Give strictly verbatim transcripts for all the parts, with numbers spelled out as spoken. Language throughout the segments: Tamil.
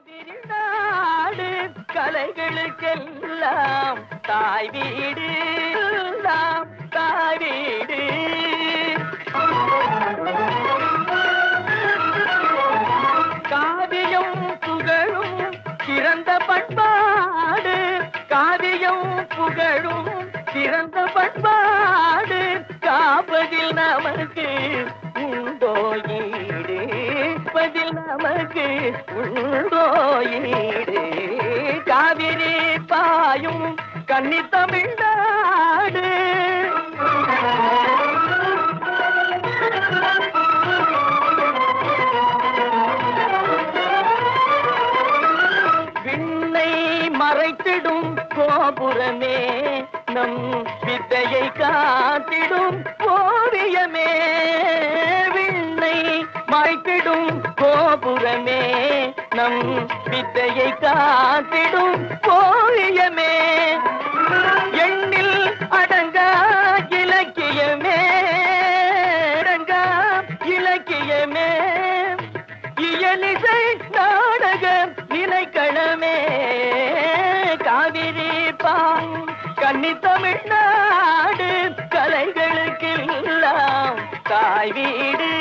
காவிரி நாடு கலைகளுக்கெல்லாம் தாய் வீடு, தாய் வீடு. காவியம் புகழும் சிறந்த பண்பாடு, காவியம் புகழும் சிறந்த பண்பாடு, காப்பதில் நமக்கு உண்டோ ஈடு, பதில் நமக்கு உண்டோ ஈடு. காவிரி பாயும் கன்னி தமிழ்நாடு, விண்ணை மறைத்திடும் கோபுரமே, நம் வித்தையை காத்திடும் ஓவியமே. விண்ணை மறைத்திடும் கோபுரமே, நம் வித்தையை காத்திடும் ஓவியமே. எண்ணில் அடங்கா இலக்கியமே, அடங்கா இலக்கியமே. இயலிசை நாடக நிலைக்களமே, காவிரி பாம் கன்னி தமிழ்நாடு கலைகளுக்கெல்லாம் தாய் வீடு.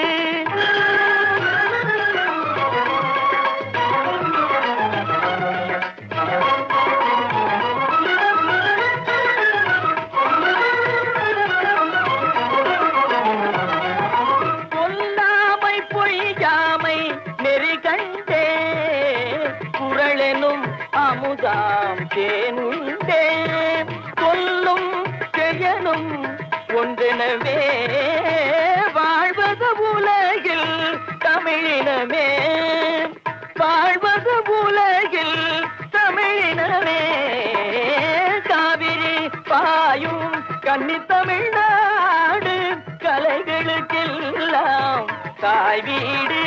பொல்லாமை பொய்யாமை நெறி கண்டே, குரலெனும் அமுதாம் தேனுண்டே. சொல்லும் செயலும் ஒன்றெனவே வாழ்வது உலகில் தமிழினமே, வாழ்வது உலகில் தமிழினமே. காவிரி பாயும் கன்னி தமிழ்நாடு கலைகளுக்கெல்லாம் தாய் வீடு,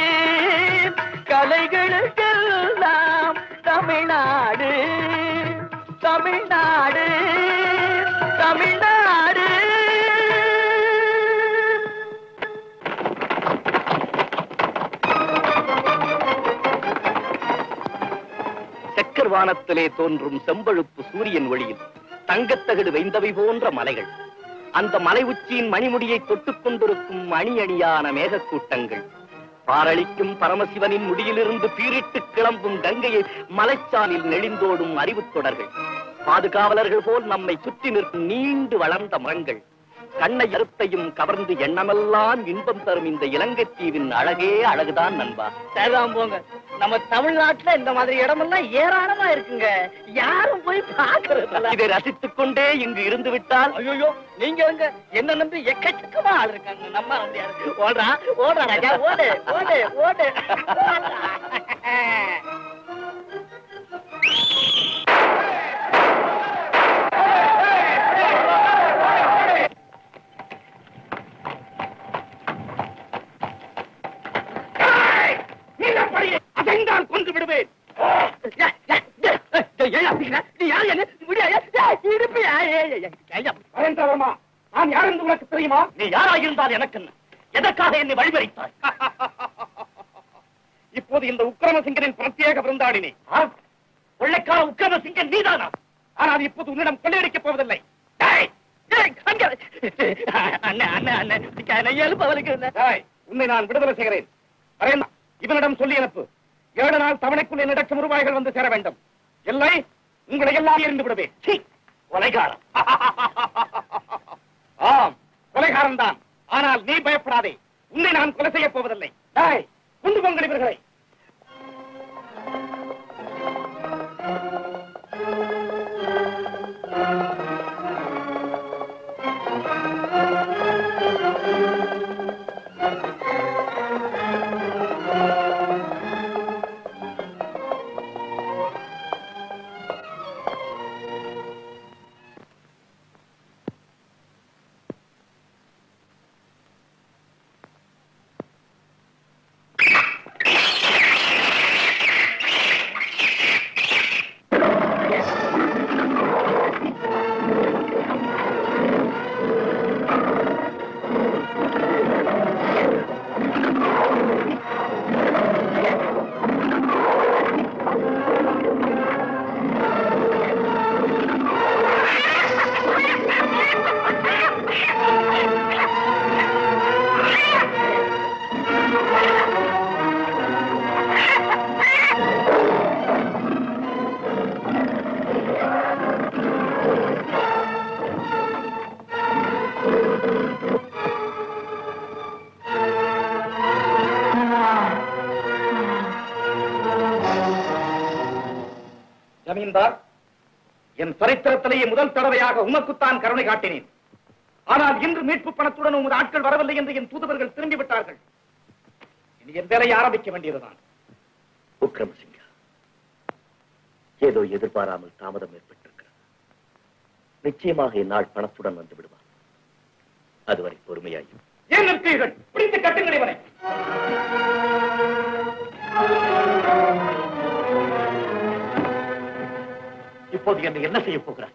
கலைகளுக்கெல்லாம் தமிழ்நாடு, தமிழ்நாடு, தமிழ்நாடு. சக்கரவானத்திலே தோன்றும் செம்பழுப்பு சூரியன் ஒளியில் தங்கத்தகடு வைந்தவை போன்ற மலைகள், அந்த மலை உச்சியின் மணிமுடியை தொட்டுக் கொண்டிருக்கும் அணி அணியான மேகக்கூட்டங்கள், பாரளிக்கும் பரமசிவனின் முடியிலிருந்து பீரிட்டு கிளம்பும் கங்கையை மலைச்சாலில் நெளிந்தோடும் அறிவுத் தொடர்கள், பாதுகாவலர்கள் போல் நம்மை சுற்றி நிற்கும் நீண்டு வளர்ந்த மரங்கள், கண்ணை அறுத்தையும் கவர்ந்து எண்ணமெல்லாம் இன்பம் தரும் இந்த இலங்கை தீவின் அழகே அழகுதான் நண்பா. சரிதான் போங்க. நம்ம தமிழ்நாட்டுல இந்த மாதிரி இடமெல்லாம் ஏராளமா இருக்குங்க, யாரும் போய் பாக்குறது. இதை ரசித்துக் கொண்டே இங்கு இருந்து விட்டால் ஐயோ நீங்க இருங்க, என்ன நம்பி எக்கச்சக்கமா ஆள் இருக்காங்க, நம்ம முடியாது. ஓடுறா ஓடுறா ராஜா, ஓடு ஓடு ஓடு. அதைந்தான் கொன்று விடுவேன். நான் யார் என்று உனக்கு தெரியுமா? நீ யாராயிருந்தால் எனக்கு என்ன? எதற்காக என்னை வழிமறித்தாய்? இப்போது இந்த உக்கிரமசிங்கனின் பிரத்யேக விருந்தாடினே. கொள்ளைக்கார உக்கிரமசிங்கன் நீதானா? ஆனால் இப்போது உன்னிடம் கொள்ளையடிக்கப் போவதில்லை. உன்னை நான் விடுதலை செய்கிறேன். இவனிடம் சொல்லி அனுப்பு, ஏழு நாள் தவணைக்குள் என்னிடக்கும் ரூபாய்கள் வந்து சேர வேண்டும். இல்லை, உங்களை எல்லாம் எரிந்து விடுவேன். கொலைகாரம். ஆம், கொலைகாரம் தான். ஆனால் நீ பயப்படாதே, உன்னை நான் கொலை செய்யப் போவதில்லை. கொண்டு போங்கள் இவர்களை. ஜமீன்தார், என் சரித்திரத்திலேயே முதல் தடவையாக உமக்குத்தான் கருணை காட்டினேன். ஆனால் இன்று மீட்பு பணத்துடன் உமது ஆட்கள் வரவில்லை என்று என் தூதுவர்கள் திரும்பிவிட்டார்கள். இனி என் வேலையை ஆரம்பிக்க வேண்டியதுதான். விக்ரமசிங்கா, ஏதோ எதிர்பாராமல் தாமதம் ஏற்பட்டிருக்கிறது. நிச்சயமாக என்னால் பணத்துடன் வந்து விடுவார். அதுவரை பொறுமையாயும். ஏன் நிற்கிறீர்கள்? பிடித்து கட்டுங்கள் இவனை. இப்போது என்னை என்ன செய்ய போகிறார்?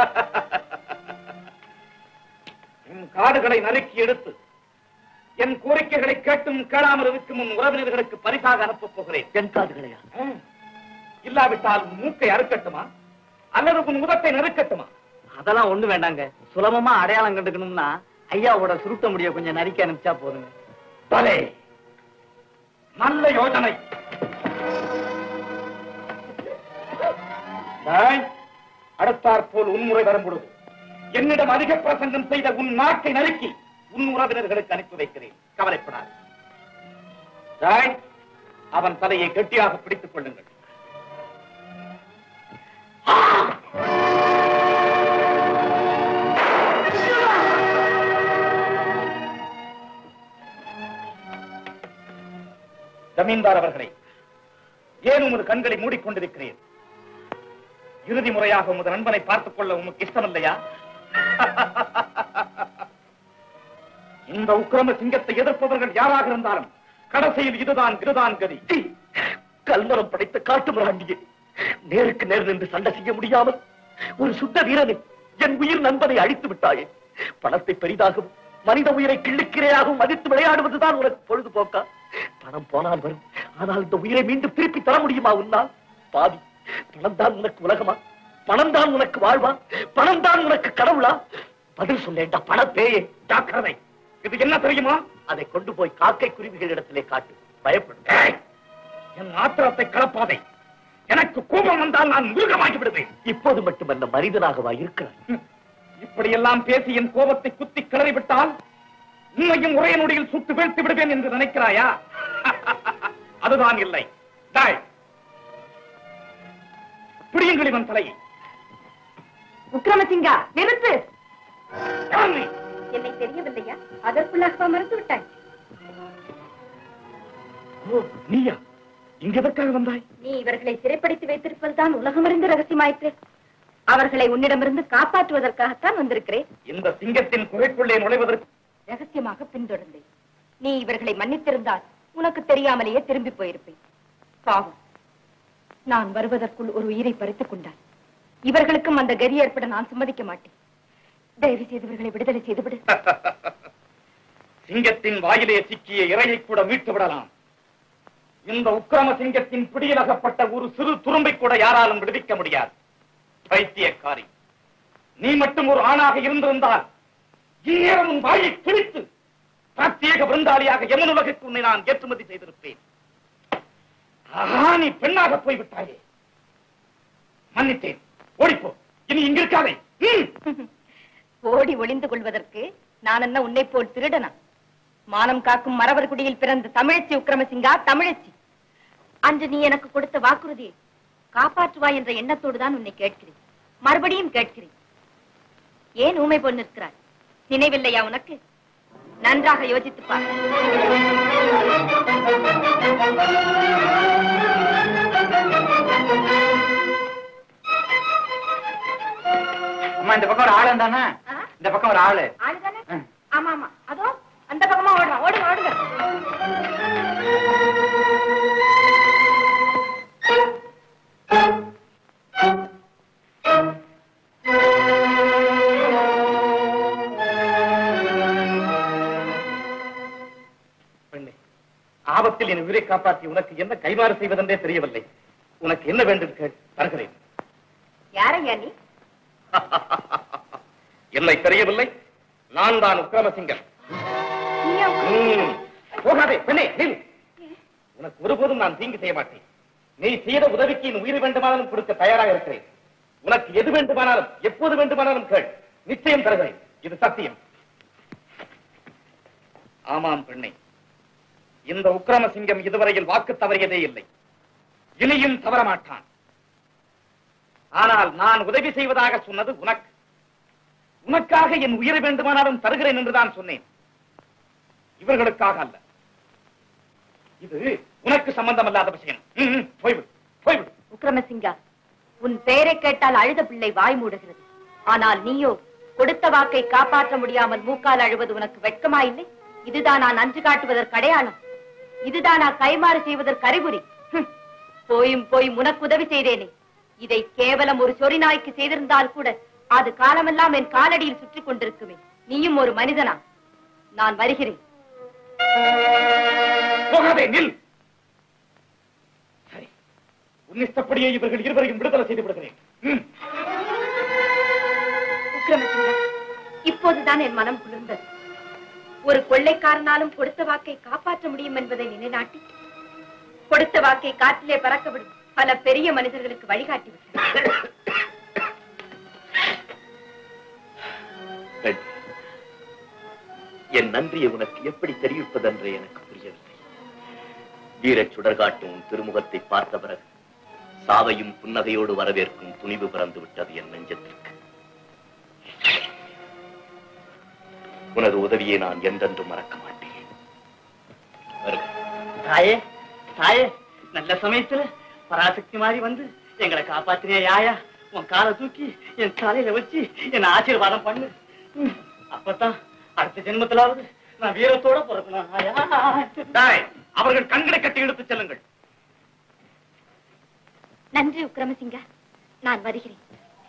என் காடுகளை நறுக்கி எடுத்து என் கோரிக்கைகளை கேட்டும் கேளாமல் இருக்கும் உன் உறவினர்களுக்கு பரிசாக அனுப்பப் போகிறேன். என் காடுகளையா? இல்லாவிட்டால் மூக்கை அறுக்கட்டுமா அல்லது உன் முதத்தை நறுக்கட்டுமா? அதெல்லாம் ஒண்ணு வேண்டாங்க. சுலபமா அடையாளம் கண்டுக்கணும்னா ஐயாவோட சுருட்ட முடிய கொஞ்சம் நறுக்கி அனுப்பிச்சா போதுங்க. பலே, நல்ல யோசனை. அடுத்தாற் போல் உன்முறை வரும்பொழுது என்னிடம் அதிக பிரசங்கம் செய்த உன் நாட்டை நறுக்கி உன் உறவினர்களுக்கு அனுப்பி வைக்கிறேன். கவலைப்படாது. அவன் தலையை கெட்டியாக பிடித்துக் கொள்ளுங்கள். ஜமீன்தார் அவர்களை, ஏன் உமது கண்களை மூடிக்கொண்டிருக்கிறேன்? இறுதி முறையாக உமது நண்பனை பார்த்துக் கொள்ள உமக்கு இஷ்டமில்லையா? இந்த உக்கிரம சிங்கத்தை எதிர்ப்பவர்கள் யாராக இருந்தாலும் கடைசியில் இதுதான் இதுதான் கதி. கல்மரம் படைத்த காட்டு மிராண்டியே, நேருக்கு நேர் நின்று சண்டை செய்ய முடியாமல் ஒரு சுத்த வீரனை, என் உயிர் நண்பனை அழித்து விட்டாயே. பணத்தை பெரிதாகவும் மனித உயிரை கிள்ளுக்கிரையாகவும் மதித்து விளையாடுவதுதான் உனக்கு பொழுதுபோக்கா? பணம் போனால் வரும், ஆனால் இந்த உயிரை மீண்டும் திருப்பி தர முடியுமா உன்னால்? பாவி, பணம் தான் உனக்கு உலகமா? பணம் தான் உனக்கு வாழ்வா? பணம் தான் உனக்கு கடவுளா? பதில் சொல்லேண்டா பணப்பேயே. ஜாக்கிரதை. இது என்ன தெரியுமா? அதை கொண்டு போய் காக்கை குருவிகளிடத்திலே காட்டு. பயப்படும். என் ஆத்திரத்தை கலப்பாதை. எனக்கு கோபம் வந்தால் நான் மிருகமாகி விடுவேன். இப்போது மட்டுமல்ல, மனிதனாகவா இருக்கிறாய்? இப்படியெல்லாம் பேசி என் கோபத்தை குத்தி கிளறிவிட்டால் உன்னையும் ஒரே நொடியில் சுட்டு வீழ்த்தி விடுவேன் என்று நினைக்கிறாயா? அதுதான் இல்லை. பிடியுங்கள் இவன் தலையை. விக்ரமசிங்கா, நிறுத்து. யானை, என்னை தெரியவில்லையா? அதற்குள்ளாக மறுத்து விட்டாய். நீயா இங்க எதற்காக வந்தாய்? நீ இவர்களை சிறைப்படுத்தி வைத்திருப்பதுதான் உலகமறிந்த ரகசியமாயிற்று. அவர்களை உன்னிடமிருந்து காப்பாற்றுவதற்காகத்தான் வந்திருக்கிறேன். இந்த சிங்கத்தின் குகைக்குள்ளே நுழைவதற்கு ரகசியமாக பின்தொடர்ந்தேன். நீ இவர்களை மன்னித்திருந்தால் உனக்கு தெரியாமலேயே திரும்பி போயிருப்பேன். பாவம், நான் வருவதற்குள் ஒரு உயிரை பறித்துக் கொண்டான். இவர்களுக்கும் அந்த கதி ஏற்பட நான் சம்மதிக்க மாட்டேன். தயவு செய்து இவர்களை விடுதலை செய்துவிடு. சிங்கத்தின் வாயிலே சிக்கிய இரையை கூட மீட்டு விடலாம். இந்த உக்கிரம சிங்கத்தின் பிடியிலகப்பட்ட ஒரு சிறு துரும்பை கூட யாராலும் விடுவிக்க முடியாது. பைத்தியக்காரி, நீ மட்டும் ஒரு ஆணாக இருந்திருந்தால் இந்நேரம் வாயை கிழித்து பிரத்யேக விருந்தாளியாக யமனுலகுக்கு உன்னை நான் ஏற்றுமதி செய்திருப்பேன். ஆஹா, நீ பெண்ணாக போய்விட்டாயே. மன்னித்தேன், ஓடிப்போ. இனி இங்கிருக்காதே. ஓடி ஒளிந்து கொள்வதற்கு நான் என்ன உன்னை போல் திருடனா? மானம் காக்கும் மறவர் குடியில் பிறந்த தமிழச்சி விக்ரமசிங்கா, தமிழச்சி. அன்று நீ எனக்கு கொடுத்த வாக்குறுதியை காப்பாற்றுவாய் என்ற எண்ணத்தோடுதான் உன்னை கேட்கிறேன். மறுபடியும் கேட்கிறேன். ஏன் ஊமை போல் நிற்கிறாய்? நினைவில்லையா உனக்கு? நன்றாக யோசித்துப் பார். அம்மா, இந்த பக்கம் ஒரு ஆளு தானே? இந்த பக்கம் ஒரு ஆளு. ஆளுதானே? ஆமா ஆமா, அதோ அந்த பக்கமா ஓடுறான். ஓடுங்க ஓடுங்க. பெண்ணே, ஆபத்தில் என் உயிரை காப்பாற்றி உனக்கு என்ன கைமாறு செய்வதென்றே தெரியவில்லை. உனக்கு என்ன வேண்டும் கேள், தருகிறேன். யாரையா நீ? என்னை தெரியவில்லை? நான் தான் உக்கிரமசிங்கன். போகாதே பெண்ணே, நில். உனக்கு ஒருபோதும் நான் தீங்கு செய்ய மாட்டேன். நீ செய்த உதவிக்கு என் உயிர் வேண்டுமானாலும் கொடுக்க தயாராக இருக்கிறேன். உனக்கு எது வேண்டுமானாலும் எப்போது வேண்டுமானாலும் கேள், நிச்சயம் தருகிறேன். இது சத்தியம். ஆமாம் பெண்ணே, இந்த உக்கிரமசிங்கம் இதுவரையில் வாக்கு தவறியதே இல்லை. இனியும் தவற மாட்டான். ஆனால் நான் உதவி செய்வதாக சொன்னது உனக்கு. உனக்காக என் உயிரை வேண்டுமானாலும் தருகிறேன் என்றுதான் சொன்னேன், இவர்களுக்காக அல்ல. இது உனக்கு சம்பந்தமல்லாத விஷயம். போய்விடு, போய்விடு. விக்ரமசிங்கா, உன் பெயரை கேட்டால் அழுத பிள்ளை வாய் மூடுகிறது. ஆனால் நீயோ கொடுத்த வாக்கை காப்பாற்ற முடியாமல் மூக்கால் அழுவது உனக்கு வெட்கமாயில்லை? இதுதான் நான் நன்றி காட்டுவதற்கு அடையாளம்? இதுதான் நான் கைமாறு செய்வதற்கு அறிகுறி? போயும் போய் உனக்கு உதவி செய்தேனே, இதை கேவலம் ஒரு சொறி நாய்க்கு செய்திருந்தால் கூட அது காலமெல்லாம் என் காலடியில் சுற்றி கொண்டிருக்குமே. நீயும் ஒரு மனிதனா? நான் வருகிறேன். போகாதே, நில். சரி, உன் இஷ்டப்படியே இவர்கள் இருவரையும் விடுதலை செய்து விடுகிறேன். விக்ரமசிங்கா, இப்போதுதான் என் மனம் குளிர்ந்தது. ஒரு கொள்ளைக்காரனாலும் கொடுத்த வாக்கை காப்பாற்ற முடியும் என்பதை நினைநாட்டி கொடுத்த வாக்கை காற்றிலே பறக்கவிடும் பல பெரிய மனிதர்களுக்கு வழிகாட்டி விட்டார். என் நன்றியை உனக்கு எப்படி தெரிவிப்பதென்றே எனக்கு புரியவில்லை. வீரச் சுடர்காட்டும் திருமுகத்தை பார்த்த பிறகு சாவையும் புன்னகையோடு வரவேற்கும் துணிவு பிறந்து விட்டது என் நெஞ்சத்திற்கு. உனது உதவியை நான் என்றென்றும் மறக்க மாட்டேன். தாயே, தாயே, நல்ல சமயத்துல பராசக்தி மாதிரி வந்து எங்களை காப்பாத்தினே யாயா. உன் காலை தூக்கி என் தலையில வச்சு என்ன ஆசீர்வாதம் பண்ணு. அப்பதான் அடுத்த ஜென்மத்திலாவது நான் வீரத்தோட பிறக்கணும் ஆயா. அவர்கள் கண்களை கட்டி எடுத்துச் செல்லுங்கள். நன்றி விக்ரமசிங்கா, நான் வருகிறேன்.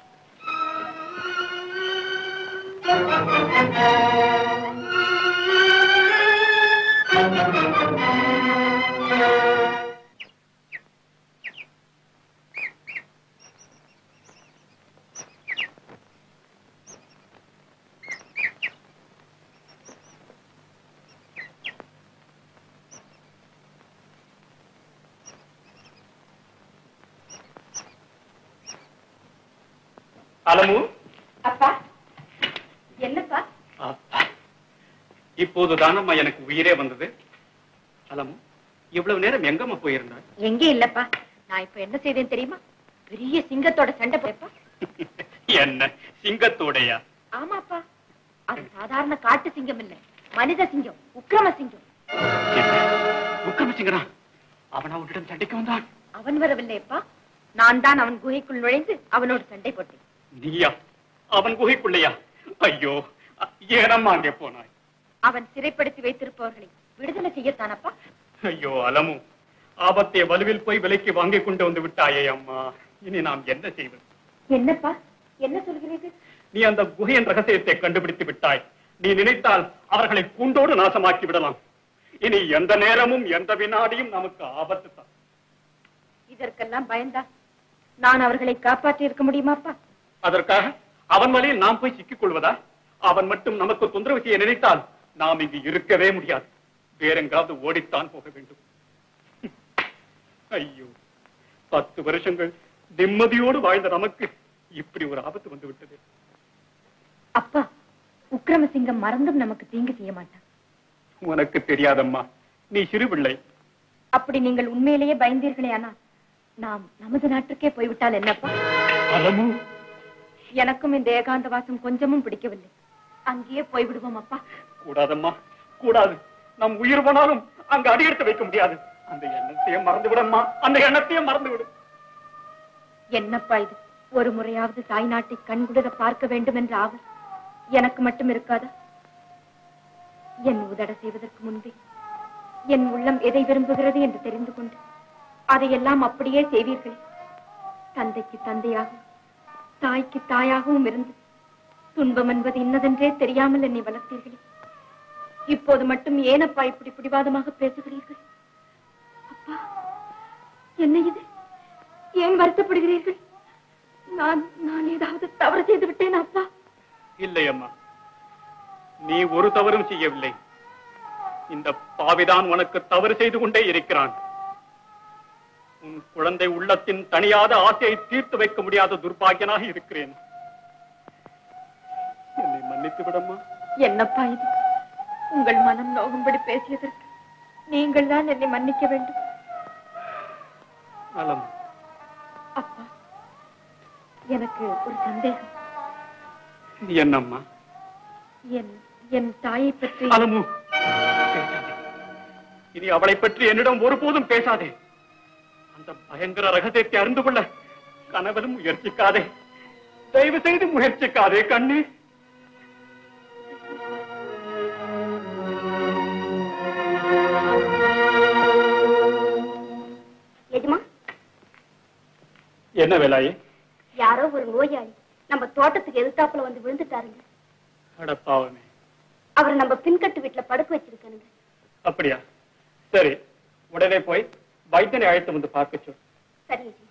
அலமு, அப்பா. என்னப்பா? இப்போதுதானம்மா எனக்கு உயிரே வந்தது. அலமு, இவ்வளவு நேரம் எங்கம்மா போயிருந்தாய்? எங்கே இல்லப்பா. நான் இப்ப என்ன செய்தேன் தெரியுமா? பெரிய சிங்கத்தோட சண்டை போயப்பா. என்ன சிங்கத்தோடையா? ஆமாப்பா, அது சாதாரண காட்டு சிங்கம் இல்ல, மனித சிங்கம், உக்கிரம சிங்கம். உக்கிரம சிங்கரா? அவன் அவனிடம் சண்டைக்கு வந்தான்? அவன் வரவில்லைப்பா, நான் தான் அவன் குகைக்குள் நுழைந்து அவனோடு சண்டை போட்டேன். நீயா? அவன் குகைக்குள்ளையா? ஐயோ, ஏனம்மா அங்கே போனாய்? அவன் சிறைப்படுத்தி வைத்திருப்பவர்களை விடுதலை செய்யத்தானப்பா. ஐயோ அலமு, ஆபத்தை வலுவில் போய் விலைக்கு வாங்கி கொண்டு வந்து விட்டாயே அம்மா. இனி நாம் என்ன செய்வது? என்னப்பா, என்ன சொல்கிறீர்கள்? நீ அந்த குகையின் ரகசியத்தை கண்டுபிடித்து விட்டாய். நீ நினைத்தால் அவர்களை கூண்டோடு நாசமாக்கி விடலாம். இனி எந்த நேரமும் எந்த வினாடியும் நமக்கு ஆபத்து தான். இதற்கெல்லாம் பயந்தா நான் அவர்களை காப்பாற்றி இருக்க முடியுமாப்பா? அதற்காக அவன் வழியில் நாம் போய் சிக்கிக் கொள்வதா? அவன் மட்டும் நமக்கு தொந்தரவு செய்ய நினைத்தால் நாம் இங்கு இருக்கவே முடியாது. வேறெங்காவது ஓடித்தான் போக வேண்டும். ஐயோ, பத்து வருஷங்கள் நிம்மதியோடு வாழ்ந்த நமக்கு இப்படி ஒரு ஆபத்து வந்து விட்டது. அப்பா, உக்கிரமசிங்கம் மறந்தும் நமக்கு தீங்கு செய்ய மாட்டான். உனக்கு தெரியாதம்மா, நீ சிறு பிள்ளை. அப்படி நீங்கள் உண்மையிலேயே பயந்தீர்களே, ஆனா நாம் நமது நாட்டுக்கே போய்விட்டால் என்னப்பா? அலமு, எனக்கும் இந்த ஏகாந்த வாசம் கொஞ்சமும் பிடிக்கவில்லை. அங்கேயே போய்விடுவோம் அப்பா. கூடாதம்மா, கூடாது. நம் உயிர் போனாலும் அங்கு அடியெடுத்து வைக்க முடியாது. அந்த எண்ணத்தையும் மறந்து விடம்மா, அந்த எண்ணத்தையும் மறந்து விடு. என்னப்பா இது? ஒரு முறையாவது தாய் நாட்டை கண்குளிர பார்க்க வேண்டும் என்ற ஆவல் எனக்கு மட்டும் இருக்காதா? என் உதட செய்வதற்கு முன்பே என் உள்ளம் எதை விரும்புகிறது என்று தெரிந்து கொண்டு அதையெல்லாம் அப்படியே செய்வீர்களே. தந்தைக்கு தந்தையாகவும் தாய்க்கு தாயாகவும் இருந்து துன்பம் என்பது இன்னதென்றே தெரியாமல் என்னை வளர்த்தீர்களே. இப்போது மட்டும் ஏனப்பா இப்படி பிடிவாதமாக பேசுகிறீர்கள்? அப்பா, என்ன இது? ஏன் வருத்தப்படுகிறீர்கள்? நான் நான் ஏதாவது தவறு செய்து விட்டேன் அப்பா? இல்லை அம்மா, நீ ஒரு தவறும் செய்யவில்லை. இந்த பாவிதான் உனக்கு தவறு செய்து கொண்டே இருக்கிறான். உன் குழந்தை உள்ளத்தின் தனியாத ஆசையை தீர்த்து வைக்க முடியாத துர்பாகியனாக இருக்கிறேன். என்னை மன்னித்து விடம்மா. என்னப்பா இது? உங்கள் மனம் நோகும்படி பேசியதற்கு நீங்கள் தான் என்னை மன்னிக்க வேண்டும். அலம், அப்பா, எனக்கு ஒரு சந்தேகம். என்னம்மா? என் என் தாயை பற்றி. அலமு, இனி அவளை பற்றி என்னிடம் ஒருபோதும் பேசாதே. அந்த பயங்கர ரகசியத்தை அறிந்து கொள்ள கனவிலும் முயற்சிக்காதே. தயவு செய்து முயற்சிக்காதே கண்ணு. எஜமா, என்ன வேலாயே? யாரோ ஒரு நோயாளி நம்ம தோட்டத்துக்கு எதிர்த்தாப்புல வந்து விழுந்துட்டாருங்க. அடப்பாவமே. அவர் நம்ம பின்கட்டு வீட்டுல படுக்க வச்சிருக்கானுங்க. அப்படியா? சரி, உடனே போய் வைத்தியனை அழைத்து வந்து பார்க்க சொல். சரி எஜமா.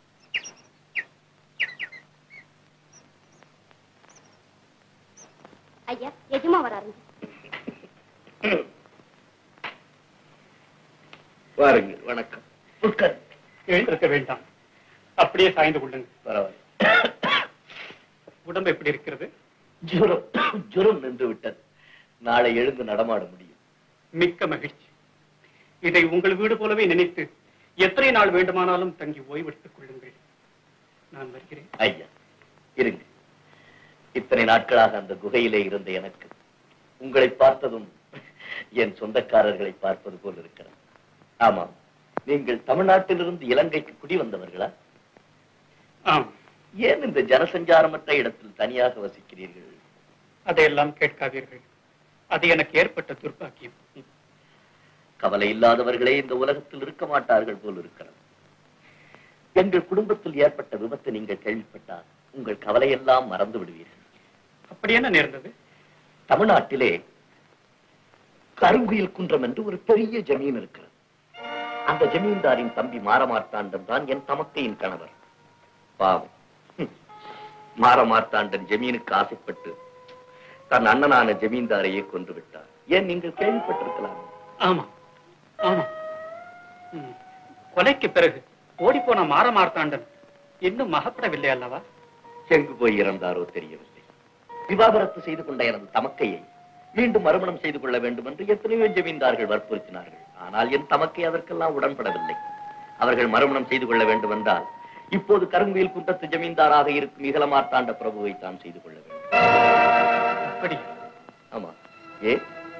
ஐயா, எஜமா வராருங்க. வாருங்க. வணக்கம். எழுந்திருக்க வேண்டாம், அப்படியே சாய்ந்து கொள்ளுங்க. பரவாயில்ல. உடம்பு எப்படி இருக்கிறது? ஜுரம் ஜுரம் நின்று விட்டது. நாளை எழுந்து நடமாட முடியும். மிக்க மகிழ்ச்சி. இதை உங்கள் வீடு போலவே நினைத்து எத்தனை நாள் வேண்டுமானாலும் தங்கி ஓய்வெடுத்துக் கொள்ளுங்கள். நான் வருகிறேன். ஐயா இருங்க. இத்தனை நாட்களாக அந்த குகையிலே இருந்த எனக்கு உங்களை பார்த்ததும் என் சொந்தக்காரர்களை பார்ப்பது போல் இருக்கிறது. ஆமாம், நீங்கள் தமிழ்நாட்டிலிருந்து இலங்கைக்கு குடி வந்தவர்களா? ஆம். ஏன் இந்த ஜனசஞ்சாரமற்ற இடத்தில் தனியாக வசிக்கிறீர்கள்? அதையெல்லாம் கேட்காதீர்கள். அது எனக்கு ஏற்பட்ட துர்பாக்கியம். கவலை இல்லாதவர்களே இந்த உலகத்தில் இருக்க மாட்டார்கள் போல் இருக்கிறது. எங்கள் குடும்பத்தில் ஏற்பட்ட விபத்து நீங்கள் கேள்விப்பட்டால் உங்கள் கவலையெல்லாம் மறந்து விடுவீர்கள். அப்படி என்ன நேர்ந்தது? தமிழ்நாட்டிலே கருங்குயில் குன்றம் என்று ஒரு பெரிய ஜமீன் இருக்கிறது. அந்த ஜமீன்தாரின் தம்பி மாரமார்த்தாண்டன் தான் என் தமக்கையின் கணவர். பாவம், மாரமார்த்தாண்டன் ஜமீனுக்கு ஆசைப்பட்டு தன் அண்ணனான ஜமீன்தாரையே கொன்று விட்டார். ஏன் நீங்கள் கேள்விப்பட்டிருக்கலாம். ஆமா ஆமா. கொலைக்கு பிறகு ஓடி போன மாரமார்த்தாண்டன் இன்னும் மகப்படவில்லை அல்லவா? எங்கு போய் இறந்தாரோ தெரியவில்லை. விவாகரத்து செய்து கொண்ட எனது தமக்கையை மீண்டும் மறுமணம் செய்து கொள்ள வேண்டும் என்று எத்தனையோ ஜமீன்தார்கள் வற்புறுத்தினார்கள். ஆனால் என் தமக்கை அதற்கெல்லாம் உடன்படவில்லை. அவர்கள் மறுமணம் செய்து கொள்ள வேண்டும் என்றால் இப்போது கருங்குயில் குன்றத்து ஜமீன்தாராக இருக்கும் இகலமார்த்தாண்ட பிரபுவை தான் செய்து கொள்ள வேண்டும். அப்படி? ஆமா. ஏ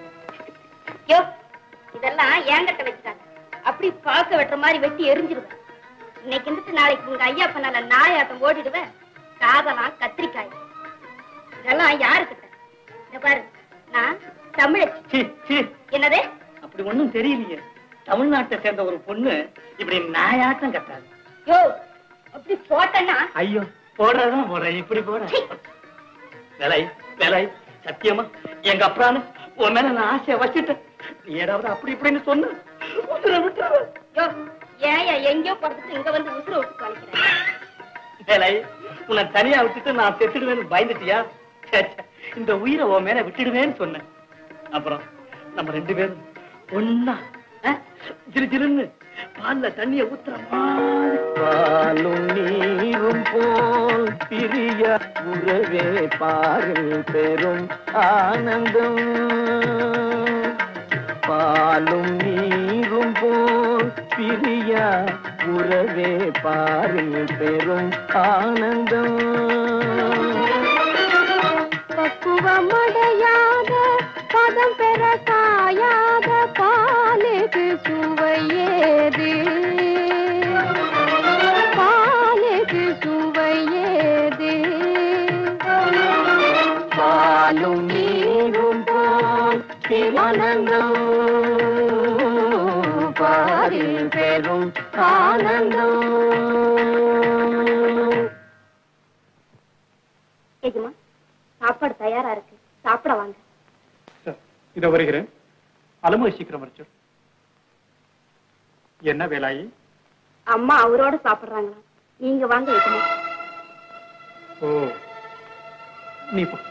இதெல்லாம் ஏங்கட்ட வச்சுட்டாங்க. அப்படி பாக்க வெட்டுற மாதிரி வெட்டி எரிஞ்சிருவேன். இன்னைக்கு இருந்துட்டு நாளைக்கு உங்க ஐயா பண்ணால நாயாட்டம் ஓடிடுவேன். காதலாம் கத்திரிக்காய். இதெல்லாம் யாருக்கிட்ட? இத பாரு, நான் தமிழச்சி. என்னது? அப்படி ஒண்ணும் தெரியலையே. தமிழ்நாட்டை சேர்ந்த ஒரு பொண்ணு இப்படி நாயாட்டம் கட்டாது. யோ, அப்படி போட்டேன்னா? ஐயோ, போடுறதான் போடுறேன். இப்படி போட வேலை வேலை. சத்தியமா எங்க அப்புறான்னு உன் மேல நான் ஆசைய வச்சுட்டேன். நீ ஏதாவது அப்படி இப்படின்னு சொன்ன உசுர விட்டுருவேன். யோ, ஏன் எங்கயோ படுத்துட்டு இங்க வந்து உசுர விட்டு கழிக்கிறேன்? வேலை, உன்னை தனியா விட்டுட்டு நான் செத்துடுவேன்னு பயந்துட்டியா? இந்த உயிரை உன் மேல விட்டுடுவேன்னு சொன்னேன். அப்புறம் நம்ம ரெண்டு பேரும் ஒன்னா ஜிரு ஜிருன்னு பால்ல தண்ணிய ஊத்துற மாதிரி பாலும் நீரும் போல் பிரிய உறவே பாரில் பெரும் ஆனந்தம். பாலும் நீரும் போல் பிரிய உறவே பாரில் பெரும் ஆனந்தம். பக்குவமடையாத பதம் பெற காயாத பாலுக்கு சுவையேது, பாலுக்கு சுவையேது. பாலும் நீரும் போல் ஆனந்தம், பாரில் பெரும் ஆனந்தம். ஏஜமா, சாப்பாடு தயாரா இருக்கு, சாப்பிட வாங்க. இத வருகிறேன். அலமு சீக்கிரம் வர சொல். என்ன வேலாயி? அம்மா அவரோட சாப்பிடுறாங்களா? நீங்க வாங்க ஏஜமா. ஓ, நீ போ.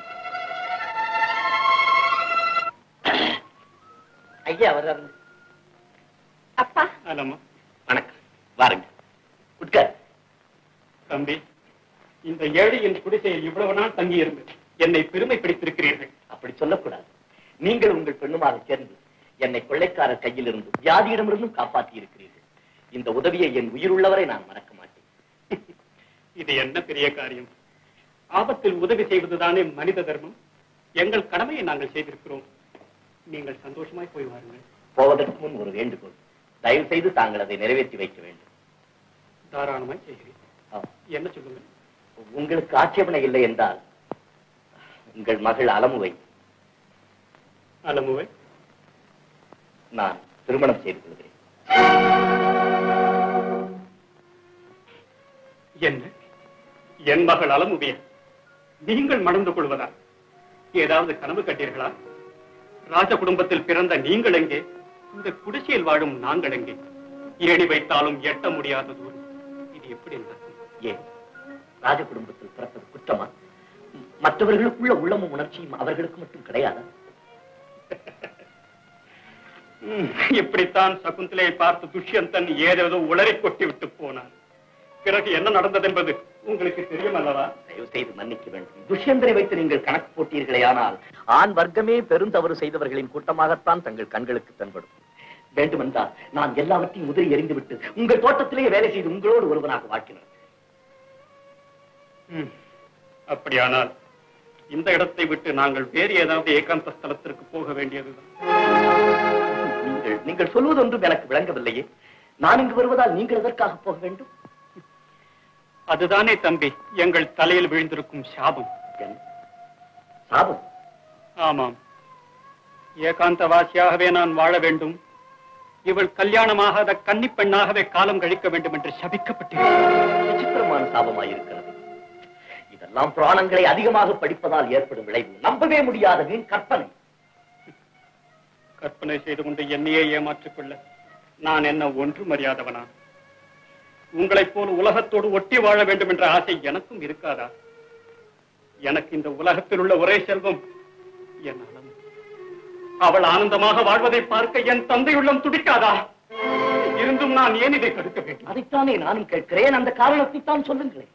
ஐயா வர்றாருங்க. அப்பா. அலம்மா வணக்கம், வாருங்க உட்கார். தம்பி, இந்த ஏழையின் குடிசையில் இவ்வளவு நாள் தங்கி இருந்து என்னை பெருமை பிடித்திருக்கிறீர்கள். அப்படி சொல்லக்கூடாது. நீங்கள் உங்கள் பெண்ணுமாக சேர்ந்து என்னை கொள்ளைக்கார கையில் இருந்து வியாதியிடமிருந்தும் காப்பாற்றி இருக்கிறீர்கள். இந்த உதவியை என் உயிர் உள்ளவரை நான் மறக்க மாட்டேன். இது என்ன பெரிய காரியம்? ஆபத்தில் உதவி செய்வதுதானே மனித தர்மம். எங்கள் கடமையை நாங்கள் செய்திருக்கிறோம். நீங்கள் சந்தோஷமாய் போய் வாருங்கள். போவதற்கு முன் ஒரு வேண்டுகோள். தயவு செய்து தாங்கள் அதை நிறைவேற்றி வைக்க வேண்டும். தாராளமாய் செய்கிறேன். என்ன சொல்லுங்கள்? உங்களுக்கு ஆட்சேபனை இல்லை என்றால் உங்கள் மகள் அலமுவை அலமுவை நான் திருமணம் செய்து கொள்கிறேன். என்ன? என் மகள் அலமுவிய நீங்கள் மணந்து கொள்வதா? ஏதாவது கனவு கட்டீர்களா? ராஜ குடும்பத்தில் பிறந்த நீங்கள் எங்கே? இந்த குடிசையில் வாழும் நாங்கள் எங்கே? ஏணி வைத்தாலும் எட்ட முடியாத தூரம். இது எப்படி நடக்கும்? ஏன் ராஜ குடும்பத்தில் பிறப்பது குற்றமா? மற்றவர்களுக்குள்ள உள்ளமும் உணர்ச்சியும் அவர்களுக்கு மட்டும் கிடையாதா? இப்படித்தான் சகுந்தலையை பார்த்து துஷ்யந்தன் ஏதேதோ உளறி கொட்டி விட்டு போனார். பிறகு என்ன நடந்தது என்பது உங்களுக்கு தெரியும் அல்லவா? தயவு செய்து மன்னிக்க வேண்டும். துஷ்யந்தரை வைத்து நீங்கள் கணக்கு போட்டீர்களே, ஆனால் ஆண் வர்க்கமே பெருந்தவறு செய்தவர்களின் கூட்டமாகத்தான் தங்கள் கண்களுக்கு தென்படும். வேண்டுமென்றால் நான் எல்லாவற்றையும் உதறி எறிந்துவிட்டு உங்கள் தோட்டத்திலேயே வேலை செய்து உங்களோடு ஒருவனாக வாழ்க்கிறேன். அப்படியானால் இந்த இடத்தை விட்டு நாங்கள் வேறு ஏதாவது ஏகாந்த ஸ்தலத்திற்கு போக வேண்டியதுதான். நீங்கள் நீங்கள் சொல்வது ஒன்றும் எனக்கு விளங்கவில்லையே. நான் இங்கு வருவதால் நீங்கள் எதற்காக போக வேண்டும்? அதுதானே தம்பி எங்கள் தலையில் விழுந்திருக்கும் சாபம். சாபம்? ஆமாம். ஏகாந்தவாசியாகவே நான் வாழ வேண்டும், இவள் கல்யாணமாகாத கன்னி பெண்ணாகவே காலம் கழிக்க வேண்டும் என்று சபிக்கப்பட்டிருக்கிறது. விசித்திரமான சாபமாயிருக்கிறது. இதெல்லாம் புராணங்களை அதிகமாக படிப்பதால் ஏற்படும் விளைவு. நம்பவே முடியாத வீண் கற்பனை. கற்பனை செய்து கொண்டு என்னையே ஏமாற்றிக் கொள்ள நான் என்ன ஒன்று மரியாதவனா? உங்களைப் போல் உலகத்தோடு ஒட்டி வாழ வேண்டும் என்ற ஆசை எனக்கும் இருக்காதா? எனக்கு இந்த உலகத்தில் உள்ள ஒரே செல்வம் என் அலம். அவள் ஆனந்தமாக வாழ்வதை பார்க்க என் தந்தை உள்ளம் துடிக்காதா? இருந்தும் நான் ஏன் இதை தடுக்க வேண்டும்? அதைத்தானே நானும் கேட்கிறேன். அந்த காரணத்தை தான் சொல்லுங்களேன்.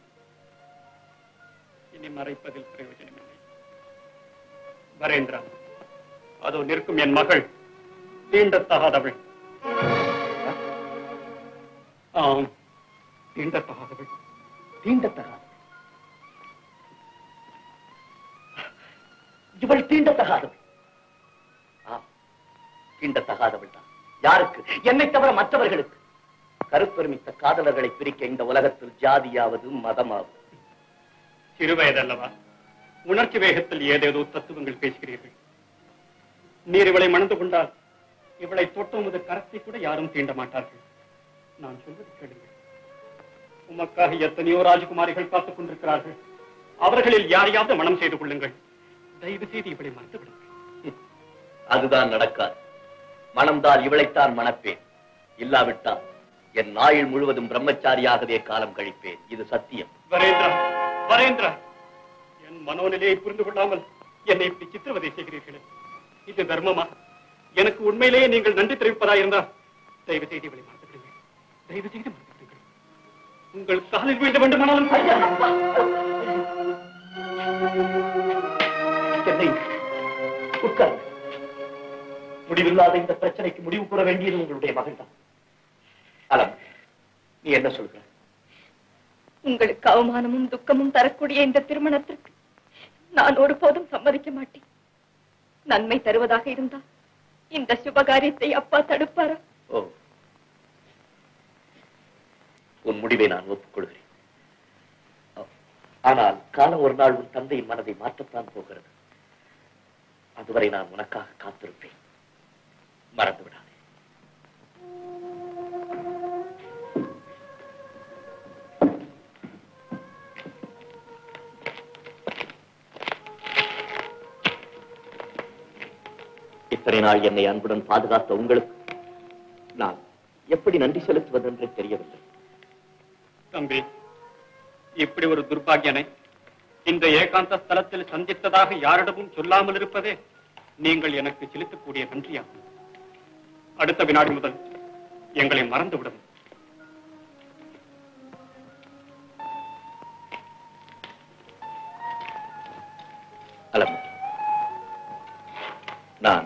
இனி மறைப்பதில் பிரயோஜனமில்லை. வரேந்திரா, அதோ நிற்கும் என் மகள் தீண்டத்தகாதவள். ஆம், தீண்டத்தகாதவள். தீண்டத்தகாதவள்? இவள் தீண்டத்தகாதவள்? ஆம், தீண்டத்தகாதவள் தான். யாருக்கு? என்னை தவிர மற்றவர்களுக்கு. கருப்பெருமித்த காதலர்களை பிரிக்க இந்த உலகத்தில் ஜாதியாவது மதமாவது. சிறுவயதல்லவா, உணர்ச்சி வேகத்தில் ஏதேதோ தத்துவங்கள் பேசுகிறீர்கள். நீர் இவளை மணந்து கொண்டால் இவளை தொட்ட உமது கரத்தை கூட யாரும் தீண்ட மாட்டார்கள். நான் சொல்வது கேளுங்கள். உமக்காக எத்தனையோ ராஜகுமாரிகள் காத்துக் கொண்டிருக்கிறார்கள். அவர்களில் யாரையாவது மனம் செய்து கொள்ளுங்கள். தயவு செய்து இவளை மறந்து விடுங்கள். அதுதான் நடக்காது. மனம்தான் இவளைத்தான் மணப்பேன். இல்லாவிட்டால் என் ஆயுள் முழுவதும் பிரம்மச்சாரியாகவே காலம் கழிப்பேன். இது சத்தியம். வரேந்திரா, வரேந்திரா, என் மனோநிலையை புரிந்து கொள்ளாமல் என்னை இப்படி சித்திரவதை செய்கிறீர்களே, இது தர்மமா? எனக்கு உண்மையிலேயே நீங்கள் நன்றி தெரிவிப்பதாயிருந்தால் தயவு செய்து இவளை மறந்து விடுங்கள். தயவு செய்து மறந்து விடுங்கள். உங்கள் காலில் வீழ்ந்த வேண்டுமானாலும் என்னை உட்கார். முடிவில்லாத இந்த பிரச்சனைக்கு முடிவு கூற வேண்டியது உங்களுடைய மகன் தான். அலம், நீ என்ன சொல்ற? உங்களுக்கு அவமானமும் துக்கமும் தரக்கூடிய இந்த திருமணத்திற்கு நான் ஒருபோதும் சம்மதிக்க மாட்டேன். நன்மை தருவதாக இருந்தால் இந்த சுபகாரியத்தை அப்பா தடுப்பாரா? ஓ, உன் முடிவை நான் ஒப்புக்கொள்கிறேன். ஆனால் காலம் ஒரு நாள் உன் தந்தையின் மனதை மாற்றத்தான் போகிறது. அதுவரை நான் உனக்காக காத்திருப்பேன். மறந்து விடாதே. இத்தனை நாள் என்னை அன்புடன் பாதுகாத்த உங்களுக்கு நான் எப்படி நன்றி செலுத்துவது என்று தெரியவில்லை. தம்பி, இப்படி ஒரு துர்பாகியனை இந்த ஏகாந்த ஸ்தலத்தில் சந்தித்ததாக யாரிடமும் சொல்லாமல் இருப்பதே நீங்கள் எனக்கு செலுத்தக்கூடிய நன்றியாகும். அடுத்த வினாடி முதல் எங்களை மறந்துவிடும். அலம், நான்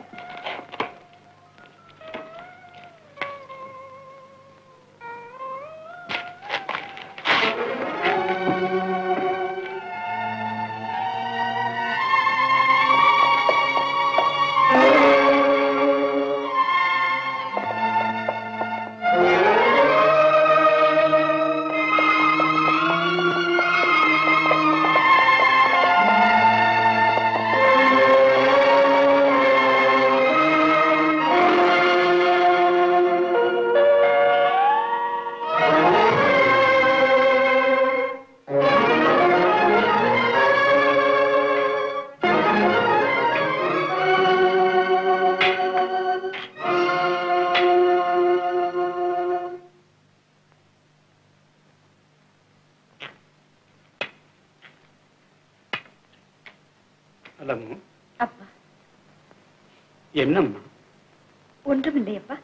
அலமு, அப்பா. என்னம்மா? ஒன்றுமில்லை அப்பா.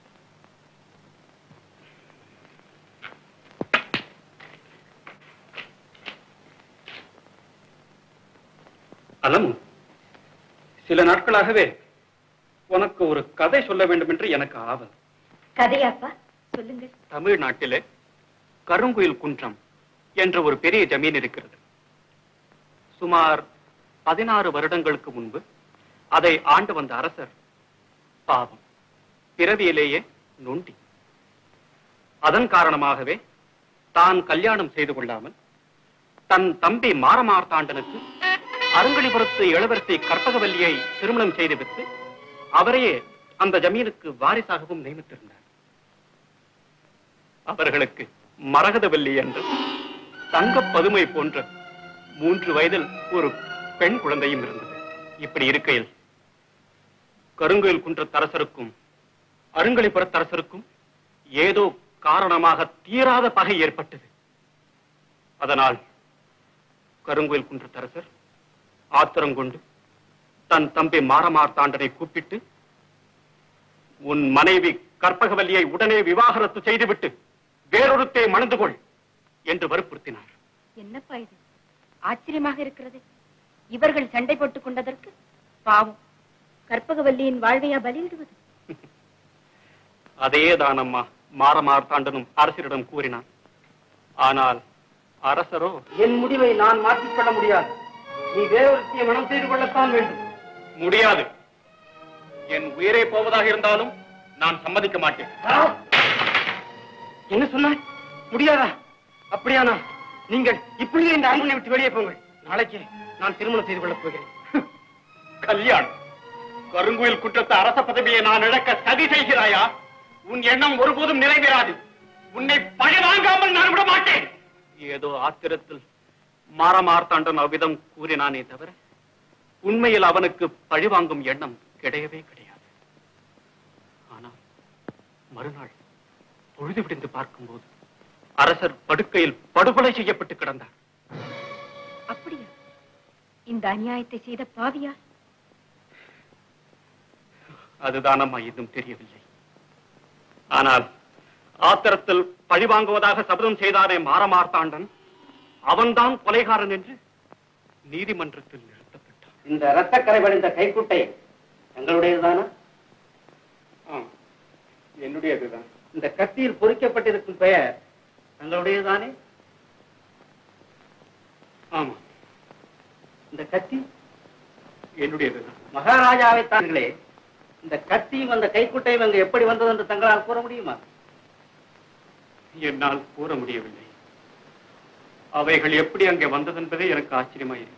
அலமு, சில நாட்களாகவே உனக்கு ஒரு கதை சொல்ல வேண்டும் என்று எனக்கு ஆவல். கதையாப்பா? சொல்லுங்கள். தமிழ்நாட்டிலே கருங்குயில் குன்றம் என்ற ஒரு பெரிய ஜமீன் இருக்கிறது. சுமார் பதினாறு வருடங்களுக்கு முன்பு அதை ஆண்டு வந்த அரசர் பாவம் பிறவியிலேயே நொண்டி. அதன் காரணமாகவே தான் கல்யாணம் செய்து கொள்ளாமல் தன் தம்பி மாரமார்த்தாண்டனுக்கு அருங்கலிபுரத்து இளவரசி கற்பகவல்லியை திருமணம் செய்துவிட்டு அவரையே அந்த ஜமீனுக்கு வாரிசாகவும் நியமித்திருந்தார். அவர்களுக்கு மரகதவல்லி என்ற தங்க பதுமை போன்ற மூன்று வயதில் ஒரு பெண் குழந்தையும் இருந்தது. இப்படி இருக்கையில் கருங்குயில் குன்றத்தரசருக்கும் அருங்கலிபுரத்தரசருக்கும் ஏதோ காரணமாக தீராத பகை ஏற்பட்டது. அதனால் கருங்குயில் குன்றத்தரசர் ஆத்திரம் கொண்டு தன் தம்பி மாரமார்த்தாண்டனை கூப்பிட்டு, உன் மனைவி கற்பகவல்லியை உடனே விவாகரத்து செய்துவிட்டு வேறொருத்தை மணந்து கொள் என்று வற்புறுத்தினார். என்னப்பா இது ஆச்சரியமாக இருக்கிறது. இவர்கள் சண்டை போட்டுக் கொண்டதற்கு பாவம் கற்பகவல்லியின் வாழ்வையா பலியிடுவது? அதேதான் அம்மா மாரமார்த்தாண்டனும் அரசரிடம் கூறினான். ஆனால் அரசரோ, என் முடிவை நான் மாற்றிக்கொள்ள முடியாது, நீ வேறொருத்தியை மனம் செய்து கொள்ளத்தான் வேண்டும். முடியாது. என் உயிரே போவதாக இருந்தாலும் நான் சம்மதிக்க மாட்டேன். என்ன சொன்னாய்? முடியாதா? அப்படியானா நீங்கள் இப்படியே இந்த அரண்மனை விட்டு வெளியே போங்கள். நாளைக்கு நான் திருமணம் செய்து கொள்ளப் போகிறேன். கல்யாணம்? கருங்குயில் குற்றத்து அரச பதவியை நான் இழக்க சதி செய்கிறாயா? உன் எண்ணம் ஒருபோதும் நிறைவேறாது. உன்னை பழி வாங்காமல் நான் விட மாட்டேன். ஏதோ ஆத்திரத்தில் மாரமார்த்தாண்டன் அவ்விதம் கூறினானே தவிர உண்மையில் அவனுக்கு பழிவாங்கும் எண்ணம் கிடையவே கிடையாது. ஆனால் மறுநாள் பொழுது விடிந்து பார்க்கும்போது அரசர் படுக்கையில் படுகொலை செய்யப்பட்டு கிடந்தார். அப்படியா? இந்த அநியாயத்தை செய்த பாவியா? அதுதான் அம்மா இன்னும் தெரியவில்லை. ஆனால் ஆத்திரத்தில் பழிவாங்குவதாக சபதம் செய்தானே மாரமார்த்தாண்டன், அவன்தான் கொலைகாரன் என்று நீதிமன்றத்தில் நிறுத்தப்பட்டான். இந்த இரத்தக்கரை வடிந்த கைக்குட்டை எங்களுடையதுதானா? என்னுடையதுதான். இந்த கத்தியில் பொறிக்கப்பட்டிருக்கும் பெயர் எங்களுடையதுதானே? ஆமா. இந்த கத்தி என்னுடையதுதான். மகாராஜாவை தாங்களே, இந்த கத்தியும் அந்த கைக்குட்டையும் அங்கு எப்படி வந்தது என்று தங்களால் கூற முடியுமா? என்னால் கூற முடியவில்லை. அவைகள் எப்படி அங்கே வந்தது என்பதே எனக்கு ஆச்சரியமாயிருக்கு.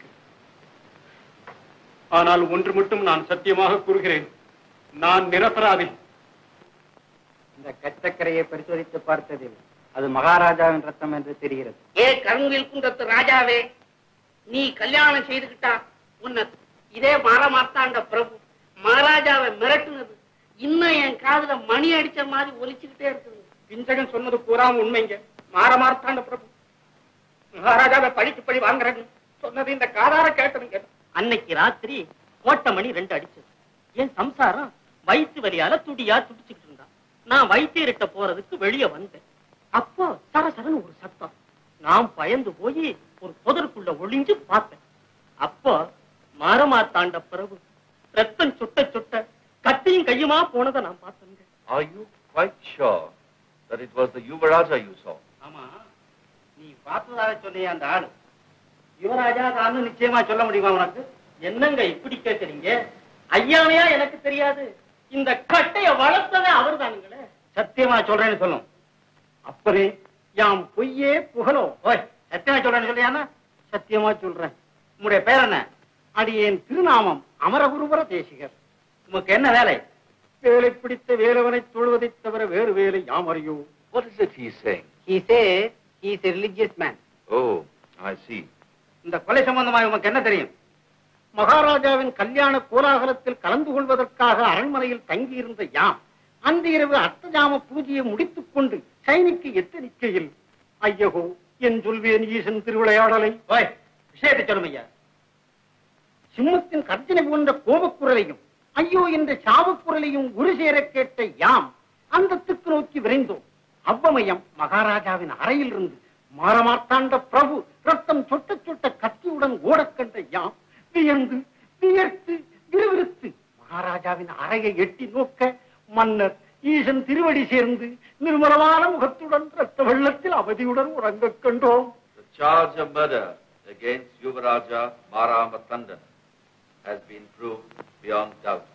ஆனால் ஒன்று மட்டும் நான் சத்தியமாக கூறுகிறேன், நான் நிரபராதி. இந்த கச்சக்கரையை பரிசோதித்து பார்த்ததில் அது மகாராஜாவின் ரத்தம் என்று தெரிகிறது. ஏ கருங்குயில் குன்றத்து ராஜாவே, நீ கல்யாணம் செய்துகிட்டா உன்னை இதே மாரமார்த்தாண்ட பிரபு மகாராஜாவை மிரட்டுனது இன்னும் என் காதுல மணி அடிச்ச மாதிரி ஒலிச்சுக்கிட்டே இருக்குது. பிஞ்சகன் சொன்னது பூராம உண்மைங்க. மாரமார்த்தாண்ட பிரபு மகாராஜாவை பழிக்கு பழி வாங்குறேன்னு சொன்னது இந்த காதார கேட்டதுங்க. அன்னைக்கு ராத்திரி கோட்டை மணி ரெண்டு அடிச்சது. என் சம்சாரம் வயிற்று வலியால துடியா துடிச்சுக்கிட்டு இருந்தான். நான் வைத்தியர்கிட்ட போறதுக்கு வெளியே வந்தேன். அப்போ சரசரன்னு ஒரு சத்தம். நான் பயந்து போய் ஒரு புதருக்குள்ள ஒளிஞ்சு பார்த்தேன். அப்போ மாரமார்த்தாண்ட பிரபு ரத்தம் சுட்ட சுட்ட கத்தியும் கையுமா போனதை நான் பார்த்தேன். Are you quite sure that it was the Yuvaraja you saw? ஆமா, நீ பார்த்ததாக சொன்னிய அந்த ஆளு யுவராஜா தான் நிச்சயமா சொல்ல முடியுமா உனக்கு? என்னங்க இப்படி கேட்கறீங்க? ஐயாவையா எனக்கு தெரியாது. இந்த கட்டைய வளர்த்ததே அவர் தானுங்களே. சத்தியமா சொல்றேன்னு சொல்லும். அப்பவே யாம் பொய்யே புகழோ. ஓய், சத்தியமா சொல்றேன்னு சொல்லியானா? சத்தியமா சொல்றேன். உங்களுடைய பேர் என்ன? அடியேன் திருநாமம் அமரகுருபர தேசிகர். உமக்கு என்ன வேலை? வேலை பிடித்த வேலவனை தொழுவதை தவிர வேறு வேலை யாம் அறியோ. What is it he's saying? He says he is a religious man. Oh, I see. இந்த கொலை சம்பந்தமாக உமக்கு என்ன தெரியும்? மகாராஜாவின் கல்யாண கோலாகலத்தில் கலந்து கொள்வதற்காக அரண்மனையில் தங்கியிருந்த யாம் அன்று இரவு அர்த்தஜாம பூஜையை முடித்துக் கொண்டு சைனிக்கு எத்தனிக்கையில் ஐயகோ என் சொல்வேன் ஈசன் திருவிளையாடலை. விஷயத்தை சொல்லும் ஐயா. சிம்மத்தின் கர்ஜனை போன்ற கோபக்குரலையும் ஐயோ என்ற சாவுக்குரலையும் ஒரு சேர கேட்ட யாம் அந்த திக்கு நோக்கி விரைந்தோம். அவ்வமயம் மகாராஜாவின் அறையில் இருந்து மாரமார்த்தாண்ட பிரபு ரத்தம் சொட்ட சொட்ட கத்தியுடன் ஓடக் கண்ட யாம் வியந்து வியர்த்து விறுவிறுத்து மகாராஜாவின் அறையை எட்டி நோக்க மன்னர் ஈசன் திருவடி சேர்ந்து நிர்மலமான முகத்துடன் ரத்த வெள்ளத்தில் அவதியுடன் உறங்கக் கண்டோம். The charge of murder against Yuvaraja Mara Martandan has been proved beyond doubt.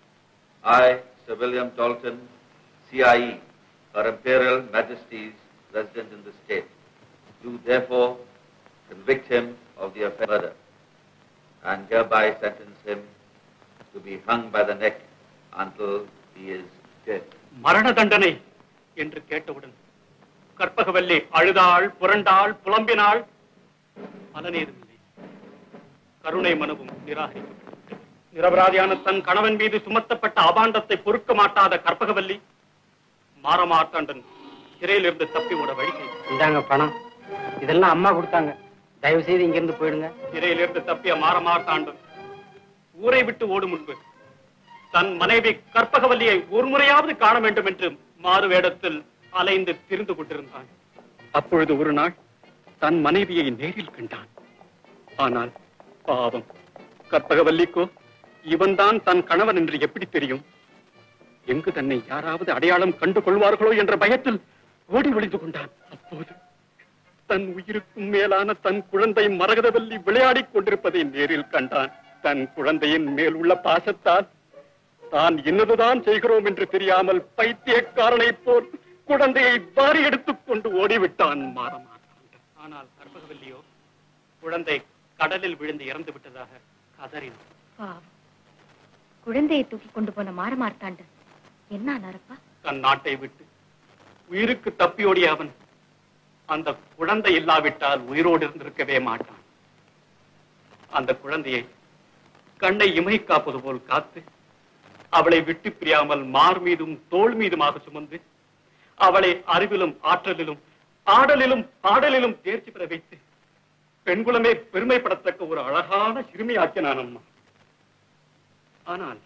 I, Sir William Dalton, C I E, Her Imperial Majesty's resident in the state, do therefore convict him of the offense of murder and hereby sentence him to be hung by the neck until he is dead. மரண தண்டனை என்று கேட்டவுடன் கற்பகவல்லி அழுதாள், புரண்டாள், புலம்பினாள். பலனேதுமில்லை. கருணை மனுவும் நிராகரிக்கப்பட்டது. நிரபராதியான தன் கணவன் மீது சுமத்தப்பட்ட அபாண்டத்தை பொறுக்க மாட்டாத கற்பகவல்லி மாரமார்த்தாண்டன் சிறையிலிருந்து தப்பி ஓட வழி இந்தாங்க பணம், இதெல்லாம் அம்மா கொடுத்தாங்க, தயவு செய்து இங்க இருந்து போயிடுங்க. சிறையிலிருந்து தப்பிய மாரமார்த்தாண்டன் ஊரை விட்டு ஓடும் முன்பு தன் மனைவி கற்பகவல்லியை ஒரு முறையாவது காண வேண்டும் என்று மாறு வேடத்தில் அலைந்து திரிந்து கொண்டிருந்தான். அப்பொழுது ஒரு நாள் தன் மனைவியை நேரில் கண்டான். ஆனால் பாவம், கற்பகவல்லிக்கோ இவன்தான் தன் கணவன் என்று எப்படி தெரியும்? எங்கு தன்னை யாராவது அடையாளம் கண்டு கொள்வார்களோ என்ற பயத்தில் ஓடி ஒளிந்து கொண்டான். அப்போது தன் உயிருக்கும் மேலான தன் குழந்தை மரகதவல்லி விளையாடிக் கொண்டிருப்பதை நேரில் கண்டான். தன் குழந்தையின் மேல் உள்ள பாசத்தால் தான் என்னதுதான் செய்கிறோம் என்று தெரியாமல் பைத்தியக்காரனை போல் குழந்தையை வாரி எடுத்துக் கொண்டு ஓடிவிட்டான் மாறமாட்டான். ஆனால் கற்பகவல்லியோ குழந்தை கடலில் விழுந்து இறந்து விட்டதாக கதறினான். குழந்தையை தூக்கி கொண்டு போன மாறமார்த்தாண்டன் என்ன ஆனாரப்பா? தன் நாட்டை விட்டு உயிருக்கு தப்பியோடிய அவன் அந்த குழந்தை இல்லாவிட்டால் உயிரோடு இருந்திருக்கவே மாட்டான். அந்த குழந்தையை கண்ணை இமை காப்பது போல் காத்து அவளை விட்டு பிரியாமல் மார் மீதும் தோள் மீதுமாக சுமந்து அவளை அறிவிலும் ஆற்றலிலும் ஆடலிலும் பாடலிலும் தேர்ச்சி பெற வைத்து பெண்குலமே பெருமைப்படத்தக்க ஒரு அழகான சிறுமியாக்கினான் அம்மா. ஆனால்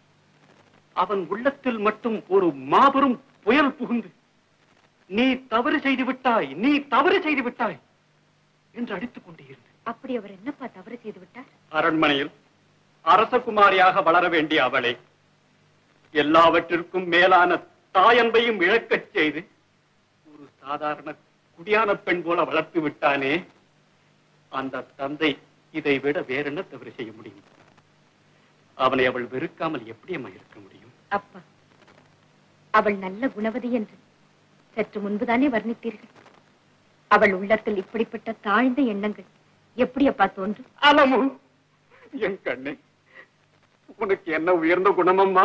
அவன் உள்ளத்தில் மட்டும் ஒரு மாபெரும் புயல் புகுந்து நீ தவறு செய்து விட்டாய், நீ தவறு செய்து விட்டாய் என்று அடித்துக் கொண்டே இருந்தது. அப்படி அவர் என்னப்பா தவறு செய்து விட்டார்? அரண்மனையில் அரசகுமாரியாக வளர வேண்டிய அவளை எல்லாவற்றிற்கும் மேலான தாயன்பையும் இழக்கச் செய்து ஒரு சாதாரண குடியான பெண் போல வளர்த்து விட்டானே. அந்த தந்தை இதை விட வேற என்ன தவறு செய்ய முடியும்? அவனை அவள் வெறுக்காமல் எப்படி அம்மா இருக்க முடியும்? அப்பா, அவள் நல்ல குணவதி என்று சற்று முன்புதானே வர்ணித்தீர்கள். அவள் உள்ளத்தில் இப்படிப்பட்ட தாழ்ந்த எண்ணங்கள் எப்படி அப்பா தோன்றும்? அலமு, என் கண்ணே, உனக்கு என்ன உயர்ந்த குணமம்மா?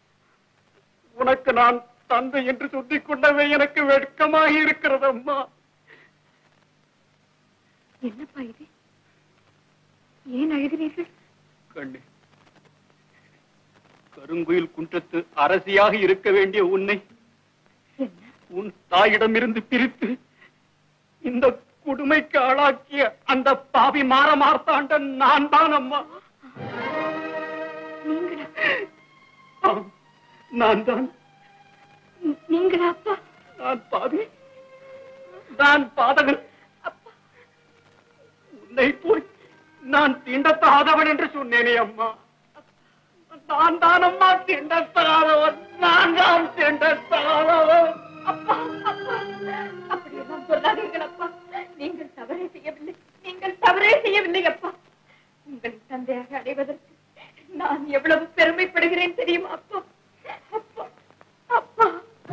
உனக்கு நான் தந்தை என்று சொல்லிக் கொண்டவே எனக்கு வெட்கமாக இருக்கிறது அம்மா. என்னப்பா இது? ஏன் அழுகிறீர்கள்? கண்ணே, கருங்குயில் குன்றத்து அரசியாக இருக்க வேண்டிய உன்னை உன் தாயிடமிருந்து பிரித்து இந்த கொடுமைக்கு ஆளாக்கிய அந்த பாவி மாறமார்த்தாண்டன் நான் தான் அம்மா. நான் தான். நீங்களா அப்பா? நான் பாவி, நான் பாதகன். உன்னை போய் நான் தீண்டத்தகாதவன் என்று சொன்னேனே அம்மா. நான் தான் அம்மா தீண்டத்தகாதவன், நான் தான் தீண்டத்தகாதவன். அப்பா, அப்பா, அப்படியெல்லாம் சொல்லாதீர்கள் அப்பா. நீங்கள் தவறே செய்யவில்லை, நீங்கள் தவறே செய்யவில்லை அப்பா. உங்கள் தந்தையாக அடைவதற்கு நான் எவ்வளவு பெருமைப்படுகிறேன் தெரியுமா அப்பா? அப்பா, அப்பா.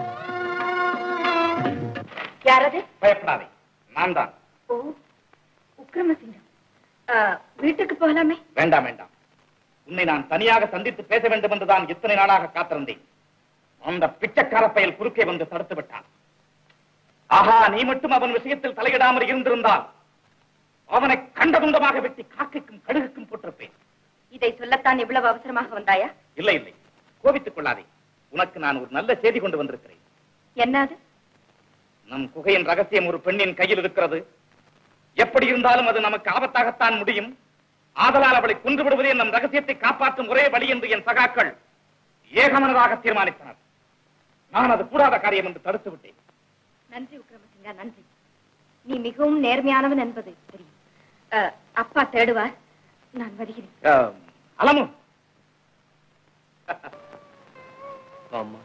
யாரது? பயப்படாதே, நான் தான். ஓ, உக்கிரமசிங்கம். வீட்டுக்கு போகலாமே? வேண்டாம் வேண்டாம், உன்னை நான் தனியாக சந்தித்து பேச வேண்டும் என்றுதான் இத்தனை நாளாக காத்திருந்தேன். அந்த பிச்சைக்கார பயல் குறுக்கே வந்து தடுத்து விட்டான். ஆஹா, நீ மட்டும் அவன் விஷயத்தில் தலையிடாமல் இருந்திருந்தால் அவனை கண்டதுண்டமாக வெட்டி காக்கைக்கும் கழுகுக்கும் போட்டிருப்பேன். இதை சொல்லத்தான் இவ்வளவு அவசரமாக வந்தாயா? இல்லை இல்லை, கோபித்துக் கொள்ளாதே. உனக்கு நான் ஒரு நல்ல செய்தி கொண்டு வந்திருக்கிறேன். என்னது? நம் குகையின் ரகசியம் ஒரு பெண்ணின் கையில் இருக்கிறது. எப்படி இருந்தாலும் அது நமக்கு ஆபத்தாகத்தான் முடியும். ஆதலால் அவளை கொன்று விடுவதே நம் ரகசியத்தை காப்பாற்றும் ஒரே வழி என்று என் சகாக்கள் ஏகமனதாக தீர்மானித்தனர். நான் அது கூடாத காரியம் என்று தடுத்து விட்டேன். நன்றி விக்ரமசிங்கா, நன்றி. நீ மிகவும் நேர்மையானவன் என்பது தெரியும். அஹ், அப்பா தேடுவார், நான் வருகிறேன். அலமு, அம்மா,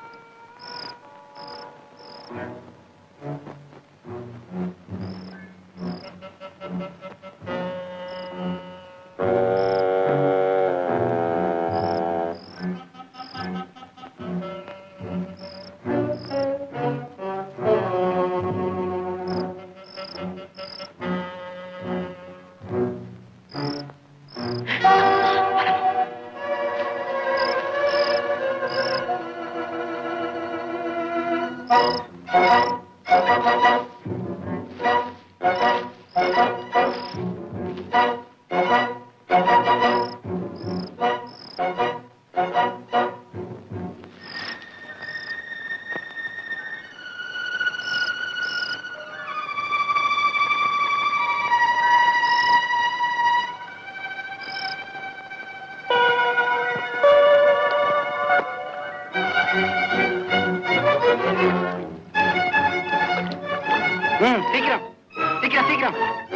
சீக்கிரம் சீக்கிரம் சீக்கிரம்.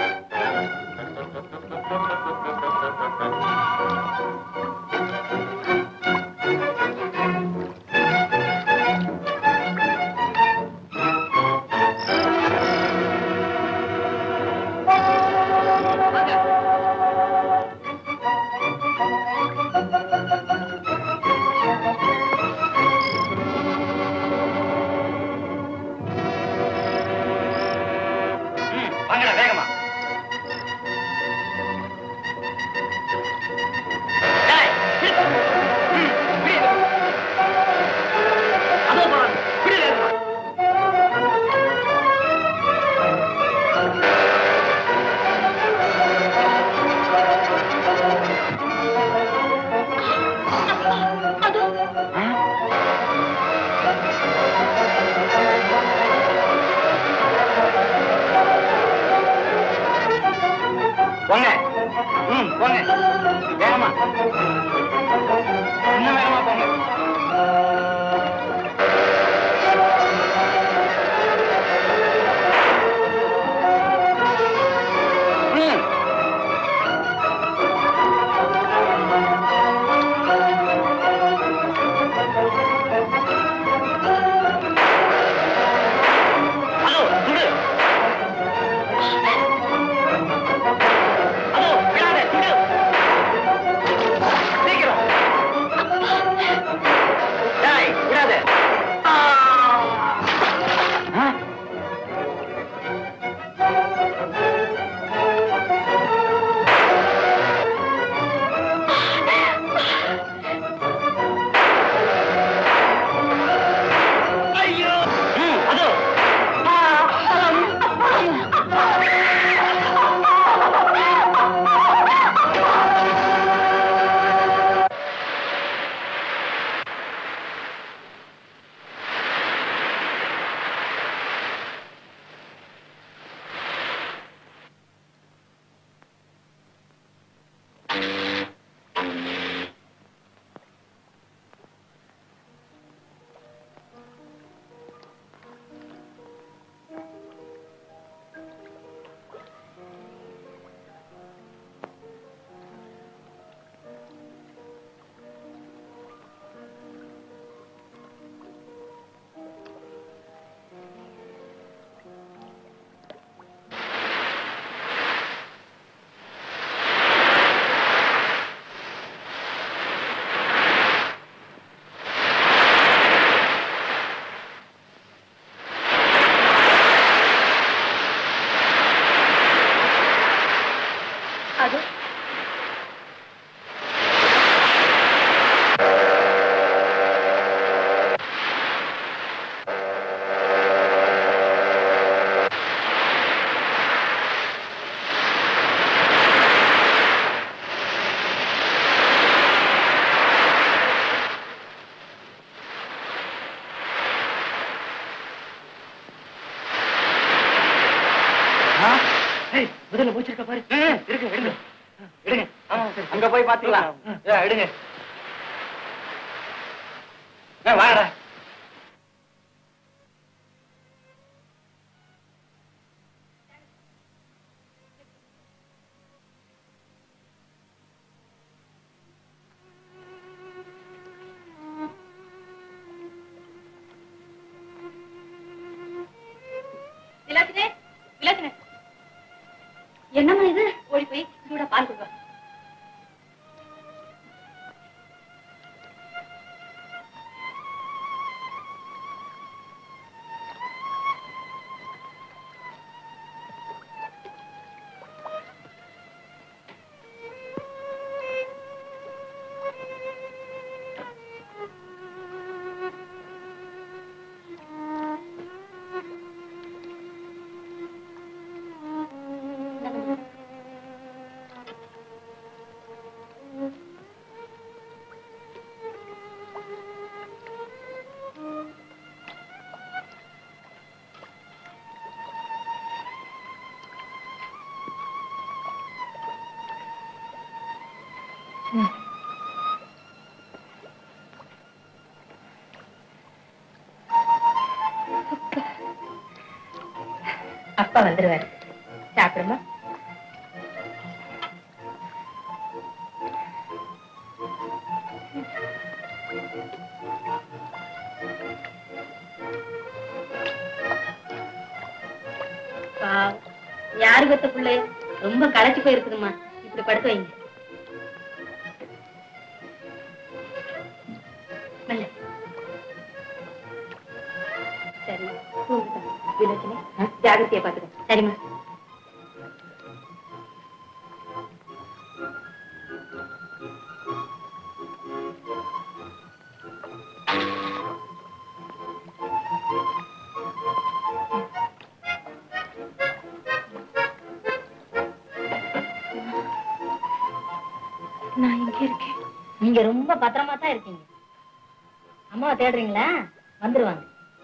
வாங்கடா வேகமா. டேய், ம், பிடி. அதோ போறாங்க, பிடி வேகமா. போங்க, ம், போங்க வேகமா, இன்னும் வேகமா போங்க. ம். ஹலோ, சுடு. அதோ, விடாதே, சுடு. சீக்கிரம். டேய், விடாதே. ஆ. ஆ? ஐயோ. ம், அதோ. ஆ. அது முதல்ல மூச்சிருக்க பாரு. இருக்கு, இருக்கு. எடுங்க. அங்க போய் பாத்துக்கலாம். எடுங்க. வாடா. என்னம்மா இது? ஓடி போய் சூடா பால் கொடுக்க. அப்பா வந்துருவாரு. சாப்பிடுமா? யாரு பெத்த பிள்ளை ரொம்ப களைச்சு போயிருக்குதுமா. இப்படி படுத்து வைங்க. சரி, ஜாகிரதையா பாத்துக்க. சரிம்மா. நான் எங்க இருக்கேன்? நீங்க ரொம்ப பத்திரமா தான் இருக்கீங்க. அம்மாவை தேடுறீங்களா? வந்துருவாங்க.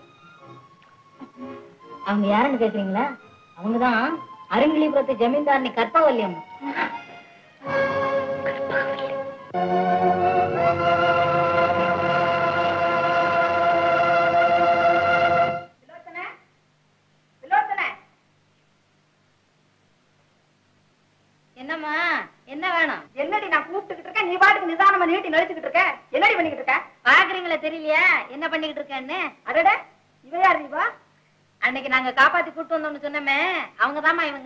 அவங்க யாருன்னு கேக்குறீங்களா? அவங்கதான் அருங்கிலிபுரத்து ஜமீன்தாரணி கற்பவல்லி அம்மா. என்னம்மா, என்ன வேணும்? என்னடி நான் கூப்பிட்டுக்கிட்டு இருக்கேன், நீ பாட்டுக்கு நிதானமா நீட்டி நடிச்சுக்கிட்டு இருக்க. என்னடி பண்ணிக்கிட்டு இருக்க? பாக்குறீங்களா, தெரியலையா என்ன பண்ணிக்கிட்டு இருக்கேன்னு? அடட, இவ யாரு இவா? அன்னைக்கு நாங்க காப்பாத்தி கூட்டு வந்தோம்னு சொன்னமே, அவங்கதாம்மா இவங்க.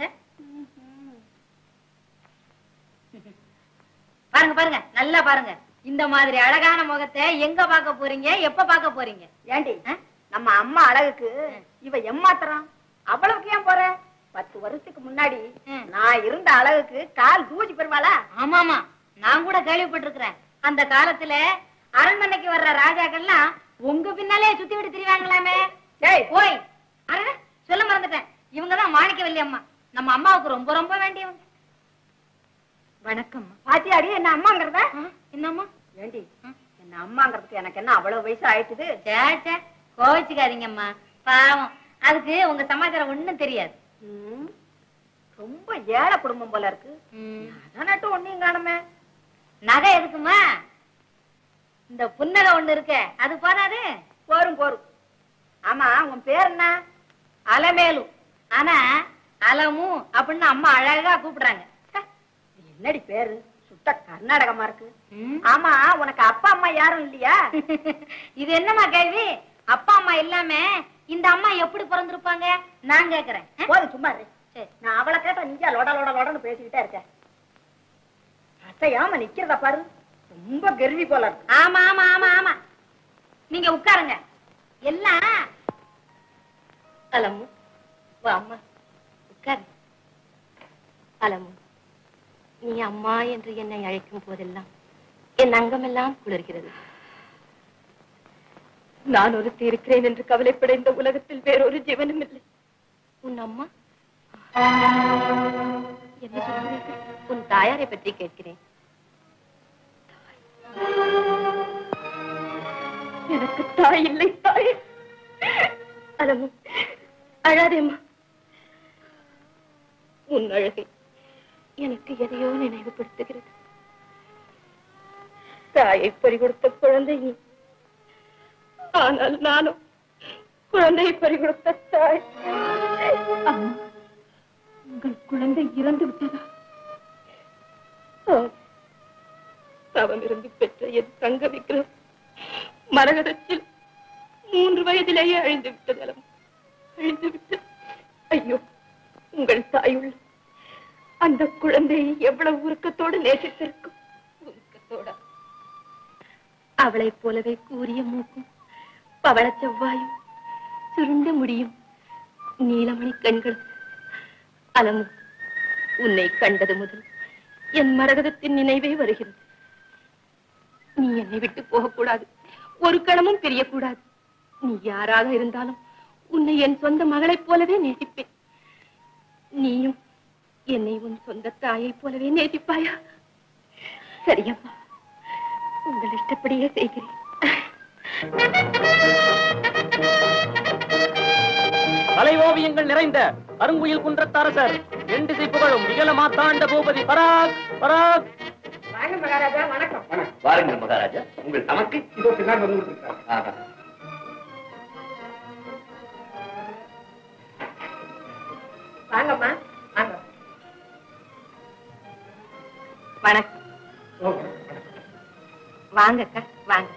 பாருங்க பாருங்க, நல்லா பாருங்க. இந்த மாதிரி அழகான முகத்தை எங்க பார்க்க போறீங்க, எப்ப பார்க்க போறீங்க? ஏண்டி, நம்ம அம்மா அழகுக்கு இவ எம்மாத்திரம்? அவ்வளவுக்கு ஏன் போற? பத்து வருஷத்துக்கு முன்னாடி நான் இருந்த அழகுக்கு கால் தூசி பெறுவாளா? ஆமாமா, நான் கூட கேள்விப்பட்டிருக்கிறேன். அந்த காலத்துல அரண்மனைக்கு வர்ற ராஜாக்கள்லாம் உங்க பின்னாலே சுத்தி விட்டு திரிவாங்களாமே. ஏய் போய், அட சொல்ல மறந்துட்டேன். இவங்கதான் மாணிக்கவல்லி அம்மா, நம்ம அம்மாவுக்கு ரொம்ப ரொம்ப வேண்டியவங்க. வணக்கம். பாத்தியாடி என்ன அம்மாங்கிறத? என்னம்மா? ஏண்டி, என்ன அம்மாங்கிறதுக்கு எனக்கு என்ன அவ்வளவு வயசு ஆயிடுது? சேச்சே, கோவிச்சுக்காதீங்கம்மா, பாவம். அதுக்கு உங்க சமாச்சாரம் ஒண்ணும் தெரியாது. ரொம்ப ஏழை குடும்பம் போல இருக்கு. நட்டு ஒண்ணையும் காணுமே. நகை எதுக்குமா? இந்த புன்னகை ஒண்ணு இருக்கு, அது போதாது? போரும் போரும். ஆமா, உன் பேர் என்ன? அலமேலு. ஆனா அலமு அப்படின்னு அம்மா அழகா கூப்பிடுறாங்க. என்னடி பேரு? சுத்த கர்நாடகமா இருக்கு. ஆமா, உனக்கு அப்பா அம்மா யாரும் இல்லையா? இது என்னம்மா கேள்வி? அப்பா அம்மா இல்லாம இந்த அம்மா எப்படி பிறந்திருப்பாங்க நான் கேக்குறேன். போதும், சும்மா இரு. நான் அவளை கேட்டா நீங்க லோட லோட லோடன்னு பேசிக்கிட்டே இருக்க. அசையாம நிக்கிறத பாரு, ரொம்ப கர்வி போல இருக்கு. ஆமா ஆமா ஆமா ஆமா, நீங்க உட்காருங்க. எல்லாம் அலமு, வா அம்மா உட்காரு. அலமு, நீ அம்மா என்று என்னை அழைக்கும் போதெல்லாம் என் அங்கமெல்லாம் குளிர்கிறது. நான் ஒருத்தி இருக்கிறேன் என்று கவலைப்பட இந்த உலகத்தில் வேறொரு ஜீவனும் இல்லை. உன் அம்மா என்ன சொல்கிறீர்கள்? உன் தாயாரை பற்றி கேட்கிறேன். எனக்கு தாய் இல்லை. தாய் அலமு, அழாதேம்மா. உன் அழகை எனக்கு எதையோ நினைவுபடுத்துகிறது. தாயை பறிகொடுத்த குழந்தை நீ, ஆனால் நானும் குழந்தையை பறிகொடுத்த தாய். அம்மா, உங்கள் குழந்தை இறந்து விட்டதா? தவம் இருந்து பெற்ற என் தங்க விக்கிரம் மரகதத்தில் மூன்று வயதிலேயே அழிந்து விட்டது. அழிந்து விட்டது. ஐயோ, உங்கள் தாயுள்ள அந்த குழந்தையை எவ்வளவு உருக்கத்தோடு நேசித்திருக்கும். உருக்கத்தோட அவளைப் போலவே கூரிய மூக்கும், பவள செவ்வாயும், சுருண்ட முடியும், நீலமணி கண்களும். அலமு, உன்னை கண்டது முதல் என் மரகதத்தின் நினைவே வருகிறது. நீ என்னை விட்டு போகக்கூடாது, ஒரு கணமும் பிரியக்கூடாது. நீ யாராக இருந்தாலும் உன்னை என் சொந்த மகளைப் போலவே நேசிப்பேன். நீயும் என்னை உன் சொந்த தாயைப் போலவே நேசிப்பாயா? சரியம்மா, உங்கள் இஷ்டப்படியே செய்கிறேன். கலை ஓவியங்கள் நிறைந்த அருங்குயில் குன்றத்தரசர் எண்டு புகழும் விகல மாத்தாண்ட பூபதி பராக் பராக். வாங்க மகாராஜா. வணக்கம். வாருங்கள் மகாராஜா, உங்கள் தமக்கு இதோ பின்னாடி வந்து கொடுத்திருக்காங்க. வாங்கம்மா, வாங்க. வணக்கம். வாங்கக்கா, வாங்க.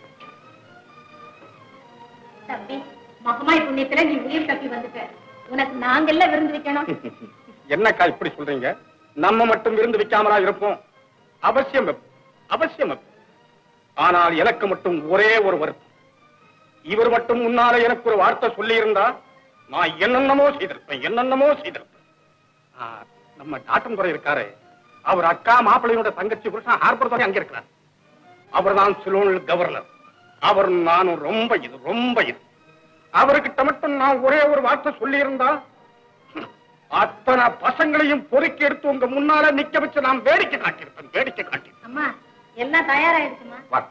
தம்பி, மகமாய் புண்ணியத்துல நீ உயிர் தப்பி வந்துட்ட. உனக்கு நாங்கெல்லாம் விருந்து வைக்கணும். என்னக்கா இப்படி சொல்றீங்க? நம்ம மட்டும் விருந்து வைக்காமலா இருப்போம்? அவசியம் வைப்போம், அவசியம் வைப்போம். ஆனால் எனக்கு மட்டும் ஒரே ஒரு வருத்தம். இவர் மட்டும் முன்னால எனக்கு ஒரு வார்த்தை சொல்லி இருந்தா நான் என்னென்னமோ செய்திருப்பேன், என்னென்னமோ செய்திருப்பேன். நம்ம நாட்டுங்குறை இருக்காரு, அவர் அக்கா மாப்பிள்ளையோட தங்கச்சி புருஷன் ஹார்பர் அங்க இருக்கிறார். அவர் தான் சிலோன் கவர்னர். அவர் நானும் ரொம்ப இது ரொம்ப இது. அவர்கிட்ட மட்டும் நான் ஒரே ஒரு வார்த்தை சொல்லி இருந்தா அத்தனை பசங்களையும் பொறுக்கி எடுத்து உங்க முன்னால நிக்க வச்சு நான் வேடிக்கை காட்டியிருப்பேன், வேடிக்கை காட்டியிருப்பேன். அம்மா, எல்லாம் தயாராயிடுச்சுமா. வாங்க.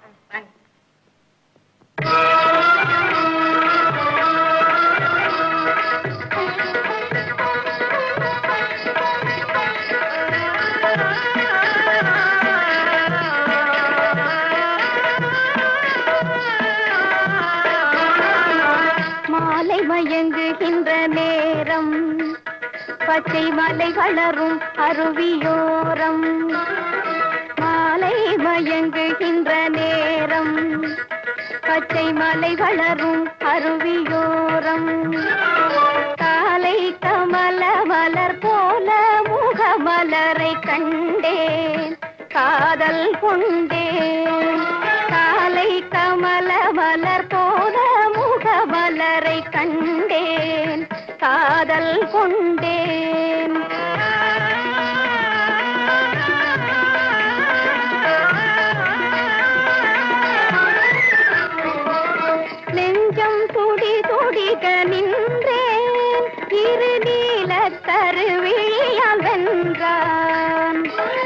மாலை மயங்குகின்ற நேரம், பச்சை மலை வளரும் அருவியோரம். மாலை மயங்குகின்ற நேரம், பச்சை மலை வளரும் அருவியோரம். காலை கமல மலர் போல முகமலரை கண்டேன், காதல் கொண்டேன். காலை கமல மலர் போல முகமலரை கண்டேன், காதல் கொண்டேன். நெஞ்சம் துடி துடிக்க நின்றேன், இரு நீல கருவிழியால் வென்றான்.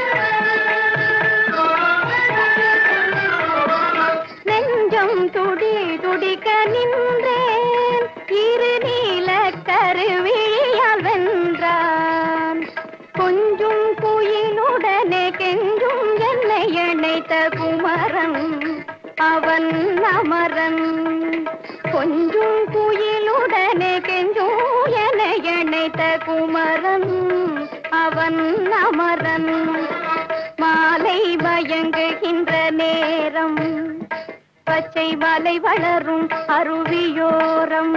நெஞ்சம் துடி துடிக்க நின்றேன், இரு நீல கருவிழியால் வென்றான். கொஞ்சும் குயிலுடனே கெஞ்சும் என்னை இணைத்த குமரன் அவன் அமரன். கொஞ்சும் குயிலுடனே கெஞ்சும் என்னை இணைத்த குமரன் அவன் அமரன். மாலை மயங்குகின்ற நேரம், பச்சை மலை வளரும் அருவியோரம்.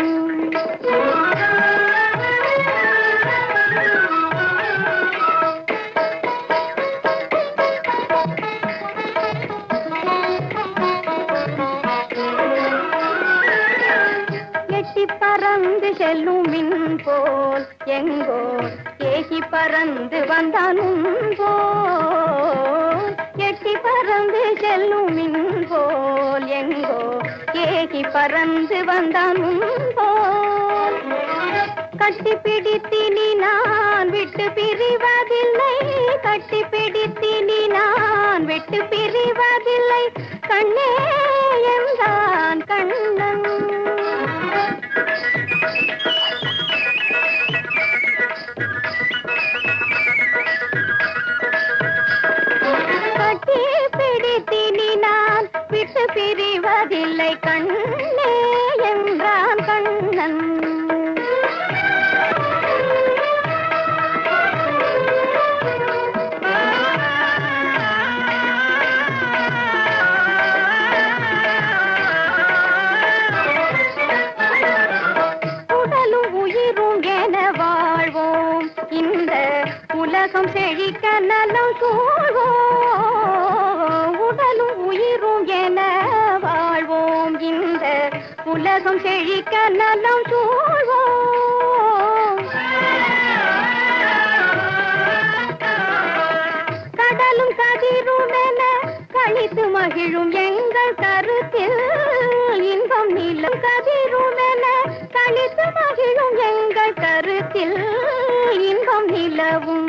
எட்டி பறந்து செல்லும் மின் போல் எங்கோ ஏகி பறந்து வந்தானும் போல். எட்டி பறந்து செல்லும் மின் போல் எங்கோ ஏகி பறந்து வந்தானும் போல். கட்டி பிடித்தினி நான் விட்டு பிரிவதில்லை, கட்டி பிடித்தினி நான் விட்டு பிரிவதில்லை. கண்ணே என்றான் கண்ணன். உலகம் செழிக்க நலம் சூழ்வோம் உடலும் உயிரும் என வாழ்வோம் இந்த உலகம் செழிக்க நலம் சூழ்வோம் கடலும் கதிரும் என கழித்து மகிழும் எங்கள் கருத்தில் இன்பம் நிலம் கதிரும் என கழித்து மகிழும் எங்கள் கருத்தில் இன்பம் நிலவும்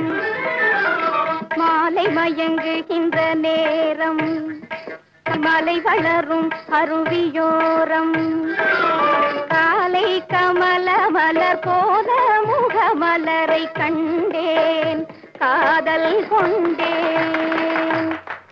மாலை மயங்குகின்ற நேரம் மலை வளரும் அருவியோரம் காலை கமல மலர் போல முகமலரை கண்டேன் காதல் கொண்டேன்.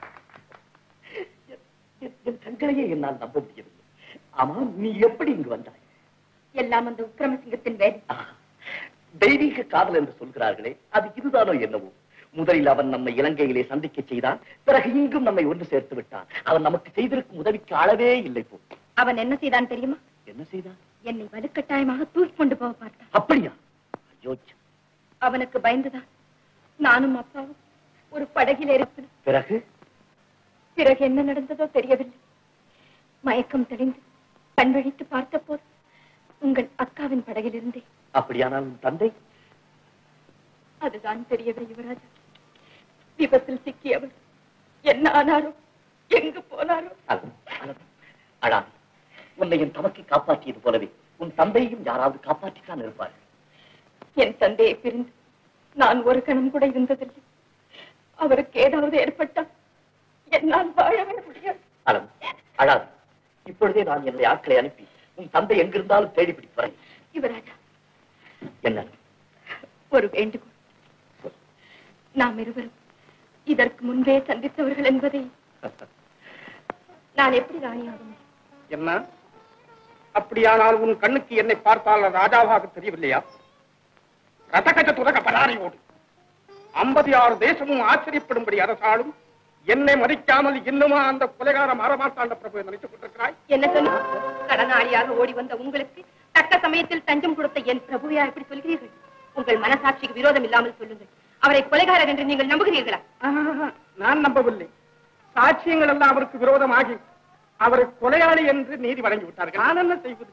என் கண்களையே என்னால் நம்ப முடியவில்லை. ஆமா, நீ எப்படி இங்கு வந்தாய்? எல்லாம் அந்த உக்கிரமசிங்கத்தின் வேலை. தெய்வீக காதல் என்று சொல்கிறார்களே, அது இதுதானோ என்னவோ? முதலில் அவன் நம்மை இலங்கையிலே சந்திக்க செய்தான், பிறகு இங்கும் நம்மை ஒன்று சேர்த்து விட்டான். அவன் நமக்கு செய்திருக்கும் உதவிக்கு அளவே இல்லை போ. அவன் என்ன செய்தான் தெரியுமா? என்ன செய்தான்? என்னை வலுக்கட்டாயமாக தூக்கி கொண்டு போக பார்த்தான். அப்படியா? ஐயோ! அவனுக்கு பயந்துதான் நானும் அப்பாவும் ஒரு படகில் இருக்கிறேன். பிறகு பிறகு என்ன நடந்ததோ தெரியவில்லை. மயக்கம் தெளிந்து கண் விழித்து பார்த்த போது உங்கள் அக்காவின் படகில் இருந்தேன். அப்படியானால் உன் தந்தை? அதுதான் தெரியவில்லை யுவராஜா. விபத்தில் சிக்கியவர் என்ன ஆனாரோ, எங்கு போனாரோ. அழா, உன்னை என் தமக்கை காப்பாற்றியது போலவே உன் தந்தையும் யாராவது காப்பாற்றித்தான் இருப்பார்கள். என் தந்தையை பிரிந்து நான் ஒரு கணம் கூட இருந்ததில்லை. அவருக்கு ஏதாவது ஏற்பட்டால் என்னால் வாழவே முடியாது. அலம், அழாது. இப்பொழுதே நான் என்னுடைய ஆட்களை அனுப்பி உன் தந்தை எங்கிருந்தாலும் தேடி பிடித்து வரேன். யுவராஜா, என்ன? ஒரு வேண்டுகோள். நாம் இருவரும் இதற்கு முன்பே சந்தித்தவர்கள் என்பதை நான் எப்படி ராணியாக முடியும்? என்ன? அப்படியானால் உன் கண்ணுக்கு என்னை பார்த்தால் ராஜாவாக தெரியவில்லையா? ரதகஜ துரக பராரியோடு ஐம்பத்தி ஆறு தேசமும் ஆச்சரியப்படும்படி அரசாலும் என்னை மதிக்காமல் இன்னுமா அந்த கொலைகார மாறமாட்டாண்ட பிரபுவை நினைத்துக் கொண்டிருக்கிறாய்? என்ன சொன்ன? கடனாளியாக ஓடி வந்த உங்களுக்கு தக்க சமயத்தில் தஞ்சம் கொடுத்த என் பிரபுவையா எப்படி சொல்கிறீர்கள்? உங்கள் மனசாட்சிக்கு விரோதம் இல்லாமல் சொல்லுங்கள். அவரை கொலைகாரர் என்று நீங்கள் நம்புகிறீர்களா? நான் நம்பவில்லை. சாட்சியங்கள் எல்லாம் அவருக்கு விரோதமாகி அவரை கொலையாளி என்று நீதி வழங்கி விட்டார்கள். நான் என்ன செய்வது?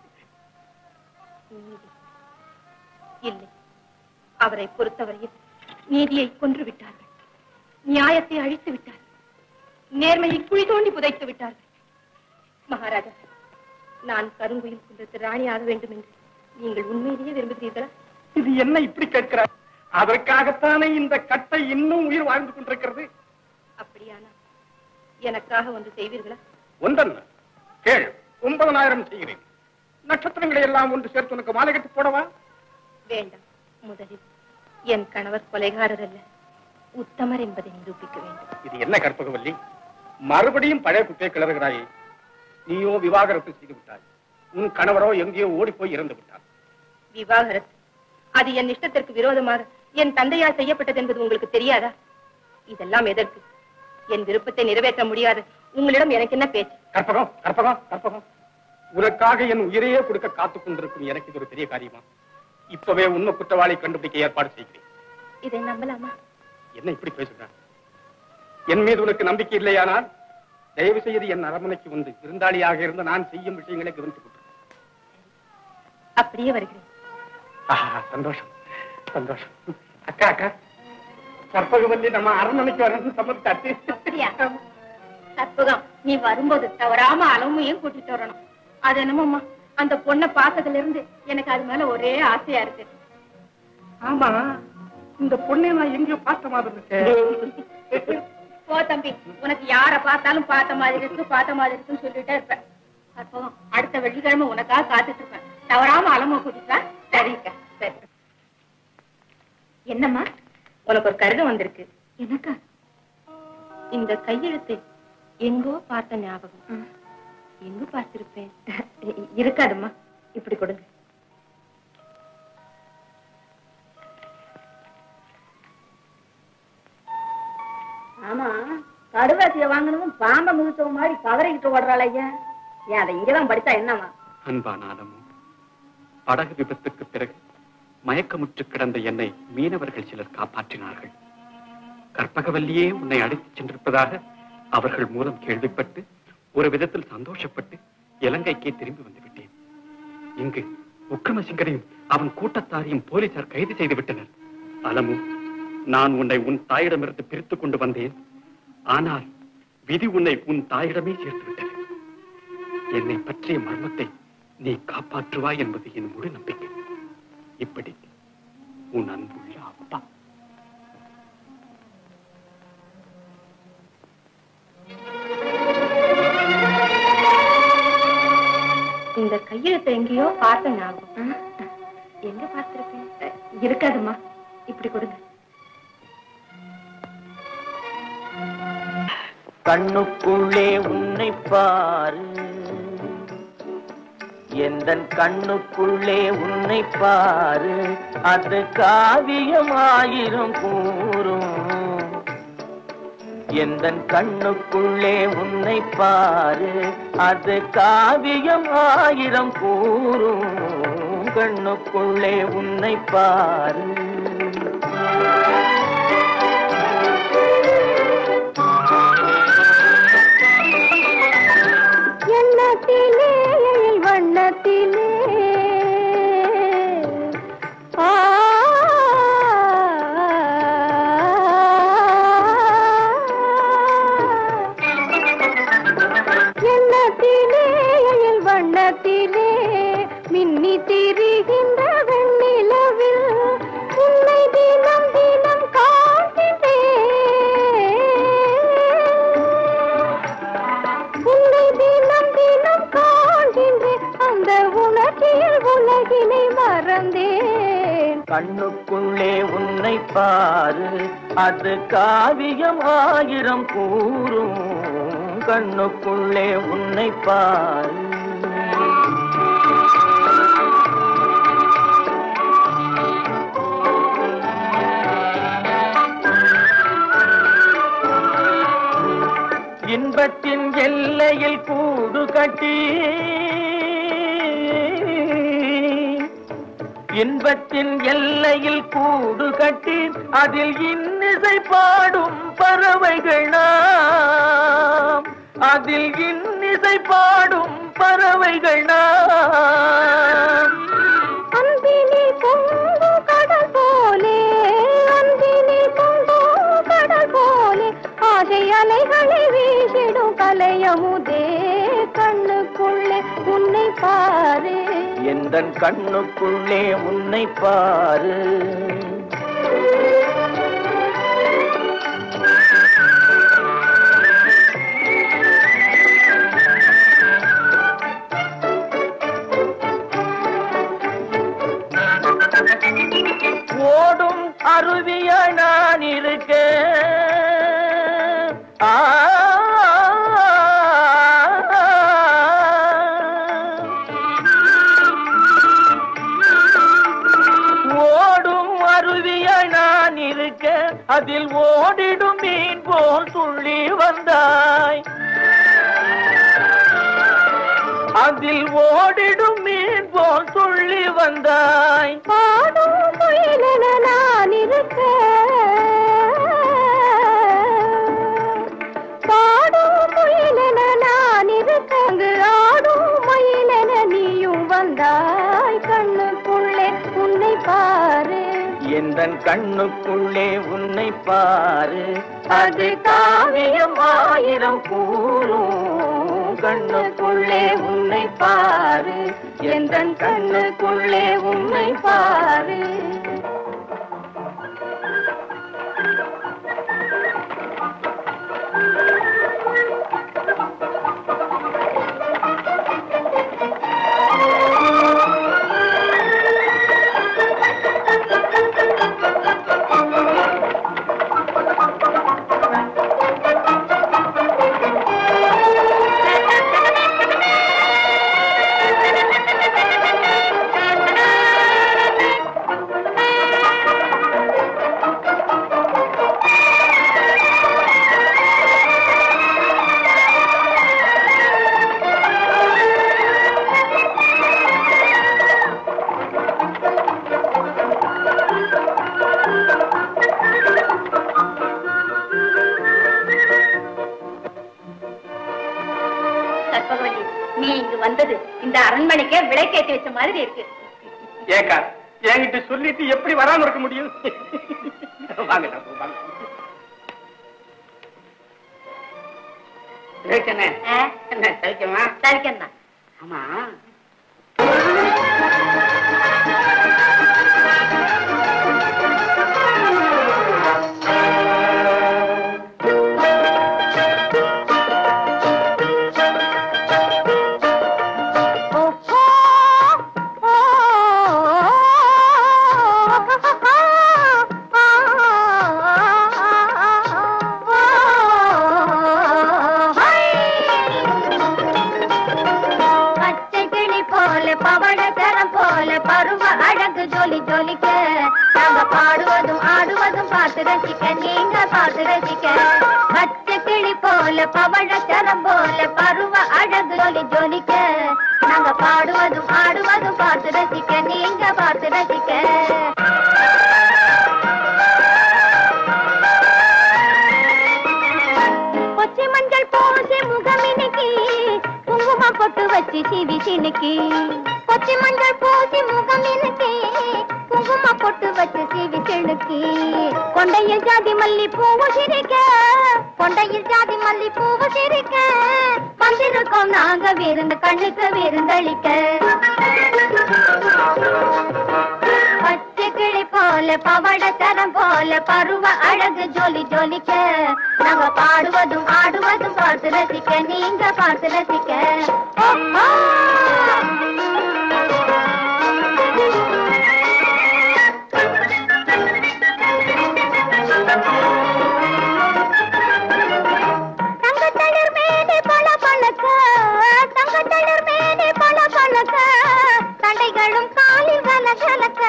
இல்லை, அவரை பொறுத்தவரையில் நீதியை கொன்று விட்டார்கள், நியாயத்தை அழித்து விட்டார்கள், நேர்மையை குழி தோண்டி புதைத்து விட்டார்கள். மகாராஜா, நான் கருங்குயில் குன்றத்து ராணியாக வேண்டும் என்று நீங்கள் உண்மையிலேயே விரும்புகிறீர்களா? இது என்ன இப்படி கேட்கிறார்? அதற்காகத்தானே இந்த கட்டை இன்னும் உயிர் வாழ்ந்து கொண்டிருக்கிறது. அப்படியானா எனக்காக ஒன்று செய்வீர்களா? ஒன்றல்ல, கேள். ஒன்பதனாயிரம் செய்கிறேன். நட்சத்திரங்களை எல்லாம் ஒன்று சேர்த்து உனக்கு மாலை கட்டி போடவா? வேண்டாம். முதலில் என் கணவர் கொலைகாரர் அல்ல, உத்தமர் என்பதை நிரூபிக்க வேண்டும். இது என்ன கற்பகவல்லி? மறுபடியும் பழைய குப்பையை கிளறுகிறாயே. நீயோ விவாகரத்து செய்து விட்டாய். உன் கணவரோ எங்கேயோ ஓடி போய் இறந்து விட்டார். விவாகரத்து அது என் இஷ்டத்திற்கு விரோதமாக என் தந்தையால் செய்யப்பட்டது என்பது உங்களுக்கு தெரியாதா? இதெல்லாம் எதற்கு? என் விருப்பத்தை நிறைவேற்ற முடியாது உங்களிடம் எனக்கு என்ன பேச்சு? கற்பகம், கற்பகம், கற்பகம். உனக்காக என் உயிரையே கொடுக்க காத்துக் கொண்டிருக்கும் எனக்கு இது ஒரு பெரிய காரியமா? இப்பவே உண்மை குற்றவாளி கண்டுபிடிக்க ஏற்பாடு செய்கிறேன். இதை நம்பலாமா? என்ன இப்படி பேசுகிறான்? என் மீது உனக்கு நம்பிக்கை இல்லையானால் தயவு செய்து என் அரண்மனைக்கு வந்து விருந்தாளியாக இருந்து நான் செய்யும் விஷயங்களை கவனித்துக் கொண்டிருக்கிறேன். அப்படியே வருகிறேன். சந்தோஷம், சந்தோஷம். அக்கா, அக்கா, கற்பகவல்லி நம்ம அரண்மனைக்கு வரணும் சம்மதித்தாச்சு. அப்படியா? கற்பகம், நீ வரும்போது தவறாம அளவையும் கூட்டிட்டு வரணும். அது என்னமோம்மா, அந்த பொண்ணை பார்த்ததுல இருந்து எனக்கு அது மேல ஒரே ஆசையா இருக்கு. ஆமா, இந்த பொண்ணை நான் எங்கேயோ பார்த்த மாதிரி இருக்கேன். போ தம்பி, உனக்கு யார பார்த்தாலும் பார்த்த மாதிரி இருக்கு பார்த்த மாதிரி இருக்குன்னு சொல்லிட்டே இருப்பேன். கற்பகம், அடுத்த வெள்ளிக்கிழமை உனக்காக காத்துட்டு இருப்பேன். தவறாம அலம கூட்டிட்டா? சரிக்கா, சரி. என்னம்மா, உனக்கு ஒரு கடிதம் வந்திருக்கு. எனக்கா? இந்த கையெழுத்தை எங்கோ பார்த்த ஞாபகம். எங்க பார்த்திருப்பேன்? இருக்காதும்மா, இப்படி கொடுங்க. ஆமா, கடுவாசிய வாங்கணும் பாம்ப முகத்தவ மாதிரி கவரைக்கிட்டு ஓடுறாள் ஐயா. ஏன் அதை இங்கதான் படித்தா என்னவா? அன்பானாலும் படகு விபத்துக்கு பிறகு மயக்கமுற்று கிடந்த என்னை மீனவர்கள் சிலர் காப்பாற்றினார்கள். கற்பகவல்லியே உன்னை அழைத்துச் சென்றிருப்பதாக அவர்கள் மூலம் கேள்விப்பட்டு ஒரு விதத்தில் சந்தோஷப்பட்டு இலங்கைக்கே திரும்பி வந்து விட்டேன். இங்கு உக்கிரமசிங்கரையும் அவன் கூட்டத்தாரையும் போலீசார் கைது செய்து விட்டனர். அலமு, நான் உன்னை உன் தாயிடமிருந்து பிரித்துக் கொண்டு வந்தேன். ஆனால் விதி உன்னை உன் தாயிடமே சேர்த்து விட்டது. என்னை பற்றிய மர்மத்தை நீ காப்பாற்றுவாய் என்பது என் முழு நம்பிக்கை. இப்படி உன் அன்புள்ள அப்பா. இந்த கையெழுத்தை எங்கேயோ பார்த்த ஞாபகம். எங்க பார்த்திருப்பேன்? இருக்காதுமா, இப்படி கொடுங்க. கண்ணுக்குள்ளே உன்னை பாரு, எந்தன் கண்ணுக்குள்ளே உன்னை பாரு, அது காவியமாயிரம் கூறும். எந்தன் கண்ணுக்குள்ளே உன்னை பாரு, அது காவியம் ஆயிரம் கூறும். கண்ணுக்குள்ளே உன்னை பாரு. எண்ணத்திலே வண்ணத்திலே ஆ எண்ணத்திலே வண்ணத்திலே மின்னி திரிகின்ற வெண்ணிலவில் உன்னை தினம் தினம் காண்கின்றேன். உன்னை தினம் தினம் காண்கின்றேன், அந்த உணர்ச்சியில் உலகினை மறந்தேன். கண்ணுக்குள்ளே உன்னை பாரு, அது காவியம் ஆயிரம் கூறும். கண்ணுக்குள்ளே உன்னை பாரு. இன்பத்தின் எல்லையில் கூடு கட்டி, இன்பத்தின் எல்லையில் கூடு கட்டி, அதில் இன்னிசை பாடும் பறவைகள் நாம். அதில் இன்னிசை பாடும் பறவைகள் நாம். அன்பினில் பொங்கும் கடல் போலே, அன்பினில் பொங்கும் கடல் போலே, ஆசை அலைகளை வீசிடும் கலையமுதே. கண்ணுக்குள்ளே உன்னை பாரு, எந்தன் கண்ணுக்குள்ளே உன்னை பாரு. ஓடும் அருவிய நான் இருக்க, ஆ ஓடும் அருவிய நான் இருக்க, அதில் ஓடிடும் மீன் போல் துள்ளி வந்தாய். அதில் ஓடிடும் மீன் போல் துள்ளி வந்தாய். பாடும் முயலென நான் இருக்க, பாடும் முயலென நான் இருக்க, அங்கு ஆடும் மயிலென நீயும் வந்தாய். கண்ணுக்குள்ளே உன்னை பாரு, எந்தன் கண்ணுக்குள்ளே உன்னை பாரு, அது காவியம் ஆயிரம் கூறும். கண்ணுக்குள்ளே உன்னை பாரு, எந்தன் கண்ணுக்குள்ளே உன்னை பாரு. கண்மணிக்கே விளக்கேற்றி வச்ச மாதிரி இருக்கு. ஏக்கா என்கிட்ட சொல்லிட்டு எப்படி வராம இருக்க முடியும்? வாங்க வாங்க. என்ன சௌக்கியமா? சௌக்கியம் தான். ஆமா ஜொலிக்க நாங்க பாடுவதும் ஆடுவதும் பார்த்து ரசிக்க நீங்க பார்த்து ரசிக்க பச்சை கிளி போல பவழச்சரம் போல பருவ அழகு ஜொலி ஜொலிக்க நாங்க பாடுவதும் ஆடுவதும் பார்த்து ரசிக்க நீங்க பார்த்து ரசிக்க கொச்சி மஞ்சள் பூசி முகமினுக்கி குங்குமம் பொட்டு வச்சு சிவி சினுக்கி கொச்சி மஞ்சள் பூசி முகமினுக்கி குங்கும பொட்டு வச்சு சிவி சினுக்கி கொண்டையில் ஜாதி மல்லி பூவு சிரிக்க கொண்டையில் ஜாதி மல்லி பூவு சிரிக்க வந்திருக்கோம் நாங்க விருந்து கண்ணுக்கு விருந்தளிக்க பச்சை கிளி போல பவழச்சரம் போல பருவ அழகு ஜொலி ஜொலிக்க நாங்க பாடுவதும் ஆடுவதும் பார்த்து ரசிக்க நீங்க பார்த்து ரசிக்க தங்கத்தளிர் மேலே பல பழக்க தங்கத்தளிர் மேலே பல பழக்க தண்டைகளும் காலில் கல கலக்க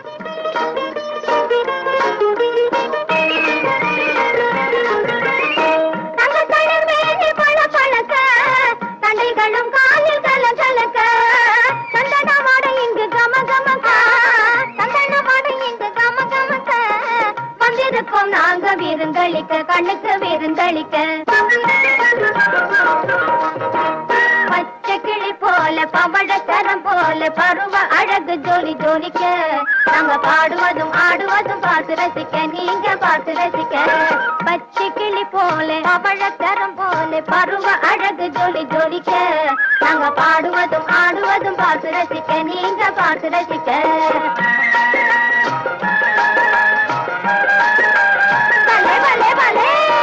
தங்கத்தளிர் மேலே பல பழக்க தண்டைகளும் காலில் கல கலக்க சந்தனமாட இங்கு கம கமக்க சந்தனமாட இங்கு கம கமக்க வந்திருக்கோம் நாங்க விருந்தளிக்க கண்ணுக்கு விருந்தளிக்க பச்சை கிளி போல பவழச்சரம் போல பருவ அழகு ஜோலி ஜோலிக்க நாங்க பாடுவதும் ஆடுவதும் பார்த்து ரசிக்க நீங்க பார்த்து ரசிக்க பச்சை கிளி போல பவழச்சரம் போல பருவ அழகு ஜோலி ஜோலிக்க நாங்க பாடுவதும் ஆடுவதும் பார்த்து ரசிக்க நீங்க பார்த்து ரசிக்க பலே பலே பலே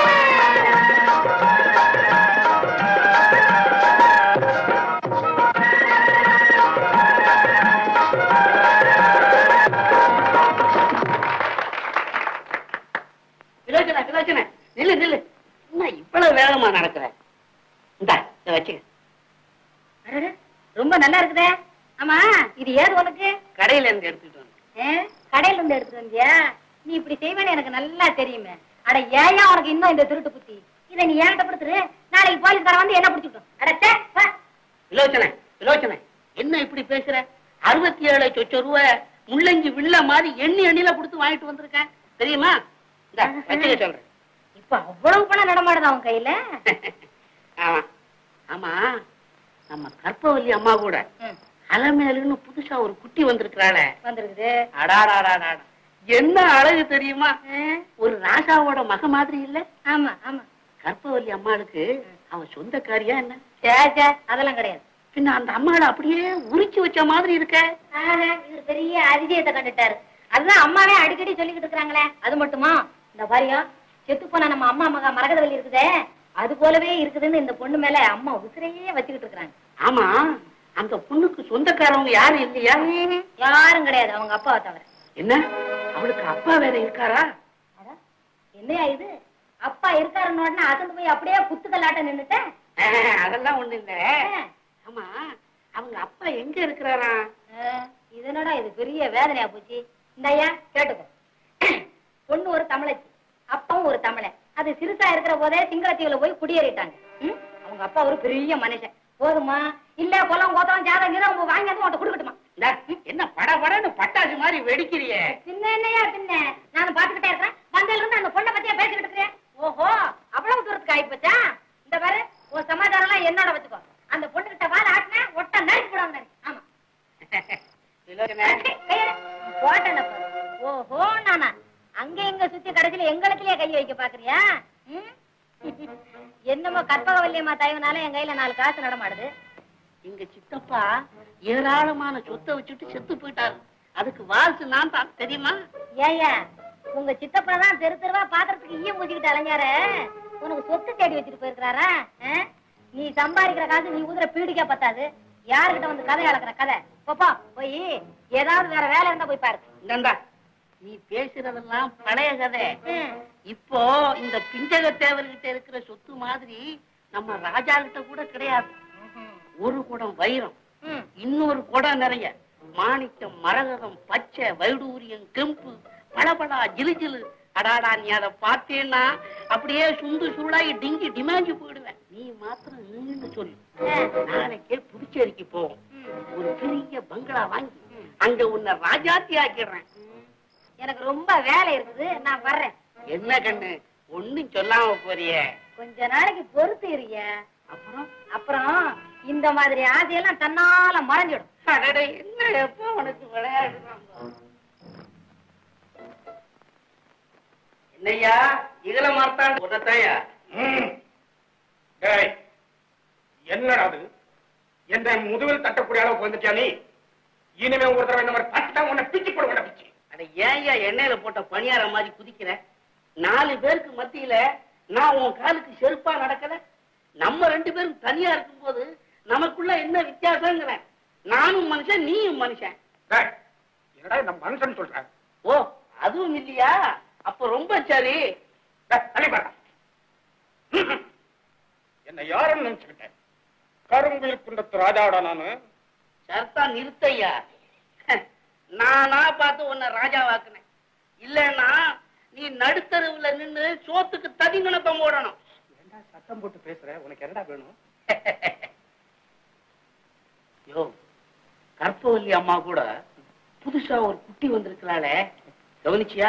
விலோச்சனை விலோச்சனை நில்லு நில்லு என்ன இவ்வளவு வேகமா நடக்கிற இந்தா இத வச்சுக்க அடடே, ரொம்ப நல்லா இருக்குதே. ஆமா இது ஏது உனக்கு? கடையில இருந்து எடுத்துட்டு வந்து ஏ, கடையில இருந்து எடுத்துட்டு வந்தியா? நீ இப்படி செய்வேன்னு எனக்கு நல்லா தெரியுமே. அட ஏயா உனக்கு இன்னும் இந்த திருட்டு புத்தி? இதை நீ ஏன்ட்ட கொடுத்துரு, நாளைக்கு போலீஸ்காரன் வந்து என்ன பிடிச்சிட்டோம். அடச்சே விலோச்சனை விலோச்சனை என்ன இப்படி பேசுற? அறுபத்தி ஏழு சொச்ச ரூபாய் முள்ளங்கி வில்ல மாதிரி எண்ணி எண்ணில கொடுத்து வாங்கிட்டு வந்திருக்கேன் தெரியுமா? இந்தா வச்சுக்க சொல்றேன். இப்ப அவ்வளவு பணம் நடமாடுதா உன் கையில? ஆமா ஆமா நம்ம கற்பவல்லி அம்மா கூட அலமேலுன்னு புதுசா ஒரு குட்டி வந்திருக்கிறாள வந்திருக்குது. அடாடாடாடா என்ன அழகு தெரியுமா? ஒரு ராசாவோட மக மாதிரி இல்ல? ஆமா ஆமா. கற்பவல்லி அம்மாளுக்கு அவன் சொந்தக்காரியா என்ன? சே சே அதெல்லாம் கிடையாது. பின்ன அந்த அம்மாளை அப்படியே உரிச்சு வச்ச மாதிரி இருக்க. இது பெரிய அதிசயத்தை கண்டுட்டாரு. அதுதான் அம்மாவே அடிக்கடி சொல்லிக்கிட்டு இருக்காங்களே. அது மட்டுமா? இந்த பாரியா செத்து போன நம்ம அம்மா மகா மரகதவல்லி இருக்குதே, அது போலவே இருக்குதுன்னு இந்த பொண்ணு மேல அம்மா உசிரையே வச்சுக்கிட்டு இருக்காங்க. ஆமா அந்த பொண்ணுக்கு சொந்தக்காரவங்க யாரும் இல்லையா? யாரும் கிடையாது, அவங்க அப்பாவை தவிர. என்ன அவளுக்கு அப்பா வேற இருக்காரா? என்னையா இது, அப்பா இருக்காருன்னு உடனே அசந்து போய் அப்படியே குத்துக்கல்லாட்ட நின்னுட்டேன். அதெல்லாம் ஒண்ணு இல்ல. ஆமா அவங்க அப்பா எங்க இருக்கிறாரா? இதனடா இது பெரிய வேதனையா போச்சு. இந்த ஐயா கேட்டுக்கோ. பொண்ணு ஒரு தமிழச்சி, அப்பாவும் ஒரு தமிழன். அது சிறுசா இருக்கிற போதே சிங்களத்தீவுல போய் குடியேறிட்டாங்க. அவங்க அப்பா ஒரு பெரிய மனுஷன். போதுமா? இல்ல கொல்லம் கோத்தம் ஜாதகம் கீதம் வாங்கி வந்து உன்ட்ட கொடுக்கட்டுமா? என்ன பட படன்னு பட்டாசு மாதிரி வெடிக்கிறியே? பின்ன என்னையா பின்ன, நான் பாத்துக்கிட்டே இருக்கேன். வந்ததுல இருந்து அந்த பொண்ணை பத்தியா பேசிக்கிட்டு இருக்கிறேன். ஓஹோ அவ்வளவு தூரத்துக்கு ஆயிப்போச்சா? இந்த பாரு உன் சமாதானம் எல்லாம் என்னோட வச்சுக்கோ. அந்த பொண்ணு கிட்ட வாழ ஆட்டின ஒட்ட நறுக்கி போடாம. ஆமா ஓஹோ நானா அங்க எங்க சுத்தி கடைசியில எங்களுக்குலயே கை வைக்க பாக்குறியா? என்னமோ கற்பகவல்லியம்மா தயவுனால என் கையில நாலு காசு நடமாடுது. எங்க சித்தப்பா ஏராளமான சொத்தை வச்சுட்டு செத்து போயிட்டாரு. அதுக்கு வாரிசு நான் தான், தெரியுமா? ஏயா உங்க சித்தப்பா தான் தெரு தெருவா பாத்திரத்துக்கு ஈய மூஞ்சிக்கிட்டு அலைஞ்சாரு. உனக்கு சொத்து தேடி வச்சுட்டு போயிருக்கிறாரா? நீ சம்பாதிக்கிற காசு நீ ஊதுற பீடிக்கா பத்தாது. யாருக்கிட்ட வந்து கதை அளக்குற கதை? போப்பா போய் ஏதாவது வேற வேலை இருந்தா போய் பாரு. இந்தா நீ பேசுறதெல்லாம் பழைய கதை. இப்போ இந்த பிஞ்சக தேவர்கிட்ட இருக்கிற சொத்து மாதிரி நம்ம ராஜா கிட்ட கூட கிடையாது. ஒரு குடம் வைரம், இன்னொரு குடம் நிறைய மாணிக்கம், மரகதம், பச்சை, வைடூரியம், கெம்பு, பளபளா, ஜிலு ஜிலு. அடாடா நீ அதை பார்த்தேன்னா அப்படியே சுண்டு சுருளாகி டிங்கி டிமாஞ்சி போயிடுவேன். நீ மாத்திரம் நின்று சொல்லு, நாளைக்கே புதுச்சேரிக்கு போவோம். ஒரு பெரிய பங்களா வாங்கி அங்க உன்னை ராஜாத்தி ஆக்கிடுறேன். எனக்கு ரொம்ப வேலை இருக்குது, நான் வர்றேன். என்ன கண்ணு ஒண்ணும் சொல்லாம போறிய? கொஞ்ச நாளைக்கு பொறுத்து இருக்க. அப்புறம் அப்புறம் இந்த மாதிரி ஆசையெல்லாம் தன்னால மறைஞ்சிடும். என்ன எப்போ உனக்கு விளையாடுறாங்க? என்னையா இகல மார்த்தான் உன்னத்தையா? என்னடா அது? என்ற முதுகில் தட்டக்கூடிய அளவுக்கு வந்துட்டியா நீ? இனிமே ஒரு தடவை இந்த மாதிரி தட்டா உன்னை பிச்சு போடுவேன் பிச்சு. அட ஏன்யா எண்ணெயில போட்ட பணியார மாதிரி குதிக்கிற? நாலு பேருக்கு மத்தியில நான் உன் காலுக்கு செருப்பா நடக்கல. நம்ம ரெண்டு பேரும் தனியா இருக்கும் போது நமக்குள்ள என்ன வித்தியாசங்கிறேன். நானும் மனுஷன், நீயும் மனுஷன். என்னடா நம்ம மனுஷன் சொல்ற? ஓ அதுவும் இல்லையா? அப்ப ரொம்ப சரி. என்ன யாருன்னு நினைச்சுக்கிட்டேன்? கருங்குயில் குன்றத்து ராஜாவோட நானு. சர்த்தா நிறுத்தையா. நானா பார்த்து உன்னை ராஜாவாக்குனேன். இல்லன்னா நீ நடுத்தருவுல நின்னு சோத்துக்கு ததிங்கணப்பம் போடணும். ஏண்டா சத்தம் போட்டு பேசுற? உனக்கு என்னடா வேணும்? யோ கற்பவல்லி அம்மா கூட புதுசா ஒரு குட்டி வந்திருக்கிறாளே, கவனிச்சியா?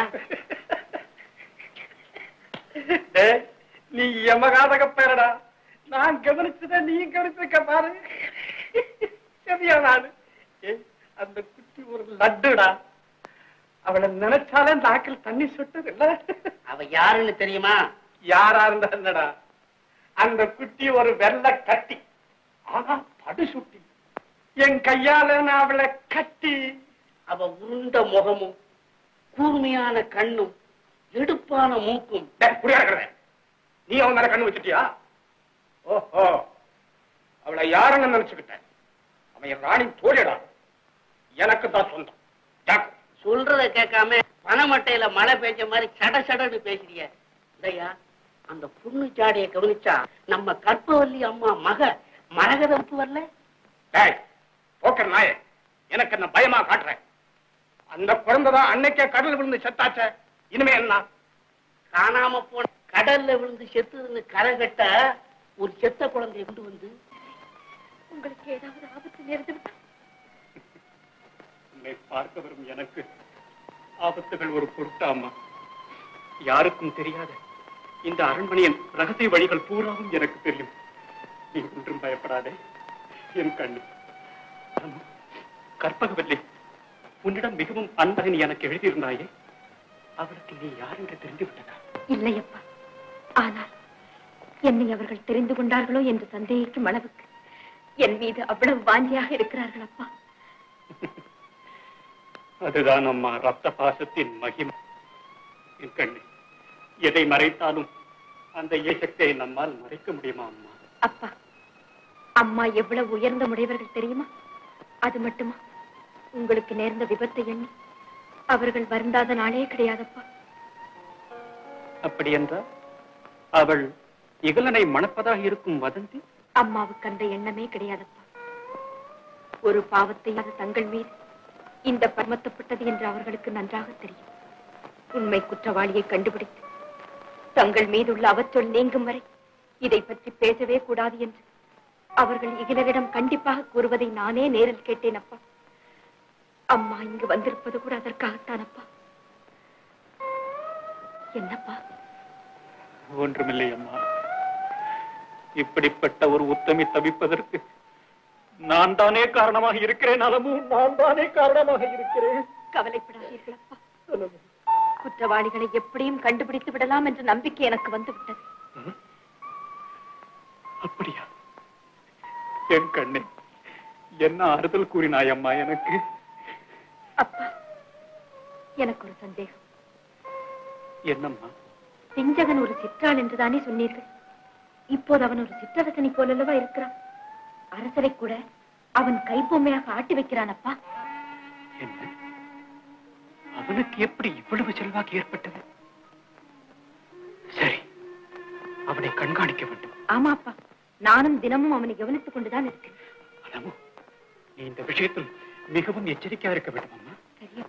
நீ எமகாதக பேரடா. நான் கவனிச்சத நீ கவனிச்சிருக்க பாரு. சரியா நானு? அந்த குட்டி ஒரு லட்டுடா. அவளை நினைச்சாலே நாக்கில் தண்ணி சொட்டது இல்ல. அவ யாருன்னு தெரியுமா? யாரா இருந்தா என்னடா? அந்த குட்டி ஒரு வெள்ளை கட்டி. ஆனா படு சுட்டி. என் கையால நான் அவளை கட்டி. அவ உருண்ட முகமும் கூர்மையான கண்ணும் எடுப்பான மூக்கும். நீ அவன் மேல கண்ணு வச்சுட்டியா? ஓஹோ, அவளை யாருன்னு நினைச்சுக்கிட்டேன். அவன் என் ராணி தோழிடா. எனக்கு தான் சொந்தம். சொல்றத கேட்காம பனமட்டையில மழை பெய்ஞ்ச மாதிரி சட சடன்னு பேசுறிய. இல்லையா அந்த புண்ணு சாடிய கவனிச்சா நம்ம கற்பவல்லி அம்மா மக மரகதம் வரல. போக்கர் நாயே, எனக்கு என்ன பயமா காட்டுறேன்? அந்த குழந்தைதான் அன்னைக்கே கடல் விழுந்து செத்தாச்ச. இனிமே என்ன? காணாம போன கடல்ல விழுந்து செத்துன்னு கரை கட்ட ஒரு செத்த குழந்தைய கொண்டு வந்து உங்களுக்கு ஏதாவது ஆபத்து நேர்ந்து விட்டா? உன்னை பார்க்க வரும் எனக்கு ஆபத்துகள் ஒரு பொருட்டாமா? யாருக்கும் தெரியாத இந்த அரண்மனையின் ரகசிய வழிகள் பூராவும் எனக்கு தெரியும். நீ ஒன்றும் பயப்படாதே என் கண்ணு. கற்பகவல்லி, உன்னிடம் மிகவும் அன்பை நீ எனக்கு எழுதியிருந்தாயே, அவளுக்கு நீ யார் என்று தெரிந்து விட்டதா? இல்லையப்பா, ஆனால் என்னை அவர்கள் தெரிந்து கொண்டார்களோ என்று சந்தேகிக்கும் அளவுக்கு என் மீது அவ்வளவு வாஞ்சியாக இருக்கிறார்கள் அப்பா. அதுதான் அம்மா ரத்த பாசத்தின் மகிமை. என் கண்ணு, எதை மறைத்தாலும் அந்த ஏசத்தை நம்மால் மறைக்க முடியுமா அம்மா? அப்பா, அம்மா எவ்வளவு உயர்ந்த முடையவர்கள் தெரியுமா? அது மட்டுமா, உங்களுக்கு நேர்ந்த விபத்தை எண்ணி அவர்கள் வருந்தாத நாளே கிடையாதப்பா. அப்படி என்றால் அவள் இகலனை மணப்பதாக இருக்கும் வதந்தி? அம்மாவுக்கு அந்த எண்ணமே கிடையாதப்பா. ஒரு பாவத்தை தங்கள் மீது இந்த பர்மத்தப்பட்டது என்று அவர்களுக்கு நன்றாக தெரியும். உண்மை குற்றவாளியை கண்டுபிடித்து தங்கள் மீதுள்ள அவச்சொல் நீங்கும் வரை இதை பற்றி பேசவே கூடாது என்று அவர்கள் இகிலரிடம் கண்டிப்பாக கூறுவதை நானே நேரில் கேட்டேன் அப்பா. அம்மா இங்கு வந்திருப்பது கூட அதற்காகத்தான் அப்பா. என்னப்பா? ஒன்றுமில்லை அம்மா. இப்படிப்பட்ட ஒரு உத்தமி தவிப்பதற்கு நான் தானே காரணமாக இருக்கிறேன். அலமு, நான் தானே காரணமாக இருக்கிறேன். கவலைப்படாதீர்கள் அப்பா. குற்றவாளிகளை எப்படியும் கண்டுபிடித்து விடலாம் என்ற நம்பிக்கை எனக்கு வந்து விட்டது. அப்படியா? என் கண்ணே, என்ன ஆறுதல் கூறினாய் அம்மா எனக்கு. அப்பா, எனக்கு ஒரு சந்தேகம். என்னம்மா? பிஞ்சகன் ஒரு சிற்றாள் என்றுதானே சொன்னீர்கள். இப்போது அவன் ஒரு சிற்றரசனை போலல்லவா இருக்கிறான். அரசரை கூட அவன் கைப்பொம்மையாக ஆட்டி வைக்கிறான். அப்பா, என்ன? அவனுக்கு எப்படி இவ்வளவு செல்வாக்கு ஏற்பட்டது? சரி, அவனை கண்காணிக்க வேண்டும். ஆமா அப்பா, நானும் தினமும் அவனை கவனித்துக் கொண்டுதான் இருக்கேன். அலமு, நீ இந்த விஷயத்தில் மிகவும் எச்சரிக்கையா இருக்க வேண்டும் அம்மா.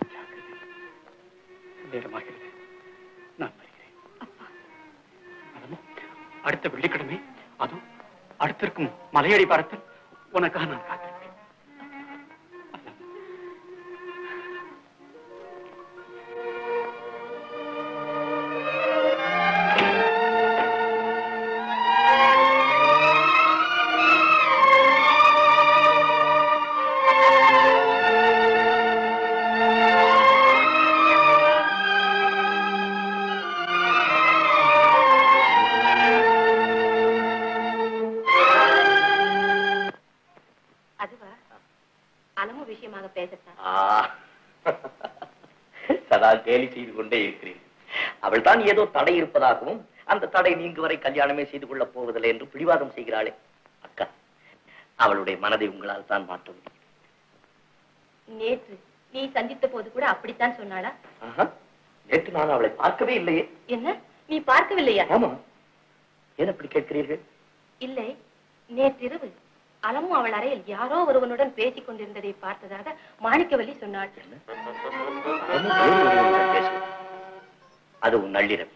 நேரமாகிறது, நான் வருகிறேன். அலமு, அடுத்த வெள்ளிக்கிழமை அதுவும் அடுத்திருக்கும் மலையடி பாரத்தில் உனக்காக நான் காத்திருப்பேன். சதா கேலி செய்து கொண்டே இருக்கிறீர்கள். அவள் தான் ஏதோ தடை இருப்பதாகவும் அந்த தடை நீங்கு வரை கல்யாணமே செய்து கொள்ளப் போவதில்லை என்று பிடிவாதம் செய்கிறாளே. அக்கா, அவளுடைய மனதை உங்களால் தான் மாற்ற முடியும். நேற்று நீ சந்தித்த போது கூட அப்படித்தான் சொன்னாளா? நேற்று நான் அவளை பார்க்கவே இல்லையே. என்ன, நீ பார்க்கவில்லையா? ஆமா. ஏன் அப்படி கேட்கிறீர்கள்? இல்லை, நேற்றிரவு அலமு அவள் அறையில் யாரோ ஒருவனுடன் பேசிக் கொண்டிருந்ததை பார்த்ததாக மாணிக்கவல்லி சொன்னாள். அது உன் நள்ளிரவு.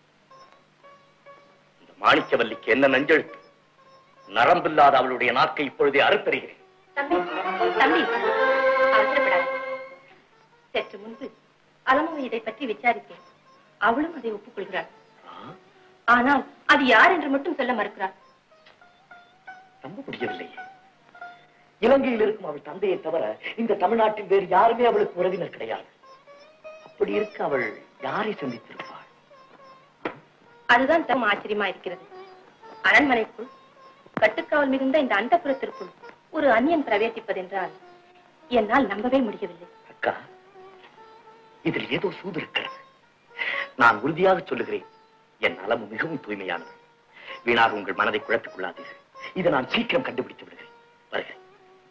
இந்த மாணிக்கவல்லிக்கு என்ன நஞ்செழுத்து? நரம்பில்லாத அவளுடைய நாக்கை இப்பொழுதே அறுத்தறிகிறேன். தம்பி, தம்பி, அவசரப்படாது. சற்று முன்பு அலமு இதை பற்றி விசாரித்தேன். அவளும் அதை ஒப்புக்கொள்கிறாள். ஆனால் அது யார் என்று மட்டும் சொல்ல மறுக்கிறாள். நம்ப முடியவில்லையே. இலங்கையில் இருக்கும் அவள் தந்தையை தவிர இந்த தமிழ்நாட்டில் வேறு யாருமே அவளுக்கு உறவினர் கிடையாது. அப்படி இருக்க அவள் யாரை சந்தித்திருப்பாள்? அதுதான் தம் ஆச்சரியமா இருக்கிறது. அரண்மனைக்குள் கட்டுக்காவல் மிகுந்த இந்த அந்தப்புறத்திற்குள் ஒரு அந்நியன் பிரவேசிப்பதென்றால் என்னால் நம்பவே முடியவில்லை. அக்கா, இதில் ஏதோ சூது இருக்கிறது. நான் உறுதியாக சொல்லுகிறேன், என் நலமு மிகவும் தூய்மையானது. வீணாக உங்கள் மனதை குழப்பிக் கொள்ளாதீர்கள். இதை நான் சீக்கிரம் கண்டுபிடித்து விடுகிறேன். வருகிறேன்.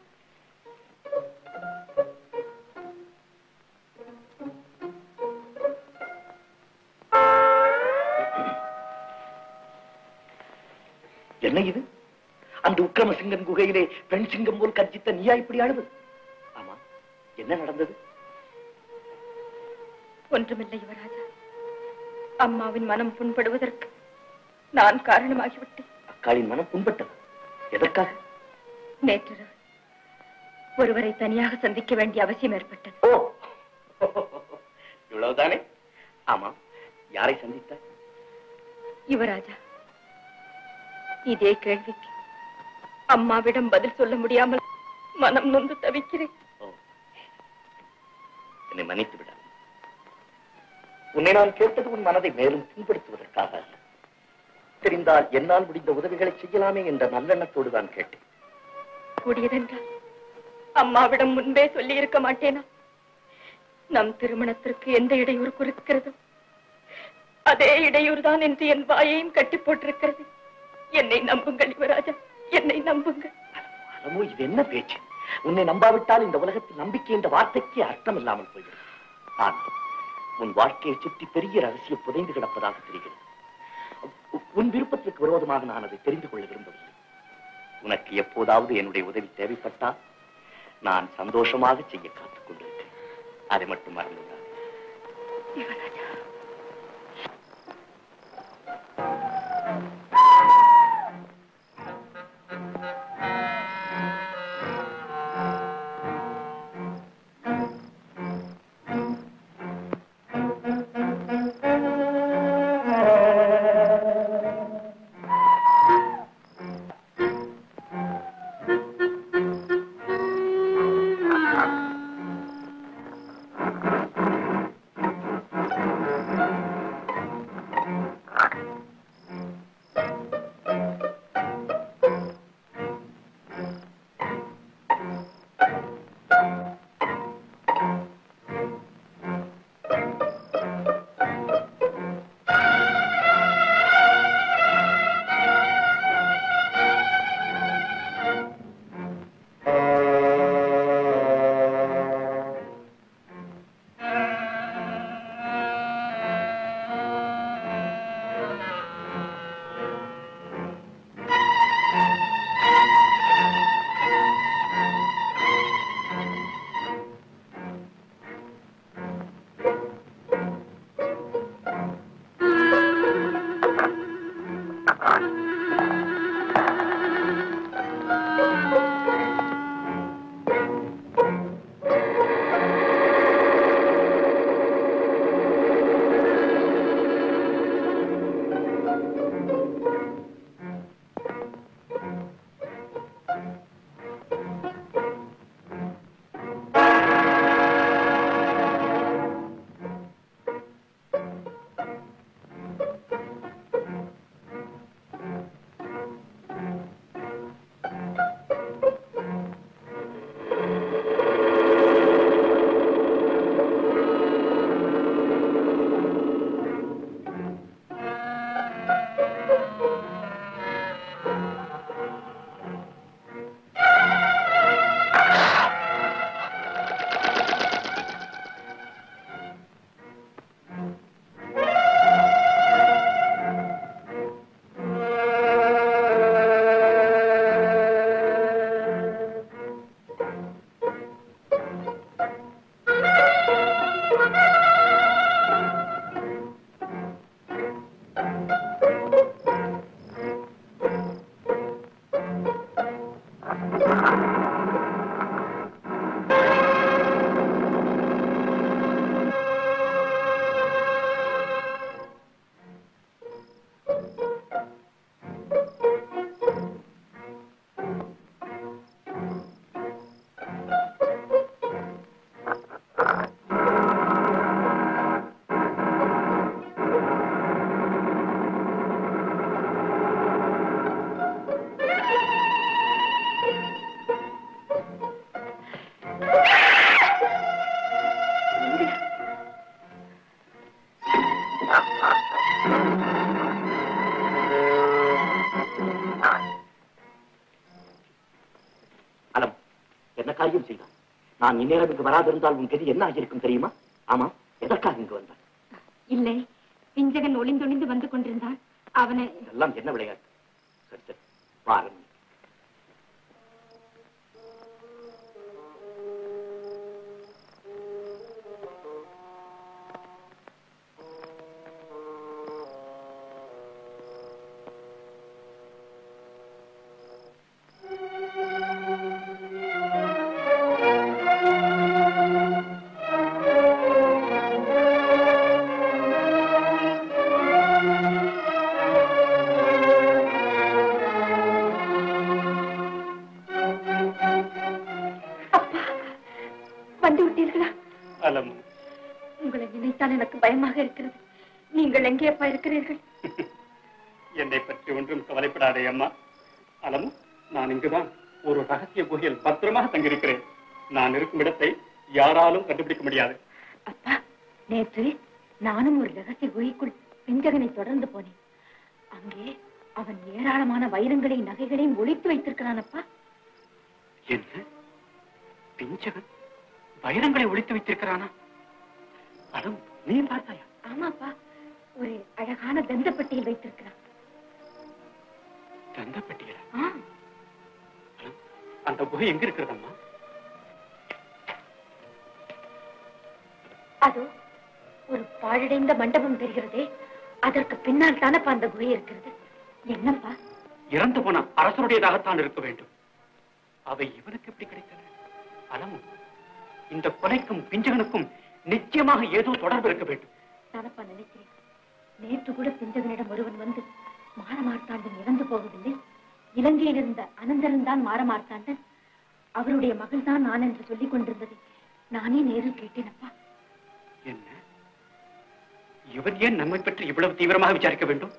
என்ன இது? அந்த உக்கிரமசிங்கன் குகையிலே பெண் சிங்கம் போல் கர்ஜித்த நீயா இப்படி அழுது? ஆமா, என்ன நடந்தது? ஒன்றுமில்லை யுவராஜா. அம்மாவின் மனம் புண்படுவதற்கு நான் காரணமாகிவிட்டேன். அக்காளின் மனம் புண்பட்டது. எதற்காக? நேற்றிரவு ஒருவரை தனியாக சந்திக்க வேண்டிய அவசியம் ஏற்பட்டது. ஓ, இவ்வளவுதானே? ஆமா, யாரை சந்தித்த? யுவராஜா, இதே கேள்விக்கு அம்மாவிடம் பதில் சொல்ல முடியாமல் மனம் நொந்து தவிக்கிறேன். என்னை மன்னித்து விட. உன்னை நான் கேட்டது உன் மனதை மேலும் புண்படுத்துவதற்காக அல்ல. தெரிந்தால் என்னால் முடிந்த உதவிகளை செய்யலாமே என்ற நல்லெண்ணத்தோடு தான் கேட்டேன். கூடியதென்றால் அம்மாவிடம் முன்பே சொல்லி இருக்க மாட்டேனா? நம் திருமணத்திற்கு எந்த இடையூறு குறிக்கிறதோ அதே இடையூறு தான் என்று என் வாயையும் கட்டி போட்டிருக்கிறது. என்னை நம்புங்கள் யுவராஜா, என்னை நம்புங்கள். அலமோ, இது என்ன பேச்சு? உன்னை நம்பாவிட்டால் இந்த உலகத்தில் நம்பிக்கை என்ற வார்த்தைக்கு அர்த்தம் இல்லாமல் போய்விடும். ஆனால் உன் வாழ்க்கையை சுற்றி பெரிய ரகசியம் புதைந்து கிடப்பதாக தெரிகிறது. உன் விருப்பத்திற்கு விரோதமாக நான் அதை தெரிந்து கொள்ள விரும்பவில்லை. உனக்கு எப்போதாவது என்னுடைய உதவி தேவைப்பட்டால் நான் சந்தோஷமாக செய்ய காத்துக் கொண்டிருக்கிறேன். அதை மட்டும் மறந்துவிடாதே. காரியம் செய்தான். நான் இந்நேரம் இங்கு வராதிருந்தால் உன் கதி என்ன ஆகியிருக்கும் தெரியுமா? ஆமா, எதற்காக இங்கு வந்தாய்? இல்லை, பிஞ்சகன் ஒளிந்தொழிந்து வந்து கொண்டிருந்தான். அவனை எல்லாம் என்ன விளையாட்டு? சரி சரி, பாருங்க. உங்களை நினைத்தால் எனக்கு பயமாக இருக்கிறது. நீங்கள் எங்கேப்பா இருக்கிறீர்கள்? என்னை பற்றி ஒன்றும் கவலைப்படாதே அம்மா. அலமு, நான் இங்குதான் ஒரு ரகசிய குகையில் பத்திரமாக தங்கியிருக்கிறேன். நான் இருக்கும் இடத்தை யாராலும் கண்டுபிடிக்க முடியாது. அப்பா, நேற்று நானும் ஒரு ரகசிய குகைக்குள் பிஞ்சகனை தொடர்ந்து போனேன். அங்கே அவன் ஏராளமான வைரங்களையும் நகைகளையும் ஒளித்து வைத்திருக்கிறான். அப்பா, என்ன? பிஞ்சகன் வைரங்களை ஒளித்து வைத்திருக்கிறானா? அதுவும் நீ பார்த்தாயா? ஆமாப்பா, ஒரு அழகான தந்தப்பட்டியில் வைத்திருக்கிறான். தந்தப்பட்டியலா? அந்த குகை எங்க இருக்கிறதம்மா? அதோ ஒரு பாழடைந்த மண்டபம் தெரிகிறதே, அதற்கு பின்னால் தானப்பா அந்த குகை இருக்கிறது. என்னப்பா? இறந்து போன அரசருடையதாகத்தான் இருக்க வேண்டும். அவை இவனுக்கு எப்படி கிடைத்தன? அலமு, இந்த கொலைக்கும் பிஞ்சகனுக்கும் நிச்சயமாக ஏதோ தொடர்பு இருக்க வேண்டும். நானப்பா நினைக்கிறேன். நேற்று கூட பிஞ்சகனிடம் ஒருவன் வந்து மாரமார்த்தாண்டன் இறந்து போகவில்லை, இலங்கையில் இருந்த அனந்தரன் தான் மாரமார்த்தாண்டன், அவருடைய மகள் தான் நான் என்று சொல்லிக் கொண்டிருந்ததை நானே நேரில் கேட்டேனப்பா. என்ன? இவன் ஏன் நம்மை பற்றி இவ்வளவு தீவிரமாக விசாரிக்க வேண்டும்?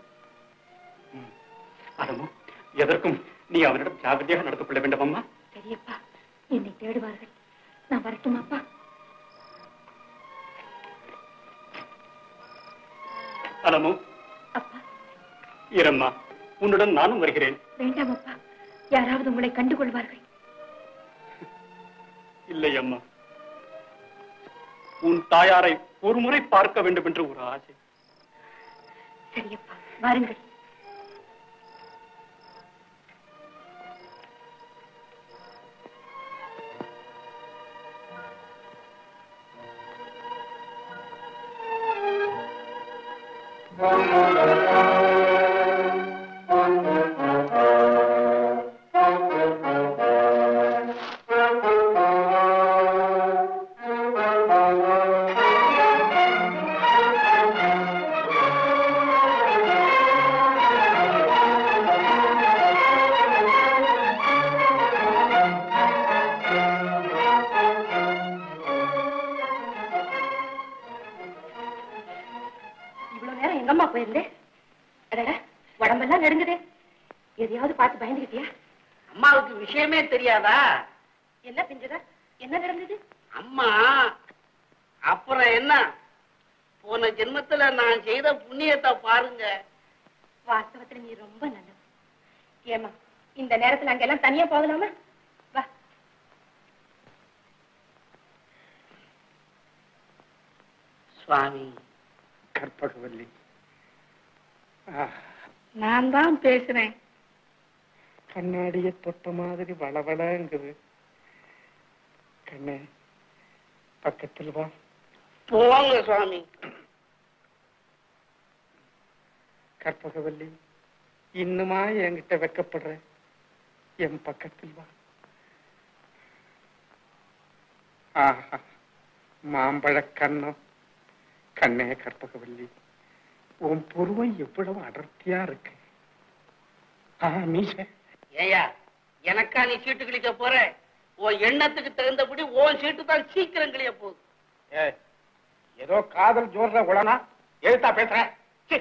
அலமு, எதற்கும் நீ அவனிடம் ஜாகிரதையாக நடந்து கொள்ள வேண்டும் அம்மா. சரியப்பா, என்னை தேடுவார்கள். நான் வரட்டுமாப்பா? அலமு, அப்பா. இரம்மா, உன்னுடன் நானும் வருகிறேன். வேண்டாம் அப்பா, யாராவது உங்களை கண்டுகொள்வார்கள். இல்லை அம்மா, உன் தாயாரை ஒரு முறை பார்க்க வேண்டும் என்று ஒரு ஆசை. சரியப்பா, வாருங்கள். உடம்பெல்லாம் நெருங்குதே, எதையாவது பார்த்து பயந்துகிட்டியா? அம்மாவுக்கு விஷயமே தெரியாதா? என்ன பிஞ்சதா? என்ன நடந்தது? அம்மா, அப்புறம் என்ன, போன ஜென்மத்துல நான் செய்த புண்ணியத்தை பாருங்க. வாஸ்தவத்துல நீ ரொம்ப நல்லது. ஏமா, இந்த நேரத்துல அங்கெல்லாம் தனியா போகலாமா? வா. சுவாமி. கற்பகவல்லி, நான் தான் பேசுறேன். கண்ணாடிய தொட்ட மாதிரி வளவளங்குது. கண்ணே, பக்கத்தில் வா. போங்க சுவாமி. கற்பகவல்லி, இன்னுமா என்கிட்ட வெக்கப்படுற? என் பக்கத்தில் வா. ஆஹா, மாம்பழ கண்ணம். கண்ணே கற்பகவல்லி, உன் புருவம் எவ்வளவு அடர்த்தியா இருக்கு. ஏயா, எனக்கா நீ சீட்டு கிழிக்க போற? உன் எண்ணத்துக்கு தகுந்தபடி உன் சீட்டு தான் சீக்கிரம் கிளிய போகுது. ஏதோ காதல் ஜோர்ல உடனா எழுத்தா பேசுறேன்.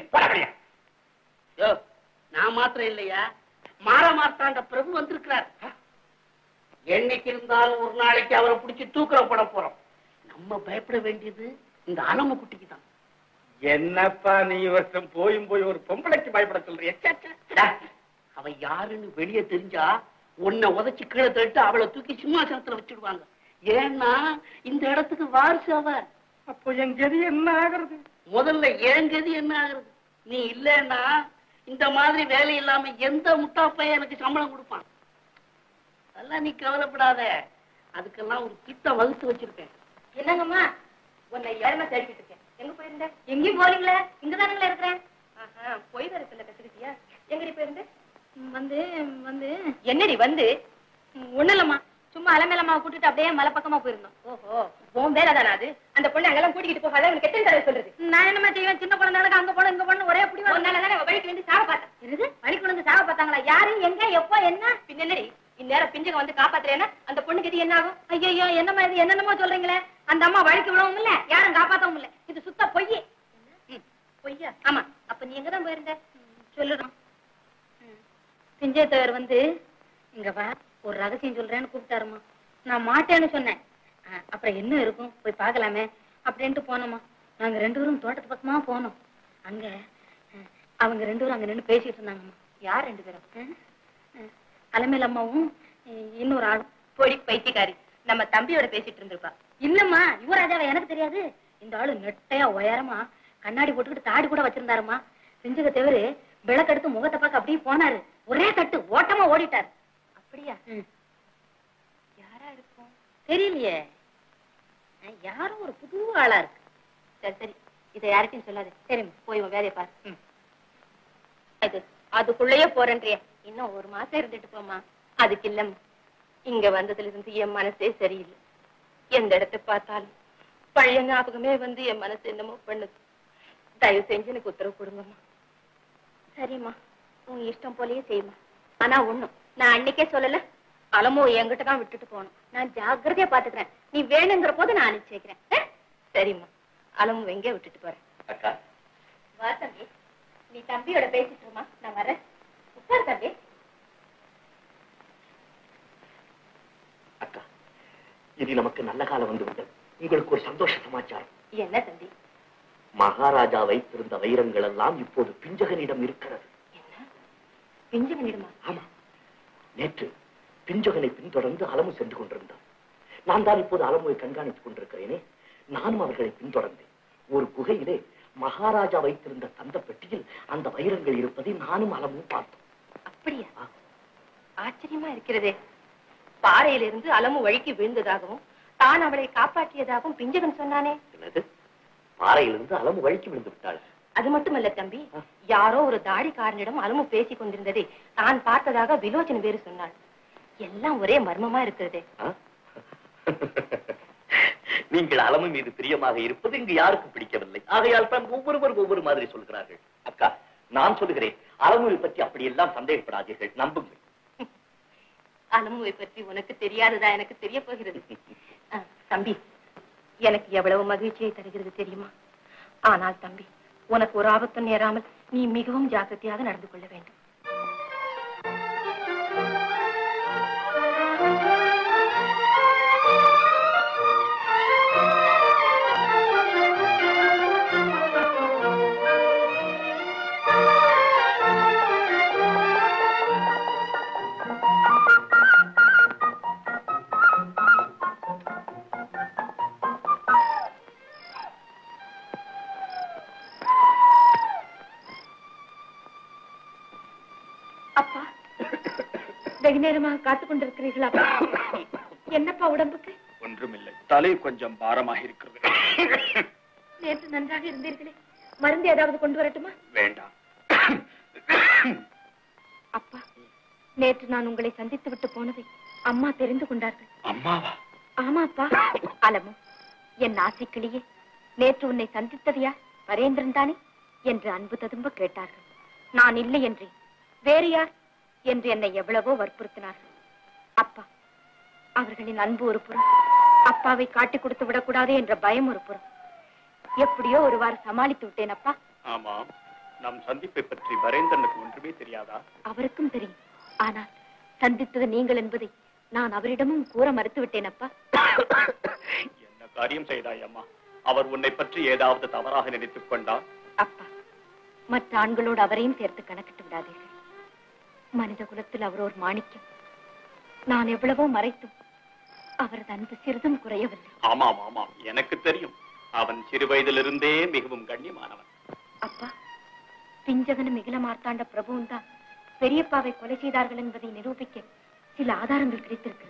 நான் மாத்திரம் இல்லையா, மாற மாத்தாண்ட பிரபு வந்திருக்கிறார். என்னைக்கு இருந்தாலும் ஒரு நாளைக்கு அவரை பிடிச்சி தூக்கில போட போறோம். நம்ம பயப்பட வேண்டியது இந்த அலமு குட்டிக்கு தான். என்னப்பா நீ வருஷம் போயும் போய் ஒரு பொம்பளைக்கு பயப்பட சொல்றிய? அவ யாருன்னு வெளியே தெரிஞ்சா உன்னை உதைச்சு கீழே தட்டு அவளை தூக்கி சிம்மாசனத்துல வச்சுடுவாங்க. ஏன்னா இந்த இடத்துக்கு வாரிசு அவ. அப்போ என் கதி என்ன ஆகுறது? முதல்ல என் கதி என்ன ஆகுறது? நீ இல்லன்னா இந்த மாதிரி வேலை இல்லாம எந்த முட்டா பையன் எனக்கு சம்பளம் கொடுப்பான்? அதெல்லாம் நீ கவலைப்படாத, அதுக்கெல்லாம் ஒரு திட்டம் வகுத்து வச்சிருக்கேன். என்னங்கம்மா, உன்னை ஏழமை தேடிக்கிட்டு இருக்கேன். எங்க போயிருந்த? எங்கேயும் போறீங்களே, இங்கதானுங்களே இருக்கிறேன். ஆஹா, போய் தரத்துல கத்துக்கிட்டியா? எங்கடி போயிருந்த? வந்து வந்து என்னடி வந்து? ஒண்ணு இல்லம்மா, சும்மா அலமேலம்மா கூட்டிட்டு அப்படியே மலை பக்கமா போயிருந்தோம். ஓஹோ, உன் வேலை தானே அது? அந்த பொண்ணு அங்கெல்லாம் கூட்டிகிட்டு போகாத, உனக்கு எத்தனை தடவை சொல்றது? நான் என்னமா செய்வேன்? சின்ன குழந்தைகளுக்கு அங்க போன இங்க போன ஒரே அப்படி தானே வழிக்கு வந்து சாக பார்த்தேன். இருக்குது வழிக்கு வந்து சாக பார்த்தாங்களா? யாரு, எங்க, எப்போ, என்ன? பின்ன என்னடி இந்நேரம் பிஞ்சுக வந்து காப்பாத்துறேன்னா அந்த பொண்ணுக்கு இது என்ன ஆகும்? ஐயோ, என்னமா இது, என்னென்னமோ சொல்றீங்களே. அந்த அம்மா வழிக்கு விடவும் இல்ல, யாரும் காப்பாத்தவும் இல்ல. இது சுத்த பொய்யே. பொய்யா? ஆமா. அப்ப நீ எங்கதான் போயிருந்த? சொல்லுறோம். பிஞ்சேத்தவர் வந்து இங்க வா, ஒரு ரகசியம் சொல்றேன்னு கூப்பிட்டாருமா. நான் மாட்டேன்னு சொன்னேன். அப்புறம் என்ன இருக்கும், போய் பார்க்கலாமே அப்படின்ட்டு போனோமா. நாங்க ரெண்டு பேரும் தோட்டத்து பக்கமா போனோம். அங்க அவங்க ரெண்டு பேரும் அங்க நின்று பேசிட்டு இருந்தாங்கம்மா. யார் ரெண்டு பேரும்? அலமேல் அம்மாவும் இன்னொரு ஆளும். பொடி பைத்தியக்காரி, நம்ம தம்பியோட பேசிட்டு இருந்திருப்பா. இல்லம்மா, யுவராஜாவை எனக்கு தெரியாது. இந்த ஆளு நெட்டையா உயரமா கண்ணாடி போட்டுக்கிட்டு தாடி கூட வச்சிருந்தாருமா. பிஞ்சுக தவிர விளக்கெடுத்து முகத்தை பார்க்க அப்படியே போனாரு. ஒரே கட்டு ஓட்டமா ஓடிட்டாரு. அப்படியா? யாரா இருக்கும் தெரியலையே. யாரும் ஒரு புது ஆளா இருக்கு. சரி சரி, இதை யார்கிட்டையும் சொல்லாது. சரி, போய் வேலையை பாரு. அது அதுக்குள்ளேயே போறேன்றிய. இன்னும் ஒரு மாசம் இருந்துட்டு போமா. அதுக்கு இல்ல, இங்க வந்ததுல இருந்து என் மனசே சரியில்லை. எந்த இடத்தை பார்த்தாலும் பழைய ஞாபகமே வந்து என் மனசு என்னமோ பண்ணுது. தயவு செஞ்சு எனக்கு உத்தரவு கொடுங்கம்மா. சரிம்மா, உங்க இஷ்டம் போலயே செய்யுமா. ஆனா ஒண்ணும், நான் அன்னைக்கே சொல்லல, அலமோ என்கிட்ட தான் விட்டுட்டு போகணும். நான் ஜாக்கிரதையா பாத்துக்கிறேன். நீ வேணுங்கிற போது நான் அனுப்பிச்சு வைக்கிறேன். சரிம்மா, அலமு எங்கே விட்டுட்டு போறேன். அக்கா வா தம்பி, நீ தம்பியோட பேசிட்டு இருமா, நான் வரேன். உட்காரு தம்பி. அக்கா, இது நமக்கு நல்ல காலம் வந்து விட்டது. உங்களுக்கு ஒரு சந்தோஷ சமாச்சாரம். என்ன தம்பி? மகாராஜா வைத்திருந்த வைரங்கள் எல்லாம் இப்போது பிஞ்சகனிடம் இருக்கிறது. என்ன, பிஞ்சகனிடமா? ஆமா, நேற்று பிஞ்சகனை பின்தொடர்ந்து அலமு சென்று கொண்டிருந்தான். நான் தான் இப்போது அலமுவை கண்காணித்துக் கொண்டிருக்கிறேனே. நானும் அவர்களை பின்தொடர்ந்தேன். ஒரு குகையிலே மகாராஜா வைத்திருந்த தந்த பெட்டியில் அந்த வைரங்கள் இருப்பதை நானும் அலமும் பார்த்தோம். அப்படியா? ஆச்சரியமா இருக்கிறதே. பாறையிலிருந்து அலமு வழிக்கு விழுந்ததாகவும் தான் அவளை காப்பாற்றியதாகவும் பிஞ்சகன் சொன்னானே. என்னது? பாறையிலிருந்து அலமு வழிக்கு விழுந்து விட்டாள்? அது மட்டுமல்ல தம்பி, யாரோ ஒரு தாடிக்காரனிடம் அலமு பேசிக் கொண்டிருந்ததை தான் பார்த்ததாக விலோச்சன் வேறு சொன்னாள். எல்லாம் ஒரே மர்மமா இருக்கிறதே. நீங்கள் அலமு மீது பிரியமாக இருப்பது இங்கு யாருக்கும் பிடிக்கவில்லை. ஆகையால் தான் ஒவ்வொருவர் ஒவ்வொரு மாதிரி சொல்கிறார்கள். அக்கா, நான் சொல்லுகிறேன், அலமுவை பற்றி அப்படியெல்லாம் சந்தேகப்படாதீர்கள், நம்புங்கள். அலமுவை பற்றி உனக்கு தெரியாததா எனக்கு தெரிய போகிறது. தம்பி, எனக்கு எவ்வளவு மகிழ்ச்சியை தருகிறது தெரியுமா? ஆனால் தம்பி, உனக்கு ஒரு ஆபத்தும் நேராமல் நீ மிகவும் ஜாக்கிரதையாக நடந்து கொள்ள வேண்டும். அப்பா, வெகு நேரமாக காத்துக் கொண்டிருக்கிறீர்களா? என்னப்பா உடம்புக்கு? ஒன்றுமில்லை, தலை கொஞ்சம் பாரமாக இருக்கிறது. நேற்று நன்றாக இருந்தீர்களே, மருந்து ஏதாவது கொண்டு வரட்டுமா? வேண்டாம். அப்பா, நேற்று நான் உங்களை சந்தித்து விட்டு போனதை அம்மா தெரிந்து கொண்டார்கள். அம்மாவா? ஆமாப்பா. அலமு, என் ஆசைக்கிளியே, நேற்று உன்னை சந்தித்தது யார்? வரேந்திரன் தானே என்று அன்பு ததும்ப கேட்டார்கள். நான் இல்லை என்றேன். வேறு யார் என்று என்னை எவ்வளவோ வற்புறுத்தினார்கள். அப்பா, அவர்களின் அன்பு ஒரு புறம், அப்பாவை காட்டிக் கொடுத்து விடக்கூடாது என்ற பயம் ஒரு புறம். எப்படியோ ஒருவாறு சமாளித்து விட்டேன் அப்பா. ஆமாம், நம் சந்திப்பை பற்றி வரேந்திரனுக்கு ஒன்றுமே தெரியாதா? அவருக்கும் தெரியும். ஆனால் சந்தித்தது நீங்கள் என்பதை நான் அவரிடமும் கூற மறுத்து விட்டேன் அப்பா. என்ன காரியம் செய்தாய் அம்மா? அவர் உன்னை பற்றி ஏதாவது தவறாக நினைத்துக் கொண்டார்? அப்பா, மற்ற ஆண்களோடு அவரையும் சேர்த்து கணக்கிட்டு விடாதீர்கள். மனித குலத்தில் அவர் ஒரு மாணிக்கம். நான் எவ்வளவோ மறைத்தும் அவரது அன்பு சிறிதும் குறையவில்லை. ஆமாம் ஆமாம், எனக்கு தெரியும். அவன் சிறு வயதிலிருந்தே மிகவும் கண்ணியமானவன். அப்பா, பிஞ்சகன மிகில மார்த்தாண்ட பிரபுவும் தான் பெரியப்பாவை கொலை செய்தார்கள் என்பதை நிரூபிக்க சில ஆதாரங்கள் கிடைத்திருக்கிறது.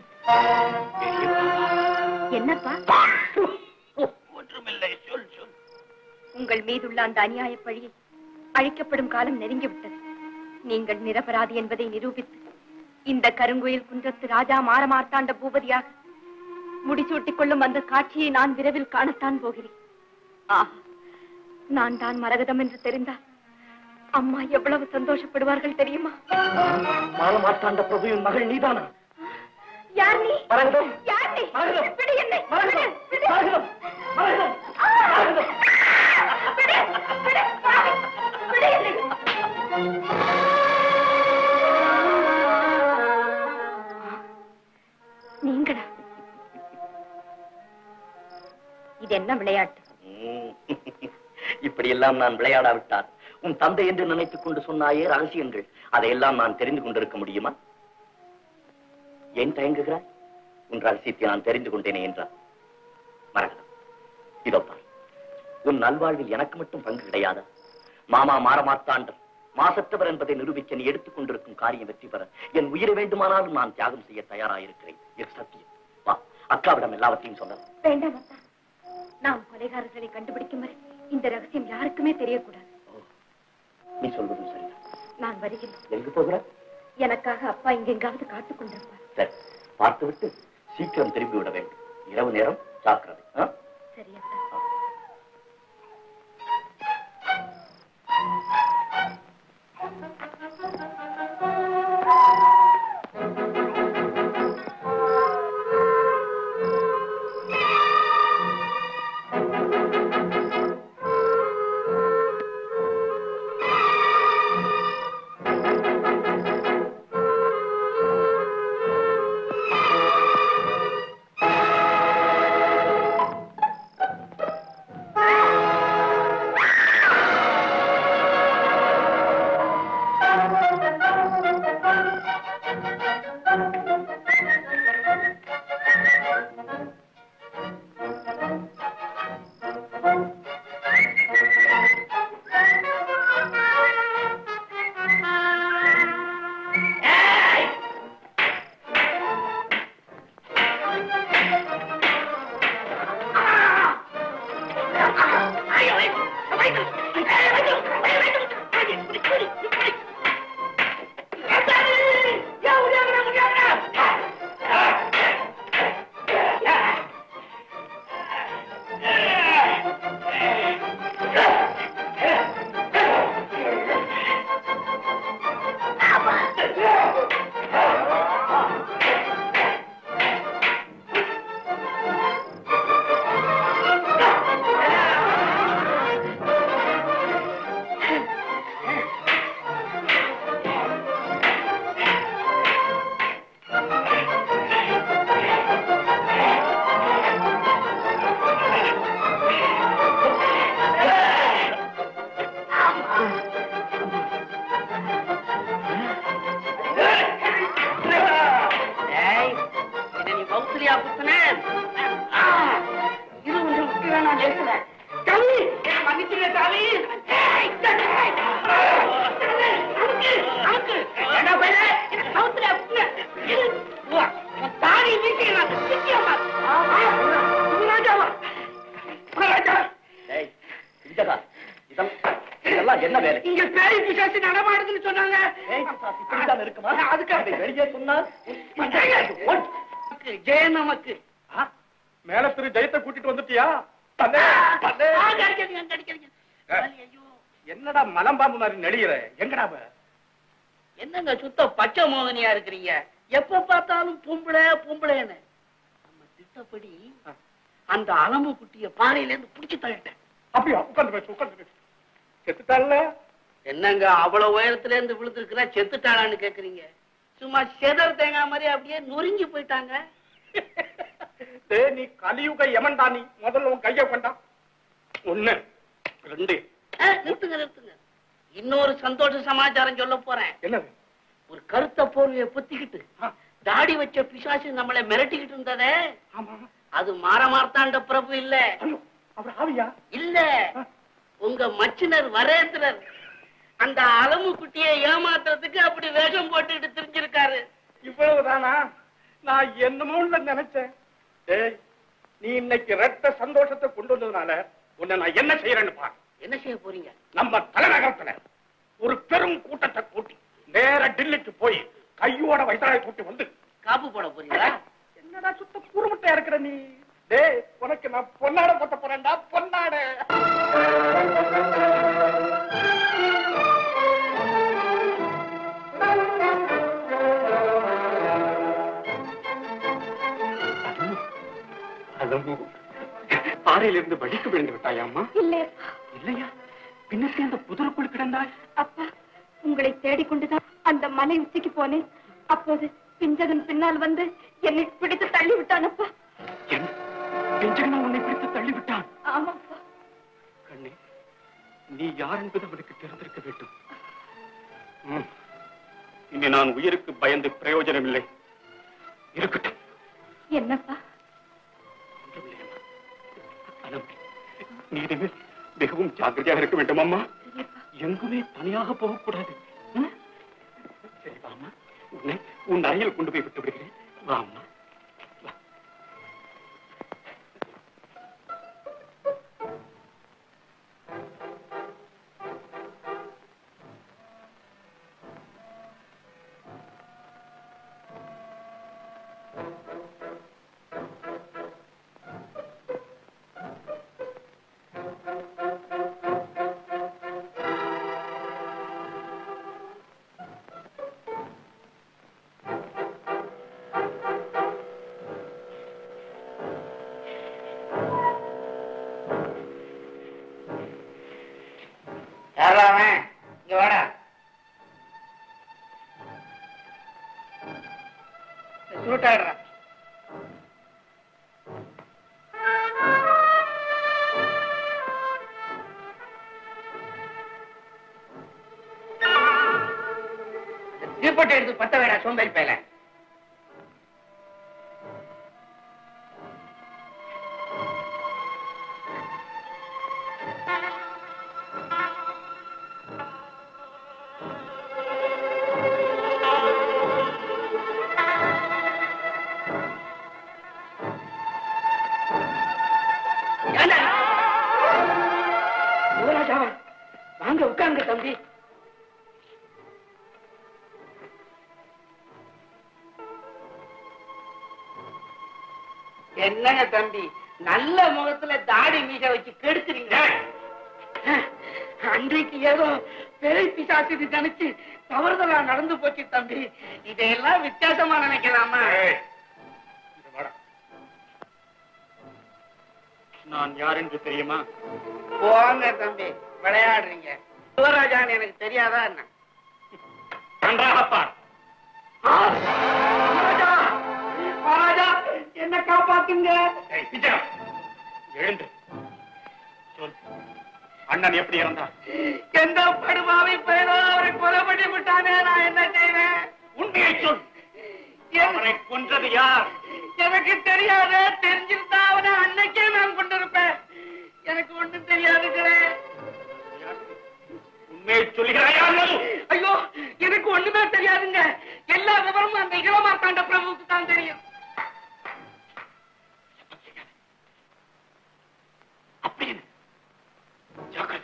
என்னப்பா? ஒன்றுமில்லை, சொல் சொல். உங்கள் மீதுள்ள அந்த அநியாய பழியை அழிக்கப்படும் காலம் நெருங்கிவிட்டது. நீங்கள் நிரபராதி என்பதை நிரூபித்து இந்த கருங்குயில் குன்றத்து ராஜா மாரமார்த்தாண்ட பூபதியாக முடிசூட்டிக் கொள்ளும் அந்த காட்சியை நான் விரைவில் காணத்தான் போகிறேன். ஆஹா, நான் தான் மரகதம் என்று தெரிந்தால் அம்மா எவ்வளவு சந்தோஷப்படுவார்கள் தெரியுமா? மாரமார்த்தாண்ட பிரபுவின் மகள் நீதானா? யார் நீ? மரகதம். யார் நீ? மரகதம். விடு என்னை. மரகதம். விடு. மரகதம். மரகதம். மரகதம். விடு. விடு. விடு என்னை. நீங்களா? இது என்ன விளையாட்டு? இப்படி எல்லாம் நான் விளையாடாவிட்டால் உன் தந்தை என்று நினைத்துக் கொண்டு சொன்னாயே ரகசியங்கள், அதையெல்லாம் நான் தெரிந்து கொண்டிருக்க முடியுமா? ஏன் தயங்குகிறாய்? உன் ரகசியத்தை நான் தெரிந்து கொண்டேனே என்றார். மரகதம், இதோ பார், உன் நல்வாழ்வில் எனக்கு மட்டும் பங்கு கிடையாதா? மாமா மாரமார்த்தாண்டம் மாசற்றவர் என்பதை நிரூபிக்க நீ எடுத்துக் கொண்டிருக்கும் காரியம் வெற்றி பெற என் உயிரை வேண்டுமானாலும் நான் தியாகம் செய்ய தயாராயிருக்கிறேன். இது சத்தியம். வா, அக்காவிடம் எல்லாவற்றையும் சொல்லலாம். வேண்டாம் அத்தா, நாம் கொலைகாரர்களை கண்டுபிடிக்கும் வரை இந்த ரகசியம் யாருக்குமே தெரியக்கூடாது. நீ சொல்வதும் சரிதான். நான் வருகிறேன். எங்கு போகிற? எனக்காக அப்பா இங்கெங்காவது காத்துக் கொண்டிருப்பார். சரி, பார்த்துவிட்டு சீக்கிரம் திரும்பி விட வேண்டும். இரவு நேரம் ஜாக்கிரதை. சரி அத்தா. என்ன வேலை? இங்க பேய் பிசாசு நடமாடுதுன்னு சொன்னாங்க. அதுக்கு வெளியே சொன்னார். ஜெய நமக்கு மேல திரு ஜெயத்தை கூட்டிட்டு வந்துட்டியா? என்னடா மலம்பாம்பு மாதிரி நெளியற? எங்கடா? என்னங்க சுத்த பச்சை மோகனியா இருக்கிறீங்க? எப்ப பார்த்தாலும் பொம்பளை பொம்பளைன்னு. நம்ம திட்டப்படி அந்த அலமு குட்டிய பாறையில இருந்து புடிச்சு தள்ளிட்டேன். அப்படியா? உட்கார்ந்து பேசு, உட்கார்ந்து பேசு. செத்துட்டாள்ல? என்னங்க அவ்வளவு உயரத்துல இருந்து விழுந்திருக்கிறா, செத்துட்டாளான்னு கேக்குறீங்க? சும்மா செதர் தேங்காய் மாதிரி அப்படியே நொறுங்கி போயிட்டாங்க. நீ கலியுக யமன்டா. நீ முதல்ல உன் கைய கொண்டா. ஒண்ணு ரெண்டு. நிறுத்துங்க நிறுத்துங்க. இன்னொரு சந்தோஷ சமாச்சாரம் சொல்ல போறேன். என்னது? ஒரு கருத்த போர்வையை பொத்திக்கிட்டு தாடி வச்ச பிசாசு நம்மளை மிரட்டிக்கிட்டு இருந்ததே, அது மாரமார்த்தாண்ட பிரபு இல்ல. இல்ல, உங்க மச்சினர் வரேந்திரர். அந்த அலமு குட்டியை ஏமாத்துறதுக்கு அப்படி வேஷம் போட்டுட்டு தெரிஞ்சிருக்காரு. இவ்வளவுதானா? நான் என்னமோ நினைச்சேன். நீ இன்னைக்கு ரத்த சந்தோஷத்தை கொண்டு வந்ததுனால உன்னை நான் என்ன செய்யறேன்னு பாரு. என்ன செய்ய போறீங்க? நம்ம தலைநகரத்துல ஒரு பெரும் கூட்டத்தை கூட்டி நேர டில்லிக்கு போய் கையோட வைத்தாயை கூட்டி வந்து காப்பு போட போறீங்களா? என்னடா சுத்த கூறுமுட்டையா இருக்கிற நீ? டேய், உனக்கு நான் பொன்னாட போட்ட போறேன்டா, பொன்னாட. பாறையிலிருந்து வழிக்கு விழுந்து விட்டாயாமா? இல்லை இல்லையா? பின்னே அந்த புதருக்குள் கிடந்தாய். அப்பா, உங்களை தேடிக்கொண்டுதான் அந்த மலை உச்சிக்கு போனேன். அப்போது பிஞ்சகன் பின்னால் வந்து என்னை பிடித்து தள்ளி விட்டானப்பா. பிஞ்சகனா உன்னை பிடித்து தள்ளி விட்டான்? ஆமாப்பா. கண்ணே, நீ யார் என்பது அவனுக்கு தெரிந்திருக்க வேண்டும். இனி நான் உயிருக்கு பயந்து பிரயோஜனம் இல்லை. இருக்கட்டும். என்னப்பா? நீ இனிமேல் மிகவும் ஜாக்கிரதையாக இருக்க வேண்டும் அம்மா. எங்குமே தனியாக போகக்கூடாது. சரி வாமா, உன்னை உன் அறையில் கொண்டு போய் விட்டு விடுகிறேன். வா அம்மா. இங்க வாடா. சுருட்டாடுற தீப்பட்டை எடுத்து பத்த வேடா, சோம்பேறி பயல. வாங்க உட்காருங்க தம்பி. என்னங்க தம்பி, நல்ல முகத்துல தாடி மீச வச்சு கெடுத்துறீங்க. அன்றைக்கு ஏதோ பேய் பிசாசு நினைச்சு தவறுதலா நடந்து போச்சு தம்பி. இதையெல்லாம் வித்தியாசமா நினைக்கலாமா? நான் யார் என்று தெரியுமா? போங்க தம்பி, விளையாடுறீங்க. சிவராஜான்னு எனக்கு தெரியாதா என்ன? என்ன காப்பாத்துங்க. எழுந்து சொல், அண்ணன் எப்படி இருந்தார்? எந்த படுபாவை பெயரோ அவரை கொலை பண்ணி விட்டானே, நான் என்ன செய்வேன்? உண்மையை சொல், அவரை கொன்றது யார்? எனக்கு தெரியாத. தெரிஞ்சிருந்தா அவனை அன்னைக்கே நான் கொண்டிருப்பேன். எனக்கு ஒண்ணும் தெரியாதுங்களே. உண்மையை சொல்லுகிறாயா? ஐயோ, எனக்கு ஒண்ணுமே தெரியாதுங்க. எல்லா விவரமும் அந்த இளமார்த்தாண்ட பிரபுவுக்கு தான் தெரியும். அப்படின்னு ஜாக்கிரதை.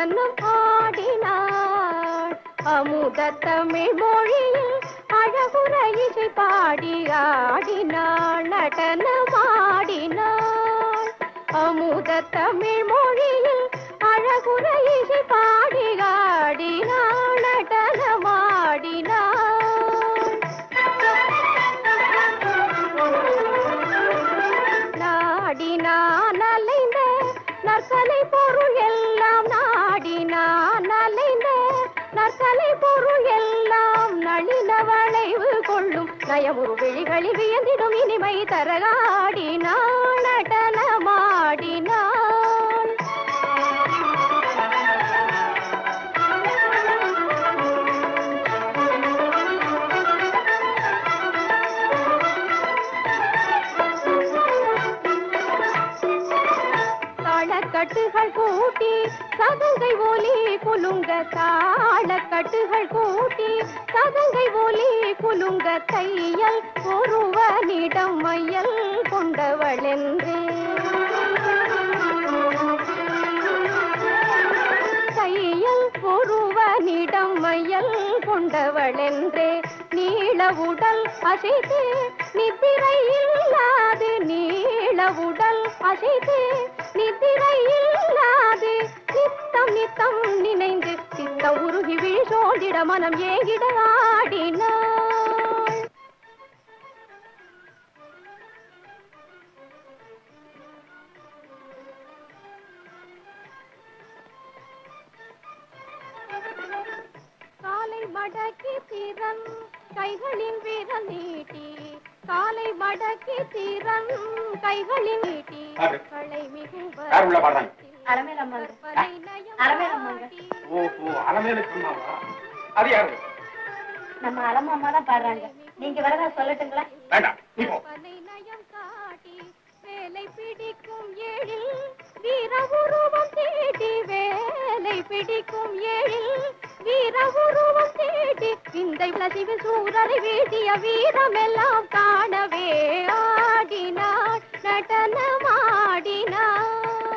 நடனம் ஆடினாள். அமுத தமிழ் மொழியில் அழகுற இசை பாடி ஆடினாள், நடனம் ஆடினாள். அமுத தமிழ் மொழியில் அழகுற இசை பாடி ஆடினாள், நடனம் ஆடினாள். நாடினான் அலைந்த நற்கலை பொருள் எல்லாம், நாடினான் அலைந்த நற்கலை பொருள் எல்லாம், நளின வளைவு கொள்ளும் நயமுறு விழிகளில் வியந்திடும் இனிமை தரகாடினாள், நடனமாடினாள். தாளக்கட்டுகள் கூட்டி சதங்கை ஒலி குலுங்க, தாளக்கட்டுகள் கூட்டி சதங்கை ஒலி குலுங்க, தையல் ஒருவனிடம் மையல் கொண்டவளென்றே, தையல் ஒருவனிடம் மையல் கொண்டவளென்றே, நீள உடல் அசைத்து நித்திரை இல்லாது, நீள உடல் அசைத்து நித்திரை இல்லாது, நித்தம் நித்தம் நினைந்து சித்தம் உருகி விழிசோடிட மனம் ஏகிட ஆடினாள். காலை மடக்கி திறன் கைகளின் வீரல் நீட்டி, காலை மடக்கி திறன் கைகளின் நீட்டி, களை மிகுவ நம்ம அலமாமா தான் பாடுறாங்க. நீங்க வரதா சொல்லட்டுங்களா? நயம் காட்டி வேலை பிடிக்கும் ஏழில் வீர உருவம் தேடி, வேலை பிடிக்கும் ஏழில் வீர உருவம் தேடி, விந்தை பிளசிவு சூரரை வீழ்த்திய வீரமெல்லாம் காணவே ஆடினாள், நடனமாடினாள்.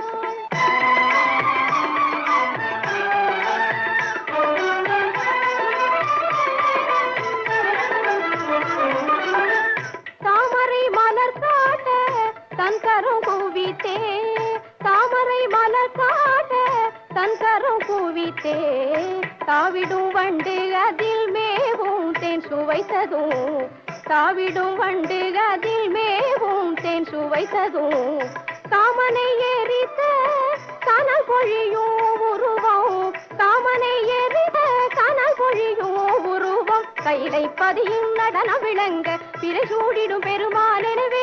தாமரை மலர் காட்ட தன் கரம் குவித்தே, தாமரை மலர் காட்ட தன் கரம் குவித்தே, தாவிடும் வண்டு அதில் மேவும் தேன் சுவைத்ததும், தாவிடும் வண்டு அதில் மேவும் தேன் சுவைத்ததும், காமனை எரித்த கனல் பொழியும் உருவம், காமனை எரித்த கனல் பொழியும் உருவம், கையிலை பதியும் நடன விளங்க பிறை சூடிடும் பெருமாள் எனவே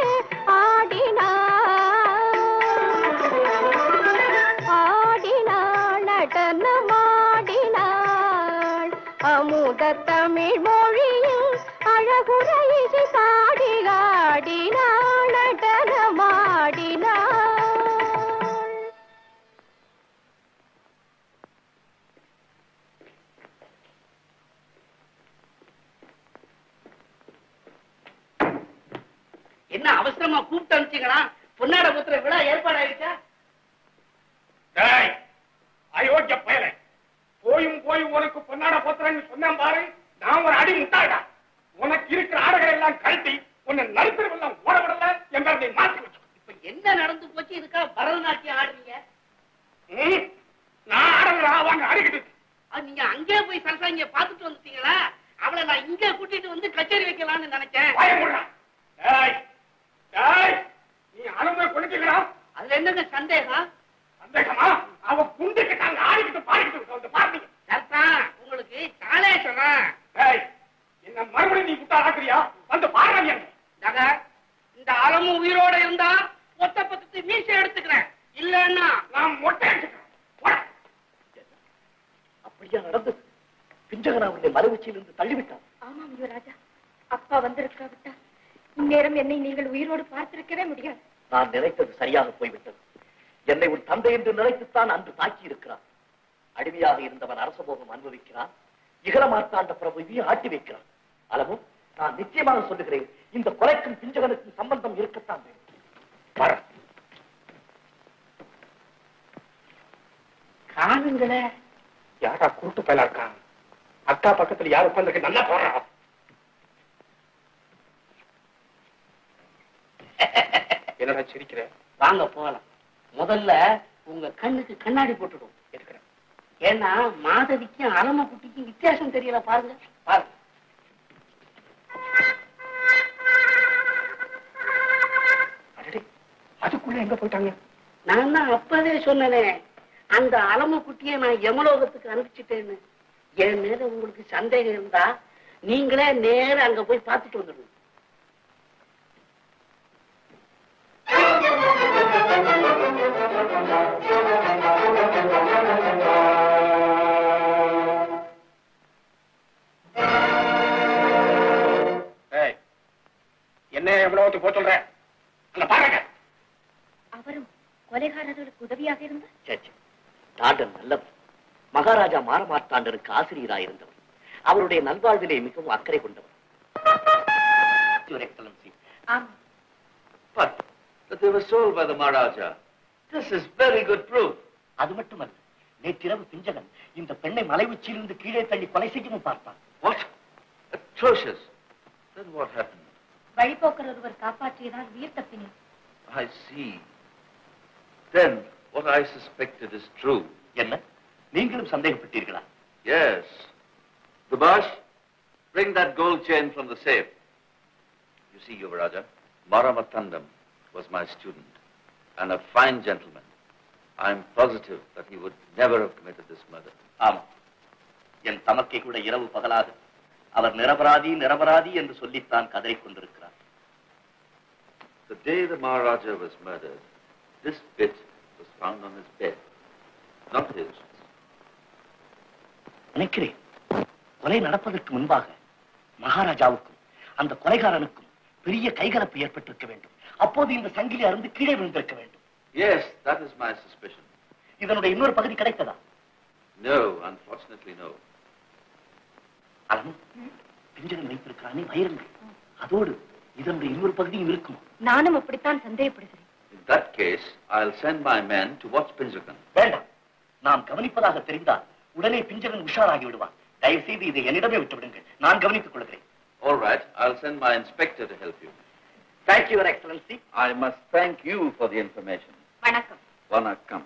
ஆடினாள், ஆடினாள், நடனமாடினாள். அமுத தமிழ் மொழியில் அழகுற இசை பாடி ஆடினாள், நடனமாடினாள். என்ன அவசரமா கூப்பிட்டு அனுப்பிச்சீங்களா? பொன்னாட புத்திர விழா ஏற்பாடு ஆயிடுச்சா? அயோக்கிய பயல, போயும் போய் உனக்கு பொன்னாட போத்துறேன்னு சொன்னேன் பாரு, நான் ஒரு அடி முட்டாடா. உனக்கு இருக்கிற ஆடைகள் எல்லாம் கழட்டி உன்னை நடுத்தரெல்லாம் ஓட விடல என்பதை மாற்றி வச்சு. இப்ப என்ன நடந்து போச்சு? இதுக்காக பரதநாட்டியம் ஆடுறீங்க? நான் ஆடலா, வாங்க ஆடிக்கிட்டு. நீங்க அங்கே போய் சரசாங்க பாத்துட்டு வந்துட்டீங்களா? அவளை நான் இங்கே கூட்டிட்டு வந்து கச்சேரி வைக்கலாம்னு நினைச்சேன். நீ அனுமதி கொடுத்தீங்களா? அதுல என்னங்க சந்தேகம்? சந்தேகமா? அவ குண்டுக்கு நாங்க ஆடிக்கிட்டு பாடிக்கிட்டு பாருங்க. உங்களுக்கு காலே சொல்றேன். என்ன மறுபடியும் நீ குட்டா ஆக்குறியா? வந்து பாருங்க. இந்த அலமும் உயிரோட இருந்தா மொத்த பக்கத்து மீசை எடுத்துக்கிறேன், இல்லன்னா நான் மொட்டை எடுத்துக்கிறேன். அப்படியா நடந்தது? பிஞ்சகனா உன்னை மறுவச்சியிலிருந்து தள்ளிவிட்டான். ஆமாம் யுவராஜா, அப்பா வந்திருக்காவிட்டா இந்நேரம் என்னை நீங்கள் உயிரோடு பார்த்திருக்கவே முடியாது. நான் நினைத்தது சரியாக போய்விட்டது. என்னை ஒரு தந்தை என்று நினைத்துத்தான் அன்று தாக்கி இருக்கிறான். அடிமையாக இருந்தவன் அரசபோகம் அனுபவிக்கிறான், இகல மார்த்தாண்ட பிரபுவையும் ஆட்டி வைக்கிறான். அளவும் நான் நிச்சயமாக சொல்லுகிறேன், இந்த கொலைக்கும் பிஞ்சகனுக்கும் சம்பந்தம் இருக்கத்தான் வேண்டும். காண வாங்குங்களே. யாரா கூட்டு பயலா இருக்கான்? அக்கா பக்கத்துல யார் உட்கார்ந்து நல்லா போறா? என்னடா சிரிக்கிற? வாங்க போகலாம். முதல்ல உங்க கண்ணுக்கு கண்ணாடி போட்டுடும். இருக்கிறேன். ஏன்னா மாதவிக்கும் அலம குட்டிக்கும் வித்தியாசம் தெரியல. பாருங்க பாருங்க. அதுக்குள்ள எங்க போயிட்டாங்க? நான் தான் அப்பவே சொன்னேனே, அந்த அலம குட்டியை நான் யமலோகத்துக்கு அனுப்பிச்சிட்டேன்னு. என் மேல உங்களுக்கு சந்தேகம் இருந்தா நீங்களே நேர அங்க போய் பார்த்துட்டு வந்துடுங்க. என்ன எவ்வளவு போ சொல்ற? பாருங்க. அவரும் கொலைகாரர்களுக்கு உதவியாக இருந்தார். டாண்டன் நல்லவர். மகாராஜா மாரமார்த்தாண்டனுக்கு ஆசிரியராயிருந்தவர். அவருடைய நல்வாழ்விலே மிகவும் அக்கறை கொண்டவர். But that they were sold by the Maharaja. This is very good proof. அது மட்டுமல்ல, நேற்றிரவு பிஞ்சகன் இந்த பெண்ணை மலை உச்சியிலிருந்து கீழே தள்ளி கொலை செய்யவும் பார்த்தான். What? Atrocious. Then what happened? வழிபோக்கர் ஒருவர் காப்பாற்றியதால் உயிர் தப்பினார். I see. Then what I suspected is true. என்ன? நீங்களும் சந்தேகப்பட்டீர்களா? Yes. Subhash, bring that gold chain from the safe. You see, Yuvaraja, Maramatandam was my student and a fine gentleman. I am positive that he would never have committed this murder. ஆமாம். என் தமக்கை கூட இரவு பகலாக அவர் நிரபராதி நிரபராதி என்று சொல்லித்தான் கதறிக் கொண்டிருக்கிறார். The day the Maharaja was murdered, this bit was found on his bed, not his. நினைக்கிறேன் கொலை நடப்பதற்கு முன்பாக மகாராஜாவுக்கும் அந்த கொலைகாரனுக்கும் பெரிய கைகலப்பு ஏற்பட்டிருக்க வேண்டும். அப்போது இந்த சங்கிலி அருந்து கீழே விழுந்திருக்க வேண்டும். Yes, that is my suspicion. இதனுடைய இன்னொரு பகுதி கிடைத்ததா? No, unfortunately no. அலமு, பிஞ்சகன் வைத்திருக்கிறானே வைரங்கள், அதோடு இதனுடைய இன்னொரு பகுதியும் இருக்கும். நானும் அப்படித்தான் சந்தேகப்படுகிறேன். In that case, I'll send my men to watch Pinjagan. வேண்டாம், நாம் கவனிப்பதாக தெரிந்தால் உடனே பிஞ்சகன் உஷாராகி விடுவான். தயவு செய்து இதை என்னிடமே விட்டு விடுங்கள், நான் கவனித்துக் கொள்கிறேன். All right, I'll send my inspector to help you. Thank you, Your Excellency. I must thank you for the information. வணக்கம். Vanakkam.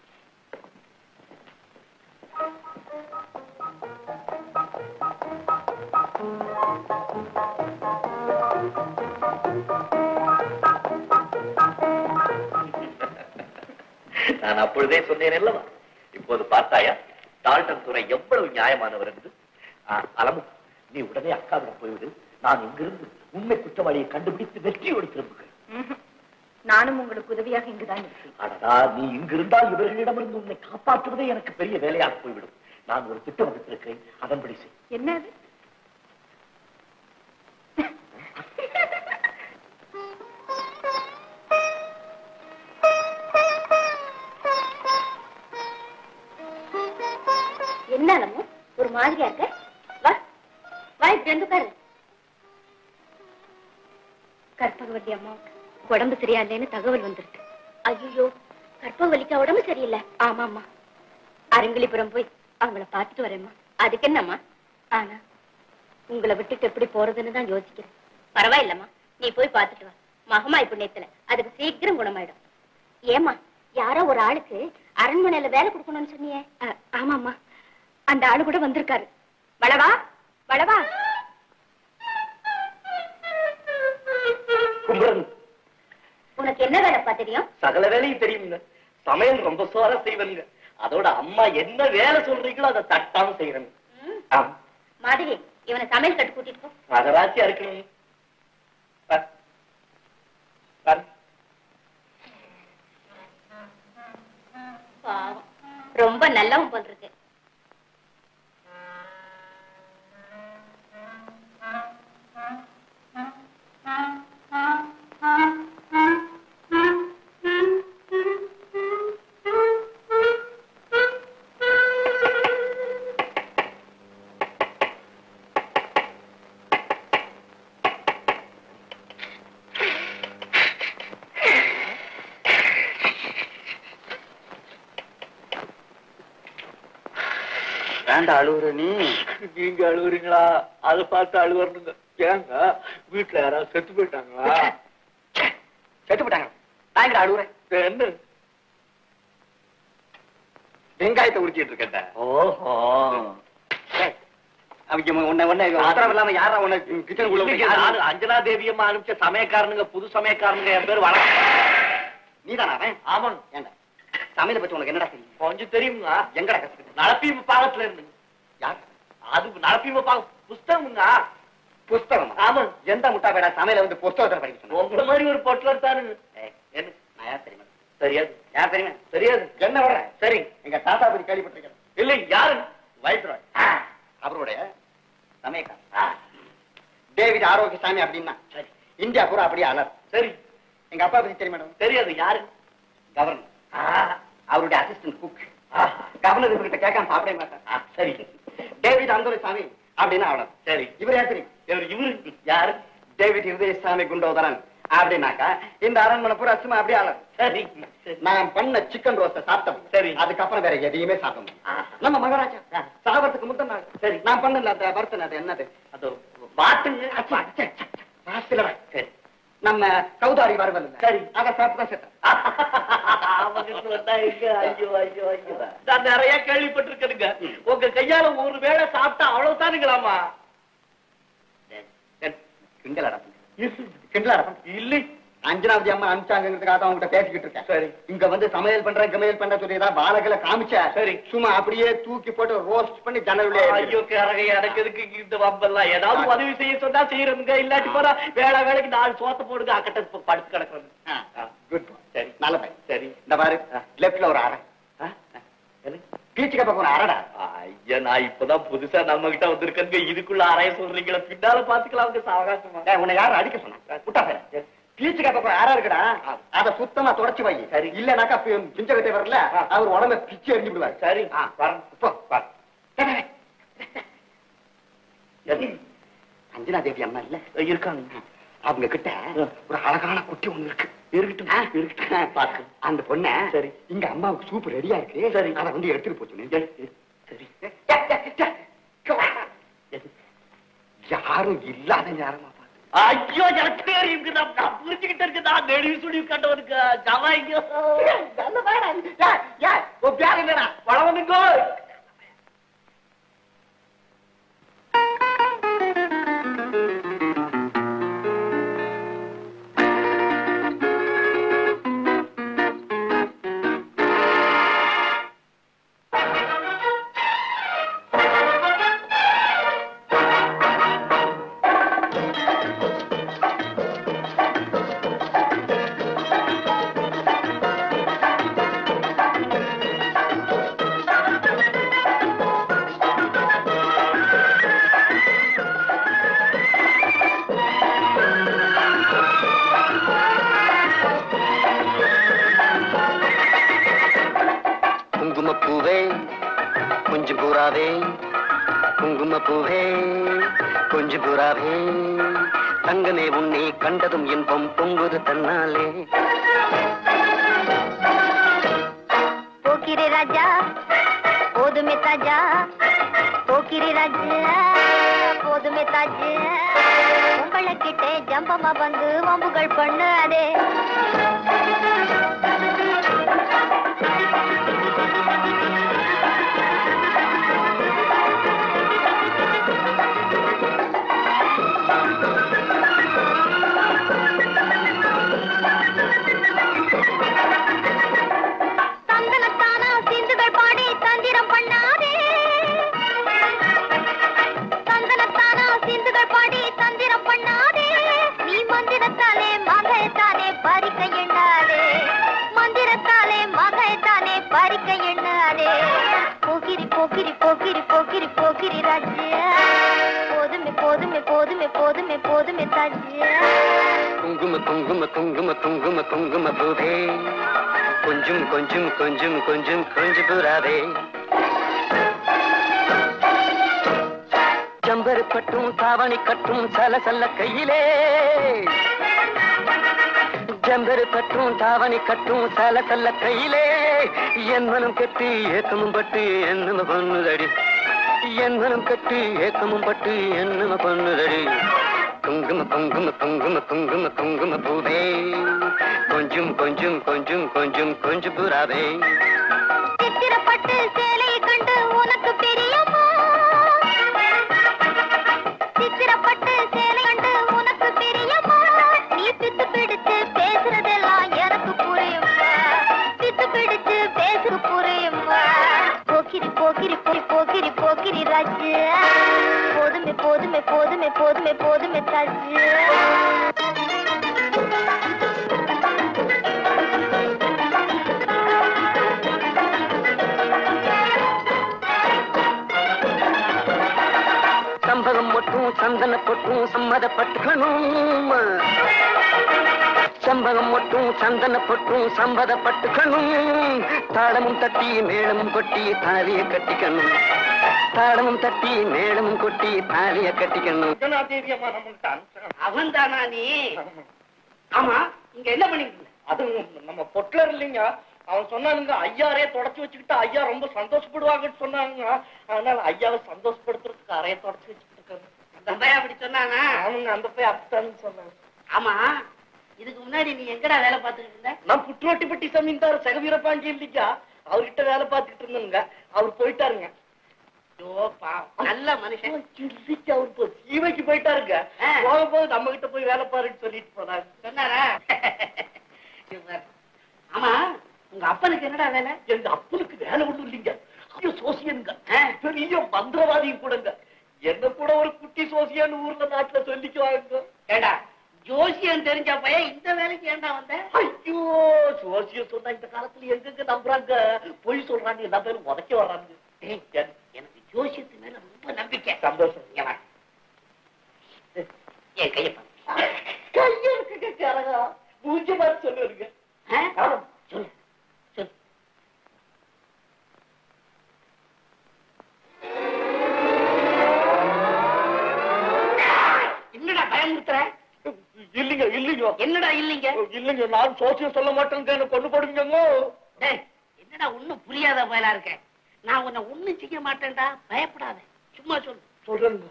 நான் அப்பொழுதே சொன்னேன் அல்லவா? இப்போது பார்த்தாயா டால்டன் துறை எவ்வளவு நியாயமானவர் என்று? அலமு, நீ உடனே அக்காவிடம் போய்விடு. நான் இங்கிருந்து உண்மை குற்றவாளியை கண்டுபிடித்து வெற்றியோடு திரும்புகிறேன். நானும் உங்களுக்கு உதவியாக இங்குதான் இருக்கேன். அடடா, நீ இங்கிருந்தால் இவர்களிடமிருந்து உன்னை காப்பாற்றுவதே எனக்கு பெரிய வேலையாக போய்விடும். நான் ஒரு திட்டம் வகுத்திருக்கிறேன், அதன்படி செய். என்னது? என்ன அலமு, ஒரு மாதிரியா இருக்க? வா வா, இப்படி வந்து பாரு. கற்பகவல்லி அம்மாவுக்கு உடம்பு சரியில்லைன்னு தகவல் வந்துருக்கு. ஐயோ, கற்பகவல்லிக்கா உடம்பு சரியில்லை? ஆமாம்மா. அரங்கிலிபுரம் போய் அவங்கள பார்த்துட்டு வரேம்மா. அதுக்கு என்னம்மா? ஆனா உங்களை விட்டுட்டு எப்படி போறதுன்னு தான் யோசிக்கிறேன். பரவாயில்லம்மா, நீ போய் பார்த்துட்டு வா. மகமாய் புண்ணியத்துல அதுக்கு சீக்கிரம் குணமாயிடும். ஏமா, யாரோ ஒரு ஆளுக்கு அரண்மனையில வேலை கொடுக்கணும்னு சொன்னியே? ஆமாம்மா, அந்த ஆளு கூட வந்திருக்காரு. வளவா வளவா. கும்பரன், உனக்கு என்ன வேலைப்பா தெரியும்? சகல வேலையும் தெரியுங்க. சமையல் ரொம்ப சோரா செய்வனுங்க. அதோட அம்மா என்ன வேலை சொல்றீங்களோ அதை தட்டாம செய்யறேங்க. மாதவி, இவனை சமையல் கட்டு கூட்டிட்டு போ. மகராட்சியா இருக்கணும். பாவம், ரொம்ப நல்லவன் போல் இருக்கு. ஏன்டா அழுவுற நீ? நீங்க அழுவுறீங்களா? அதை பார்த்து அழுவறனுங்க. ஏங்க வீட்டுல யாராவது செத்து போயிட்டாங்களா? செத்து போயிட்டாங்க. நான் எங்க அழுவுறேன்? என்ன வெங்காயத்தை உரிச்சிட்டு இருக்கேன். ஓஹோ, அவங்க உன்னை உன்னை ஆதரவு இல்லாம யாரா உன்னை கிச்சனுக்குள்ள? அஞ்சனா தேவியம்மா அனுப்பிச்ச சமயக்காரனுங்க, புது சமயக்காரனுங்க. என் பேர் வளர்க்க. நீதானா அவன்? ஆமாங்க. ஏண்டா சமையலை பத்தி உனக்கு என்னடா தெரியும்? கொஞ்சம் தெரியுங்க. எங்கடா கத்துக்கிட்டு? நடப்பீம பாகத்துல இருந்து. யார்? அது நடப்பீம பாகம் புஸ்தகம்ங்க. புஸ்தகம்? ஆமா. எந்த முட்டா பேடா சமையல வந்து புஸ்தகத்தை படிக்க சொன்ன? உங்களை மாதிரி ஒரு பொட்டலர் தானுங்க. என்ன நான் யார் தெரியுமா? தெரியாது. யார் தெரியுமா? தெரியாது. என்ன வர? சரி, எங்க தாத்தா பத்தி கேள்விப்பட்டிருக்கேன். இல்லை, யாரு? வைத்ராய். அவருடைய சமயக்காரன் டேவிட் ஆரோக்கியசாமி அப்படின்னா சரி, இந்தியா பூரா அப்படியே அலர். சரி. எங்க அப்பா பத்தி தெரியும் மேடம்? தெரியாது. யாரு? கவர்னர். அவருடைய அசிஸ்டன்ட் குக். கவர்னர் இவர்கிட்ட கேட்காம சாப்பிடவே மாட்டார். சரி. டேவிட் அந்தோனிசாமி அப்படின்னா அவன. சரி. இவர் யார் தெரியும்? இவர் இவரு யாரு? டேவிட் இருதயசாமி குண்டோதரன் அப்படின்னாக்கா இந்த அரண்மனை பூரா சும்மா அப்படியே அலர். சரி. நான் பண்ண சிக்கன் ரோஸ்ட சாப்பிட்டோம். சரி. அதுக்கப்புறம் வேற எதையுமே சாப்பிட முடியும். நம்ம மகாராஜா சாவறதுக்கு முந்தன நாள் சரி நான் பண்ணல அந்த வருத்தம் அது என்னது? அது பாட்டுங்க. சரி, நம்ம கௌதாரி வரவல் சரி அதை சாப்பிட்டு தான் செத்தேன். ஐயோ ஐயோ ஐயோ, நான் நிறைய கேள்விப்பட்டிருக்கேனுங்க. உங்க கையால ஒரு வேளை சாப்பிட்டா அவ்வளவுதானுங்களாமா? கிண்டல் அடப்பு கிண்டல் அடப்பு இல்லை. அஞ்சனாவதி அம்மா அனுப்பிச்சாங்கிறதுக்காக அவங்ககிட்ட பேசிக்கிட்டு இருக்கேன். சரி, இங்க வந்து சமையல் பண்ற கமையல் பண்ற சொல்லி ஏதாவது பாலகளை காமிச்சா சரி சும்மா அப்படியே தூக்கி போட்டு ரோஸ்ட் பண்ணி ஜன்னலுடைய. ஐயோ கரகை அடக்கிறதுக்கு இந்த வம்பெல்லாம் ஏதாவது உதவி செய்ய சொன்னா செய்யறதுங்க. இல்லாட்டி போறா வேலை வேலைக்கு நாலு சோத்த போடுங்க. அக்கட்ட படுத்து கிடக்குறது. குட். சரி, நல்ல பையன். சரி, இந்த பாரு லெப்ட்ல ஒரு அரை பீச்சு கப்ப ஒரு அரடா. ஐயா, நான் இப்பதான் புதுசா நம்ம கிட்ட வந்திருக்கேங்க. இதுக்குள்ள அறைய சொல்றீங்களா? பின்னால பாத்துக்கலாம். சாவகாசமா உன்னை யாரும் அடிக்க சொன்னா? குட்டா பையன் பீச்சு கப்ப அரை இருக்குடா. அதை சுத்தமா தொடச்சு வை. சரி, இல்லனாக்கா பிஞ்சகத்தை வரல அவர் உடம்ப பிச்சு எறிஞ்சு விடுவார். சரி, அஞ்சனா தேவி அம்மா இல்ல இருக்காங்க. அவங்க கிட்ட ஒரு அழகான குட்டி ஒண்ணு இருக்கு. இருக்கட்டும் இருக்கட்டும் பாத்து அந்த பொண்ண. சரி, இங்க அம்மாவுக்கு சூப் ரெடியா இருக்கு. சரி, அதை வந்து எடுத்துட்டு போச்சு. சரி, யாரும் இல்லாத நேரமா பாத்து. ஐயோ, எனக்கு தெரியுங்க. நான் புரிஞ்சுக்கிட்டு இருக்குதா? நெடுவி சுடி கண்டவனுக்கு ஜவாய்ங்க. வளவனுங்கோ. குங்குமப்பூவே கொஞ்சம் பூராவே, குங்குமப்பூவே கொஞ்சம் பூராவே, தங்கமே உன்னை கண்டதும் இன்பம் பொங்குது தன்னாலே. போக்கிரி ராஜா போதுமே தாஜா, போக்கிரி ராஜா போதுமே தாஜா, உங்களை கிட்டே ஜம்பமா வந்து வம்புகள் பண்ணாதே. தந்தனத்தானா சிந்துகள் பாடி தந்திரம் பண்ணாதே, தந்தனத்தானா சிந்துகள் பாடி தந்திரம் பண்ணாதே, நீ மந்திரத்தாலே மகைத்தானே பறிக்க எண்ணாதே, மந்திரத்தாலே மகைத்தானே பறிக்க எண்ணாதே. போக்கிரி போக்கிரி போக்கிரி போக்கிரி போக்கிரி ராஜா, போதுமே போதுமே போதுமே போதுமே போதுமே தாஜா. குங்கும குங்கும குங்கும குங்கும குங்கும பூவே கொஞ்சம் கொஞ்சம் கொஞ்சம் கொஞ்சம் கொஞ்சம் பூராவே, ஜம்பரு பட்டும் தாவணி கட்டும் சல சல்ல கையிலே, ஜம்பரு பட்டும் தாவணி கட்டும் சல சல்ல கையிலே, என் மனம் கட்டி ஏக்கமும் பட்டு என்னம பொண்ணுதடி. என் மனம் கட்டு ஏக்கமும் பட்டு என்னம பண்ணுதடி குங்கும குங்கும குங்கும குங்கும குங்கும பூவே கொஞ்சம் கொஞ்சம் கொஞ்சம் கொஞ்சம் கொஞ்சம் புறாவே சித்திரப்பட்டு சேலையை கண்டு உனக்கு பிரியமா சித்திரப்பட்டு சேலை கண்டு உனக்கு பிரியமா நீ பித்து பிடிச்சு பேசுறதெல்லாம் எனக்கு புரியுமா பித்து பிடிச்சு பேசுற புரியுமா போக்கிரி போக்கிரி போய் போக்கிரி போக்கிரி ராஜு போதுமே போதுமே போதுமே போதுமே போதுமே தாஜு சம்பகம் மட்டும் சந்தன பொட்டும் சம்மதப்பட்டுக்கணும் சம்பகம் மட்டும் சந்தன பொட்டும் சம்மதப்பட்டுக்கணும் தாளமும் தட்டி மேளமும் கொட்டி தாலிய கட்டிக்கணும் தாளமும் தட்டி மேளமும் கொட்டி தாலிய கட்டிக்கணும் அவன் தானா நீ? ஆமா, இங்க என்ன பண்ணிட்டு? அது நம்ம பொட்லர் இல்லைங்க. அவன் சொன்னானுங்க ஐயாரே தொடச்சு வச்சுக்கிட்டு ஐயா ரொம்ப சந்தோஷப்படுவாங்கன்னு சொன்னாங்க. அதனால ஐயாவை சந்தோஷப்படுத்துறதுக்கு அறைய தொடச்சு வச்சுக்கிட்டு இருக்காங்க. அந்த பையன் அப்படி சொன்னானா? அவங்க அந்த போய் அப்படித்தான் சொன்னாங்க. ஆமா, இதுக்கு முன்னாடி நீ எங்கடா வேலை பார்த்துக்கிட்டு இருந்த? நான் புட்டுவட்டிப்பட்டி சமீந்தார் சகவீரபாண்டி இல்லையா, அவர்கிட்ட வேலை பார்த்துக்கிட்டு இருந்தேங்க. அவர் போயிட்டாருங்க. நல்ல மனுஷன். அவர் சீமைக்கு போயிட்டாருங்க. போக போது நம்ம கிட்ட போய் வேலை பாருன்னு சொல்லிட்டு போனாரு. சொன்னாரா? ஆமா, உங்க அப்பனுக்கு என்னடா வேலை? எங்க அப்பனுக்கு வேலை ஒண்ணும் இல்லைங்க. சோசியனுங்க, பெரிய மந்திரவாதியும் கூடங்க. என்ன கூட ஒரு குட்டி சோசியன் ஊர்ல நாட்டுல சொல்லிக்குவாங்க. ஏடா, ஜோசியம் தெரிஞ்ச பையன் இந்த வேலைக்கு ஏண்டா வந்த? ஐயோ, ஜோசியம் சொன்னா இந்த காலத்துல எங்கெங்க நம்புறாங்க. பொய் சொல்றாங்க, எல்லா பேரும் உதைக்க வர்றாங்க. எனக்கு ஜோசியத்து மேல ரொம்ப நம்பிக்கை. சந்தோஷம். என் கைய கையா மூஞ்சி மாதிரி சொல்லுங்க. சொல்லு சொல்லு. என்னடா பயமுறுத்துற? இல்லைங்க இல்லைங்க. என்னடா இல்லைங்க? இல்லைங்க, நான் சோசியம் சொல்ல மாட்டேங்க. என்ன கொண்டு போடுவீங்க. என்னடா ஒண்ணும் புரியாத பயலா இருக்க. நான் உன்னை ஒண்ணும் செய்ய மாட்டேன்டா, பயப்படாத. சும்மா சொல்லு. சொல்றேங்க.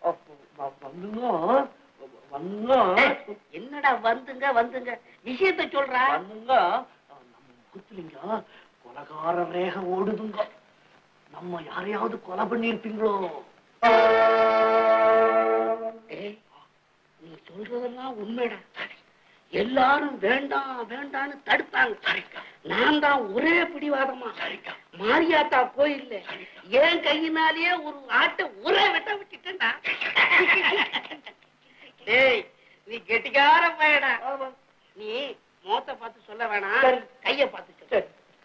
என்னடா வந்துங்க வந்துங்க விஷயத்த சொல்றா. வந்துங்க, நம்ம முகத்துலங்க கொலகார ரேக ஓடுதுங்க. நம்ம யாரையாவது கொலை பண்ணிருப்பீங்களோ? நீ சொல்றதெல்லாம் உண்மைடா. எல்லாரும் வேண்டாம் வேண்டான்னு தடுத்தாங்க. நான் தான் ஒரே பிடிவாதமா மாரியாத்தா கோயில்ல ஏன் கையினாலேயே ஒரு ஆட்டை ஒரே வெட்ட விட்டுட்டா. டேய், நீ கெட்டிக்கார பையடா. நீ மோத்த பார்த்து சொல்ல வேணாம், கைய பார்த்து சொல்ல.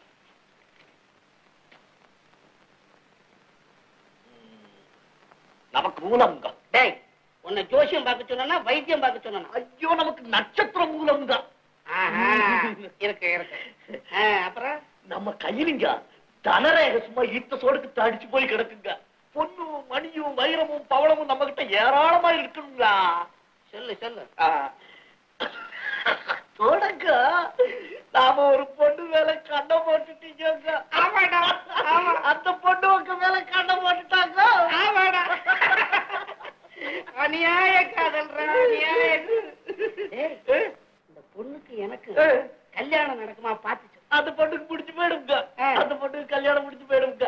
நமக்கு மூலம்ங்க. டேய், உன்னை ஜோசியம் பார்க்க சொன்னா வைத்தியம் பார்க்க சொன்னா? ஐயோ, நமக்கு நட்சத்திர மூலம்ங்க. இருக்கு இருக்கு. அப்புறம் நம்ம கையிலுங்க தனரேக சும்மா ஈத்த சோடுக்கு தடிச்சு போய் கிடக்குங்க. பொண்ணும் மணியும் வைரமும் பவளமும் நம்ம கிட்ட ஏராளமா இருக்குங்களா? சொல்லு சொல்லு. தொடங்க, நாம ஒரு பொண்ணு மேல கண்ணை போட்டுட்டீங்க. ஆமாடா, அந்த பொண்ணு உங்க மேல கண்ணை போட்டுட்டாங்க. ஆமாடா, அநியாய காதல்ரா, அநியாய. இந்த பொண்ணுக்கு எனக்கு கல்யாணம் நடக்குமா பாத்து? அந்த பொண்ணுக்கு முடிச்சு போயிடுங்க. அந்த பொண்ணுக்கு கல்யாணம் முடிச்சு போயிடுங்க.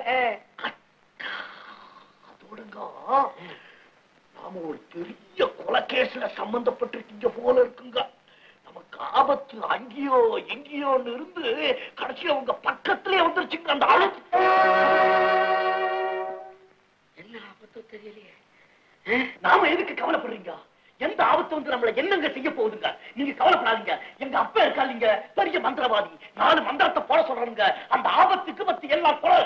அதோடுங்க, நாம ஒரு பெரிய கொலை கேஸ்ல சம்பந்தப்பட்டிருக்கீங்க போல இருக்குங்க. நமக்கு ஆபத்து அங்கேயோ எங்கேயோன்னு இருந்து கடைசியில உங்க பக்கத்திலே வந்துருச்சுங்க அந்த ஆளு. என்ன ஆபத்தோ தெரியலையே. நாம எதுக்கு கவலைப்படுறீங்க? எந்த ஆபத்து வந்து நம்மள என்னங்க செய்ய போகுதுங்க? நீங்க கவலைப்படாதீங்க. எங்க அப்பா இருக்காங்க, பெரிய மந்திரவாதி. நாலு மந்திரத்தை போட சொல்றாங்க. அந்த ஆபத்துக்கு பத்தி எல்லாம் போல.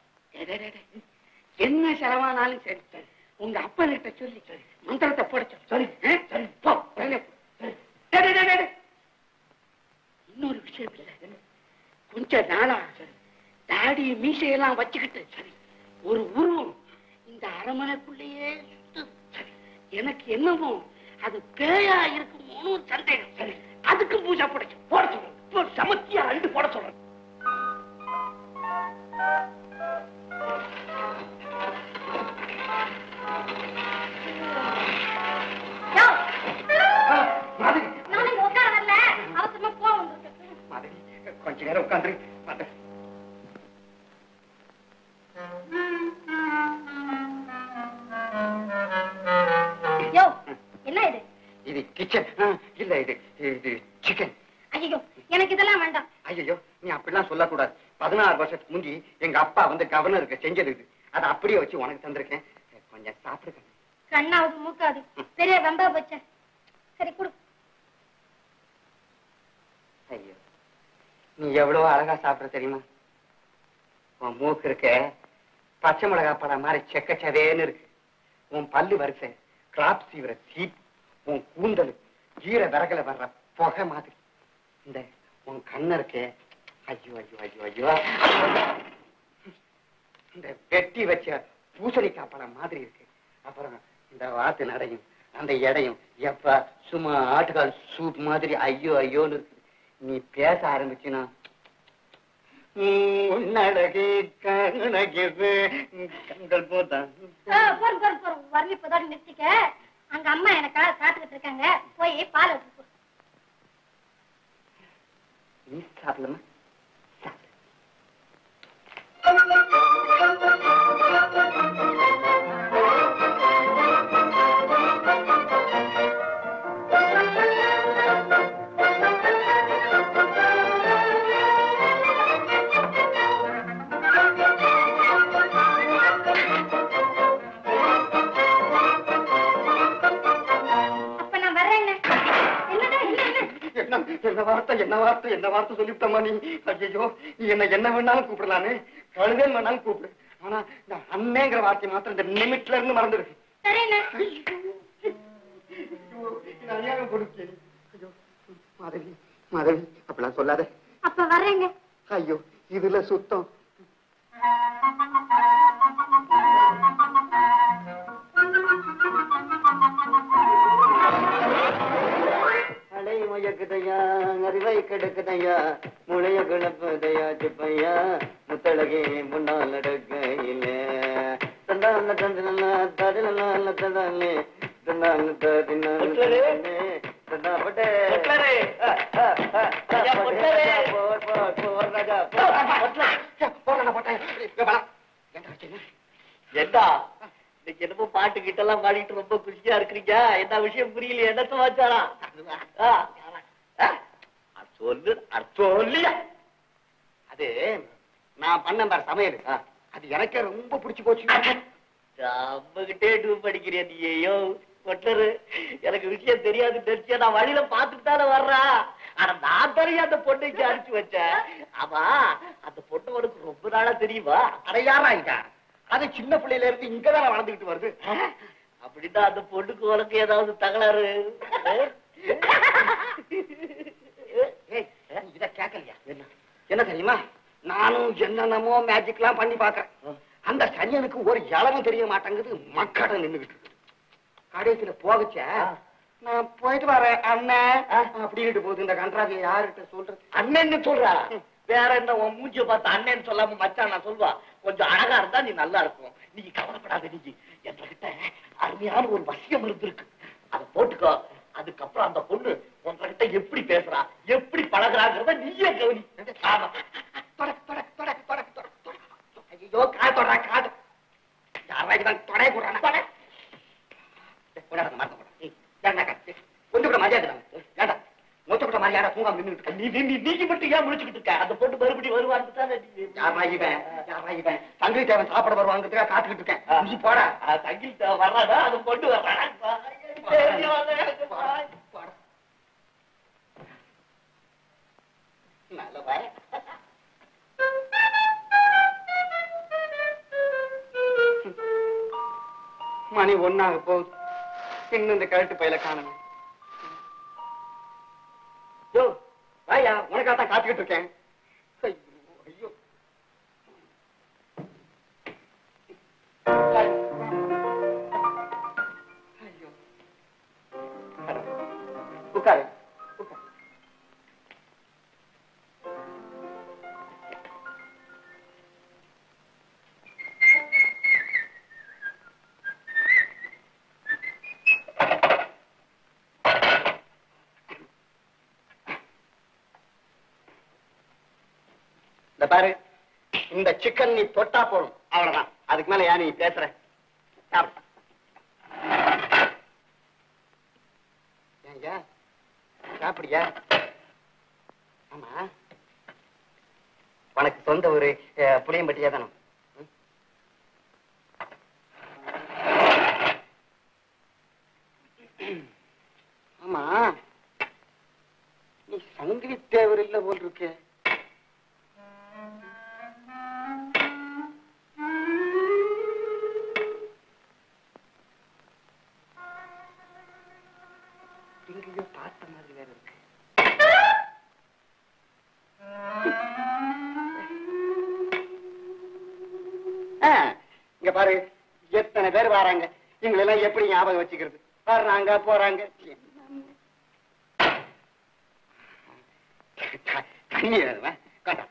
என்ன செலவானாலும் சரி, உங்க அப்பா கிட்ட சொல்லி மந்திரத்தை போட சொல்லி. சரி, போ. இன்னொரு விஷயம் இல்ல, கொஞ்ச நாளா தாடி மீசையெல்லாம் வச்சுக்கிட்டு சரி ஒரு உருவம் இந்த அரமனைக்குள்ளேயே எனக்கு என்னமோ அது பேயா இருக்குமோன்னு சந்தேகம். சரி, அதுக்கு பூஜை போட போட சொல்றேன். சமத்தியா அழுது போட சொல்றேன். சொல்லக்கூடாது. பதினாறு வருஷத்துக்கு முந்தி எங்க அப்பா வந்து கவர்னருக்கு செஞ்சது இது. அதை அப்படியே வச்சு உனக்கு தந்திருக்கேன். கொஞ்சம் சாப்பிடுங்க. கண்ணாவது மூக்காது பெரிய வெம்பா போச்ச. சரி கொடு. ஐயோ, நீ எவ்வளவு அழகா சாப்பிட தெரியுமா? உன் மூக்கு இருக்க பச்சை மிளகா படம் மாதிரி செக்கச்சவேன்னு இருக்கு. உன் பல்லு வரிசை கிராப் சீவிர சீப். உன் கூந்தல் ஈர விறகுல வர்ற புகை மாதிரி. இந்த உன் கண்ணு இருக்கே, ஐயோ ஐயோ ஐயோ ஐயோ, இந்த வெட்டி வச்ச பூசணிக்காய் பழம் மாதிரி இருக்கு. அப்புறம் இந்த வாத்து நடையும் அந்த எடையும் எப்ப சும்மா ஆட்டுக்கால் சூப் மாதிரி ஐயோ ஐயோன்னு இருக்கு. நீ பேச ஆரம்பிச்சுனா உன்னழகே கணகிது கண்கள் போதான். போறோம் போறோம் போறோம் வர்ணிப்பதோட நிறுத்திக்க. அங்க அம்மா எனக்காக காத்துக்கிட்டு இருக்காங்க. போய் பால் எடுத்து போ. நீ சாப்பிடலாமா? என்ன வார்த்தை என்ன வார்த்தை என்ன வார்த்தை சொல்லிவிட்டமா நீ? ஐயோ, நீ என்ன என்ன வேணாலும் கூப்பிடலானே, கழுதேன் வேணாலும் கூப்பிடு. ஆனா இந்த அண்ணேங்கிற வார்த்தை மாத்திரம் இந்த நிமிட்ல இருந்து மறந்துருக்கு. கொடுக்க மாதவி மாதவி அப்படிலாம் சொல்லாத. அப்ப வர்றேங்க. ஐயோ, இதுல சுத்தம். மயக்குதையா அறிவை கெடுக்குதையா முளைய கிளப்புதையா சிப்பையா முத்தழகே முன்னால் நடக்கையில தண்டான தண்டன தடல தடாலே தண்டான தடினாலே தண்டா பட்டே பொட்டரே ஐயா பொட்டரே போர் போர் போர் ராஜா பொட்டரே போறன பட்டே வேணா ஏண்டா இன்னைக்கு என்னமோ பாட்டு கிட்ட எல்லாம் பாடிட்டு ரொம்ப குஷியா இருக்கிறீங்க. என்ன விஷயம் புரியல? என்ன சமாச்சாரம்? சொல்லு சொல்லியா? அது நான் பண்ண பாரு சமையல், அது எனக்கே ரொம்ப பிடிச்சு போச்சு. நம்மகிட்டே டூப் படிக்கிறியா நீ? ஐயோ பொட்டரு, எனக்கு விஷயம் தெரியாது தெரிச்சா நான் வழியில பாத்துட்டு தானே வர்றா. ஆனா நான் தரையா அந்த பொண்ணைக்கு அடிச்சு வச்சேன். ஆமா, அந்த பொண்ணு உனக்கு ரொம்ப நாளா தெரியுமா? அடையாறாங்க. அது சின்ன பிள்ளையில இருந்து இங்கதான் வளர்ந்துகிட்டு வருது. அப்படின்னா அந்த பொண்ணுக்கு உனக்கு ஏதாவது தகராறு? இத கேட்கலையா? என்ன என்ன தெரியுமா, நானும் என்னென்னமோ மேஜிக் எல்லாம் பண்ணி பாக்குறேன். அந்த சனியனுக்கு ஒரு இளவும் தெரிய மாட்டேங்குது. மக்கட நின்றுகிட்டு இருக்கு. கடைசியில போகச்ச நான் போயிட்டு வரேன் அண்ணன் அப்படின்ட்டு போகுது. இந்த கன்றாவிய யாருகிட்ட சொல்றது? அண்ணன்னு சொல்றா? வேற என்ன உன் மூஞ்சிய பார்த்து அண்ணன்னு சொல்லாம மச்சான் நான் சொல்வா? கொஞ்சம் அழகா இருந்தா நீ நல்லா இருக்கும். நீ கவலைப்படாத. நீ என்கிட்ட அருமையான ஒரு வசியம் இருந்திருக்கு, அதை போட்டுக்கோ. அதுக்கப்புறம் அந்த பொண்ணு உன்கிட்ட எப்படி பேசுறா, எப்படி பழகுறாங்கிறத நீயே கவனி. ஐயோ, காது தொடரா காது யாராவது தொடைய போடுறான கொஞ்சம் கூட மரியாதை ஏண்டா மொச்சப்பட்ட மாதிரி யாரா தூங்காம நின்றுட்டு நீ நீங்க மட்டும் ஏன் முடிச்சுக்கிட்டு இருக்க? அந்த பொண்ணு மறுபடியும் வருவான்னு தானே. யாராயிவேன் யாராயிவேன் சங்கிலி தேவன் சாப்பிட வருவாங்கிறதுக்காக காத்துக்கிட்டு இருக்கேன். நீ போடா. சங்கிலி தேவன் வர்றாடா, அது பொண்ணு வர்றாடா. மணி ஒன்னாக போகுது, இன்னும் இந்த கழுட்டு பையில காணணும். யோ வாயா, உனக்காக தான் காத்துக்கிட்டு இருக்கேன். ஐயோ ஐயோ உட்காரு உட்காரு. பாரு, இந்த சிக்கன் நீ தொட்டா போடும், அவ்வளவுதான். அதுக்கு மேல ஏன் நீ பேசுற? சாப்பிடியா? ஆமா, உனக்கு சொந்த ஊரு புளியம்பட்டியா தானே? ஆமா, நீ சங்கிலி தேவர் இல்ல போல் இருக்க. எங்கேயோ பார்த்த மாதிரி வேற இருக்கு. இங்க பாரு, எத்தனை பேர் வராங்க, இவங்களெல்லாம் எப்படி ஞாபகம் வச்சுக்கிறது? வர்றாங்க போறாங்க. தண்ணி வேணுமா? காட்டா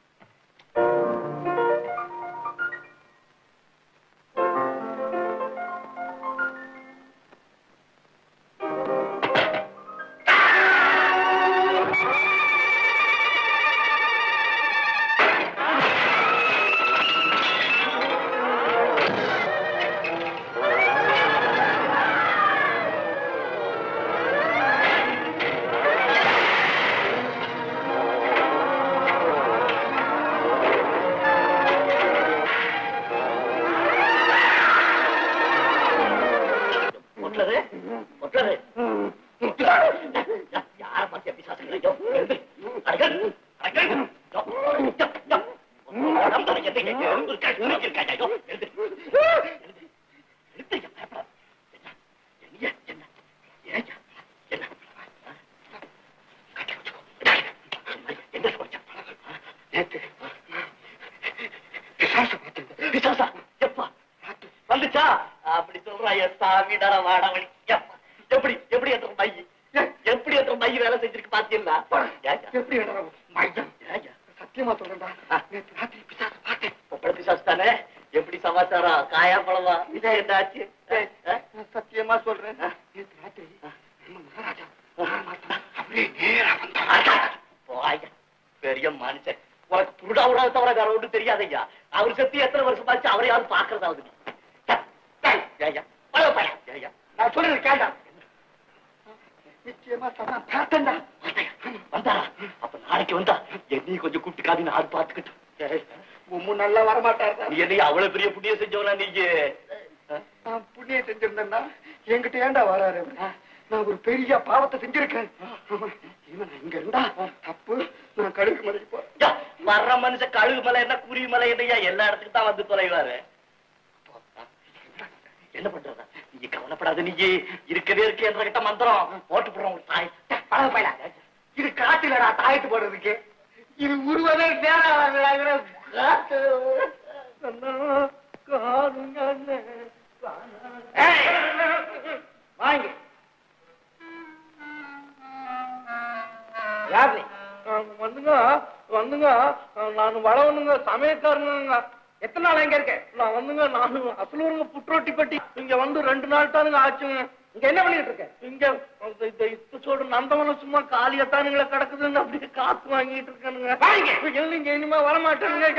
அப்படி சொல்றாங்க. சாமிடா வாடவழி எப்படி எப்படி என்ற மைய எப்படி என்ற மைய வேலை செஞ்சிருக்கு பாத்தீங்களா? எப்படி மையம் சத்தியமா சொல்றேன்டா, ராத்திரி பிசாசு பார்த்தேன். பொப்பள பிசாசு தானே? எப்படி சமாச்சாரம்? காயா பழவா? இதே என்னாச்சு? சத்தியமா சொல்றேன், நேற்று ராத்திரி மகாராஜா அப்படியே நேரா வந்தா. பெரிய மனுஷன், உனக்கு புருடா உடாத தவிர வேற ஒன்றும் தெரியாதையா. அவர் செத்து எத்தனை வருஷம் ஆச்சு? அவரை யாரும் பாக்குறதாவது? நான் சொல்றது கேட்டா நிச்சயமா பார்த்தா வந்தாரா? அப்ப நாளைக்கு வந்தா என்னையும் கொஞ்சம் கூப்பிட்டுக்காது, நான் பாத்துக்கிட்டேன். உம்மு நல்லா வரமாட்டாரு. நீ என்னைய அவ்வளவு பெரிய புண்ணியம் செஞ்சவனா? நீங்க புண்ணியம் செஞ்சிருந்தா என்கிட்ட ஏண்டா வராரு? நான் ஒரு பெரிய பாவத்தை செஞ்சிருக்கேன். இங்க இருந்தா தப்பு. நான் கழுகு மலைக்கு போறேன். வர்ற மனுஷன் கழுகு மலை என்ன குருவி மலை என்னையா எல்லா இடத்துக்கு தான் வந்து தொலைவாரு. என்ன பண்றதா? நீங்க கவலைப்படாத. நீங்க இருக்கவே இருக்க என்ற கிட்ட மந்திரம் போட்டு போடுறோம். தாய் பழக பயில இது காட்டுலடா தாயத்து போடுறதுக்கு. இது உருவதே வேற வாங்க. யாரு வந்துங்க வந்துங்க, நான் வளவனுங்க, சமயக்காரனுங்க. எத்தனை நாள் எங்க இருக்கேன்? நான் வந்துங்க, நான் அசலூருங்க, புட்ரோட்டி பட்டி. இங்க வந்து ரெண்டு நாள் தானுங்க ஆச்சுங்க. இங்க என்ன பண்ணிட்டு இருக்கேன்? இங்க இத்தோடு நந்தவனம் சும்மா காலியத்தானுங்களை கிடக்குதுங்க, அப்படியே காத்து வாங்கிட்டு இருக்கானுங்க. இங்க இனிமே வரமாட்டேனுங்க.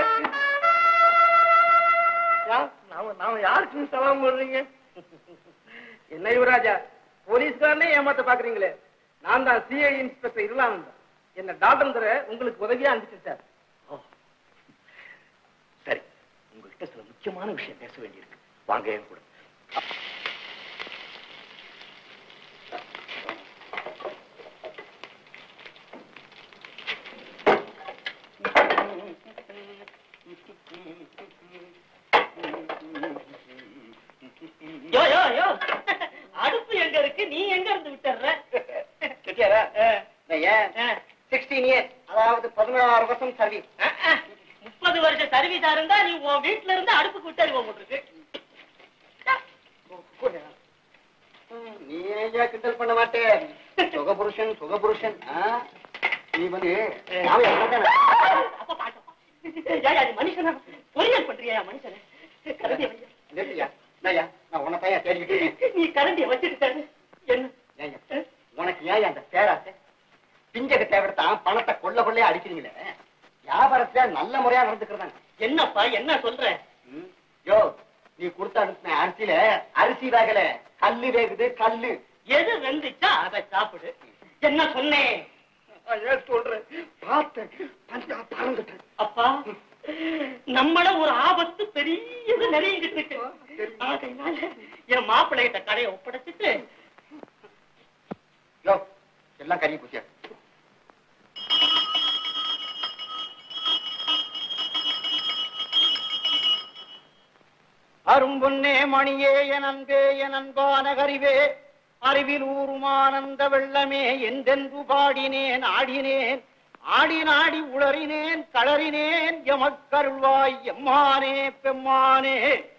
நாம யாருக்குன்னு சலாம் போடுறீங்க? என்ன யுவராஜா, போலீஸ்காரனே ஏமாத்த பாக்குறீங்களே. நான் தான் சிஐ இன்ஸ்பெக்டர் இருளானந்தன். என்ன டாக்டர் தர உங்களுக்கு உதவியா அனுப்பிச்சு சார். சரி, உங்ககிட்ட சில முக்கியமான விஷயம் பேச வேண்டியிருக்கு. வாங்க என் கூட. அடுப்பு எங்க இருக்கு? நீ எங்க இருந்து விட்டுற? அதாவது பதினோரு வருஷம் சர்வீஸ். முப்பது வருஷம் சர்வீஸா இருந்தா நீ உன் வீட்டுல இருந்து அடுப்புக்கு விட்டு போட்டுருக்கு. நீ ஏன் கிண்டல் பண்ண மாட்டேன்? சுகபுருஷன் சுகபுருஷன். நீ வந்து மனுஷனா பொறியல் பண்றியா? மனுஷன நான் உன பையன் தேடிக்கிட்டு நீ கரண்டிய வச்சுட்டு என்ன உனக்கு ஏன் அந்த பேராசை? பிஞ்சக தேவைத்தான் பணத்தை கொள்ள கொள்ளையா அடிக்கிறீங்களே. வியாபாரத்துல நல்ல முறையா நடந்துக்கிறதாங்க. என்னப்பா என்ன சொல்ற? யோ, நீ கொடுத்த அனுப்பின அரிசியில அரிசி வேகல, கல்லு வேகுது. கல்லு எது வெந்துச்சா அதை சாப்பிடு. என்ன சொன்னேன்? ஏன் சொல்றேன் பார்த்தேன் பஞ்சா பாருங்கட்டேன். அப்பா நம்மள ஒரு ஆபத்து பெரியது நெருங்கிட்டு இருக்கு. அதனால என் மாப்பிள்ளைகிட்ட கடையை ஒப்படைச்சிட்டு எல்லாம் கறி பூச்சியா அரும்பொன்னே மணியே என் அன்பே என் அன்பான கறிவே அறிவில் ஊருமானந்த வெள்ளமே என்றென்று பாடினேன் ஆடினேன் ஆடி நாடி உளறினேன் களறினேன் எமக்கருள்வாய் எம்மானே பெம்மானே.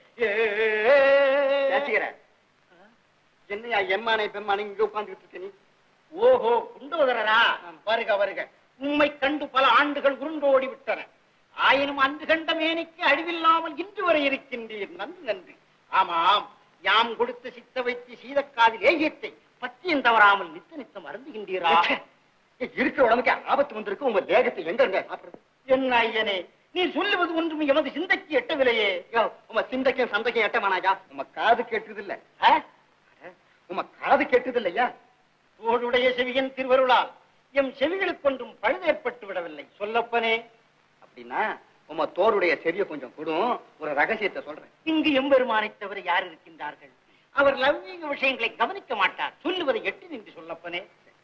என்னையா எம்மானே பெம்மானே இங்க உட்கார்ந்துட்டு இருக்க நீ? ஓஹோ குண்டோதரரா, வருக வருக. உம்மை கண்டு பல ஆண்டுகள் உருண்டோடி விட்டன. ஆயினும் அன்று கண்ட மேனிக்கு அழிவில்லாமல் இன்று வரை இருக்கின்றீர். நன்றி நன்றி. ஆமாம், யாம் கொடுத்து சித்த வைத்து சீதக்காதில் ஏகியத்தை பற்றியும் தவறாமல் நித்த நித்தம் அருந்துகின்றீரா? இருக்கிற உடம்புக்கு ஆபத்து வந்திருக்கு. உங்க தேகத்தை எங்க சாப்பிடுறது? என்ன ஐயனே, நீ சொல்லுவது ஒன்றும் எமது சிந்தைக்கு எட்டவில்லையே. உம சிந்தைக்கும் சந்தைக்கும் எட்டமானாயா? உம காது கேட்டது இல்ல, உம காது கேட்டது இல்லையா? தோளுடைய செவியன் திருவருளால் எம் செவிகளுக்கு ஒன்றும் பழுது ஏற்பட்டு விடவில்லை சொல்லப்பனே. அப்படின்னா உம தோருடைய செவிய கொஞ்சம் கொடும், ஒரு ரகசியத்தை சொல்றேன். இங்கு எம்பெருமானை தவிர யார் இருக்கின்றார்கள்? அவர் லௌகீக விஷயங்களை கவனிக்க மாட்டார். சொல்லுவதை எட்டு நின்று சொல்லப்பனே.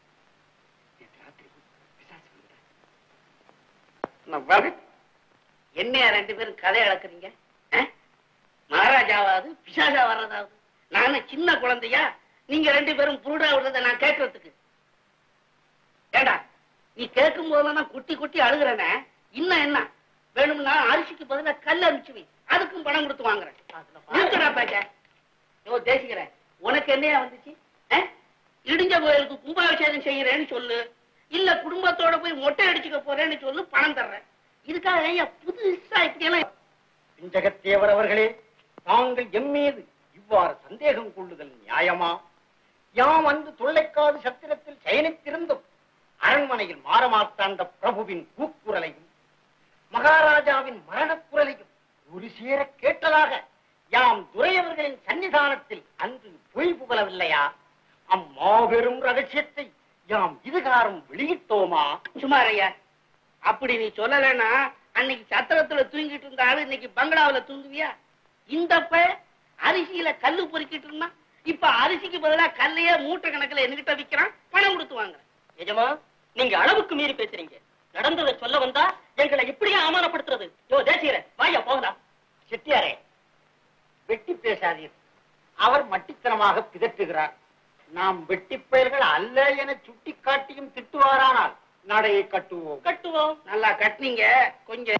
என்னையா ரெண்டு பேரும் கதை அளக்குறீங்க? மகாராஜாவாவது பிசாசா வர்றதாவது? நானும் சின்ன குழந்தையா நீங்க ரெண்டு பேரும் புருடா விடுறத நான் கேட்கறதுக்கு? ஏண்டா, நீ கேட்கும் போதுதான் குட்டி குட்டி அழுகுறன. இன்னும் என்ன வேணும்னா அரிசிக்கு பதிலா கல் அனுப்பிச்சு, அதுக்கும் பணம் கொடுத்து வாங்குறேன். பேச்ச யோ தேசிக்கிறேன். உனக்கு என்னையா வந்துச்சு? இடிஞ்ச கோயிலுக்கு கும்பாபிஷேகம் செய்யறேன்னு சொல்லு, இல்ல குடும்பத்தோட போய் மொட்டை அடிச்சுக்க போறேன்னு சொல்லு, பணம் தர்றேன். இதுக்காக ஐயா புதுசா இப்படியெல்லாம்? பிஞ்சகத்தேவர் அவர்களே, தாங்கள் எம் மீது இவ்வாறு சந்தேகம் கொள்ளுதல் நியாயமா? யாம் வந்து தொல்லைக்காடு சத்திரத்தில் சயனித்திருந்தும் அரண்மனையில் மாறமாத்தாண்ட பிரபுவின் கூக்குரலையும் மகாராஜாவின் மரணக்குரலையும் ஒரு சேர கேட்டதாக யாம் துரையவர்களின் சன்னிதானத்தில் அன்று பொய் புகழவில்லையா? அம்மாபெரும் ரகசியத்தை யாம் இதுகாரம் வெளியிட்டோமா? சுமாரையா, அப்படி நீ சொல்லலைன்னா அன்னைக்கு சத்திரத்துல தூங்கிட்டு இருந்த ஆளு இன்னைக்கு பங்களாவில தூங்குவியா? இந்த அரிசியில கல்லு பொறுக்கிட்டு இருந்தா இப்ப அரிசிக்கு பதிலா கல்லையே மூட்டை கணக்குல என்கிட்ட விக்கிறான், பணம் கொடுத்து வாங்குறேன். எஜமா, நீங்க அளவுக்கு மீறி பேசுறீங்க. நடந்ததை சொல்ல வந்தா எங்களை இப்படியே அவமானப்படுத்துறது. யோ தேசியரே, வாயா போகலாம். செட்டியாரே, வெட்டி பேசாதீர். அவர் மட்டித்தனமாக பிதற்றுகிறார். நாம் வெட்டி பெயர்கள் அல்ல என சுட்டி காட்டியும் திட்டுவாரானால் நடையை கட்டுவோம். கட்டுவோம். நல்லா கட்டினீங்க. கொஞ்சம்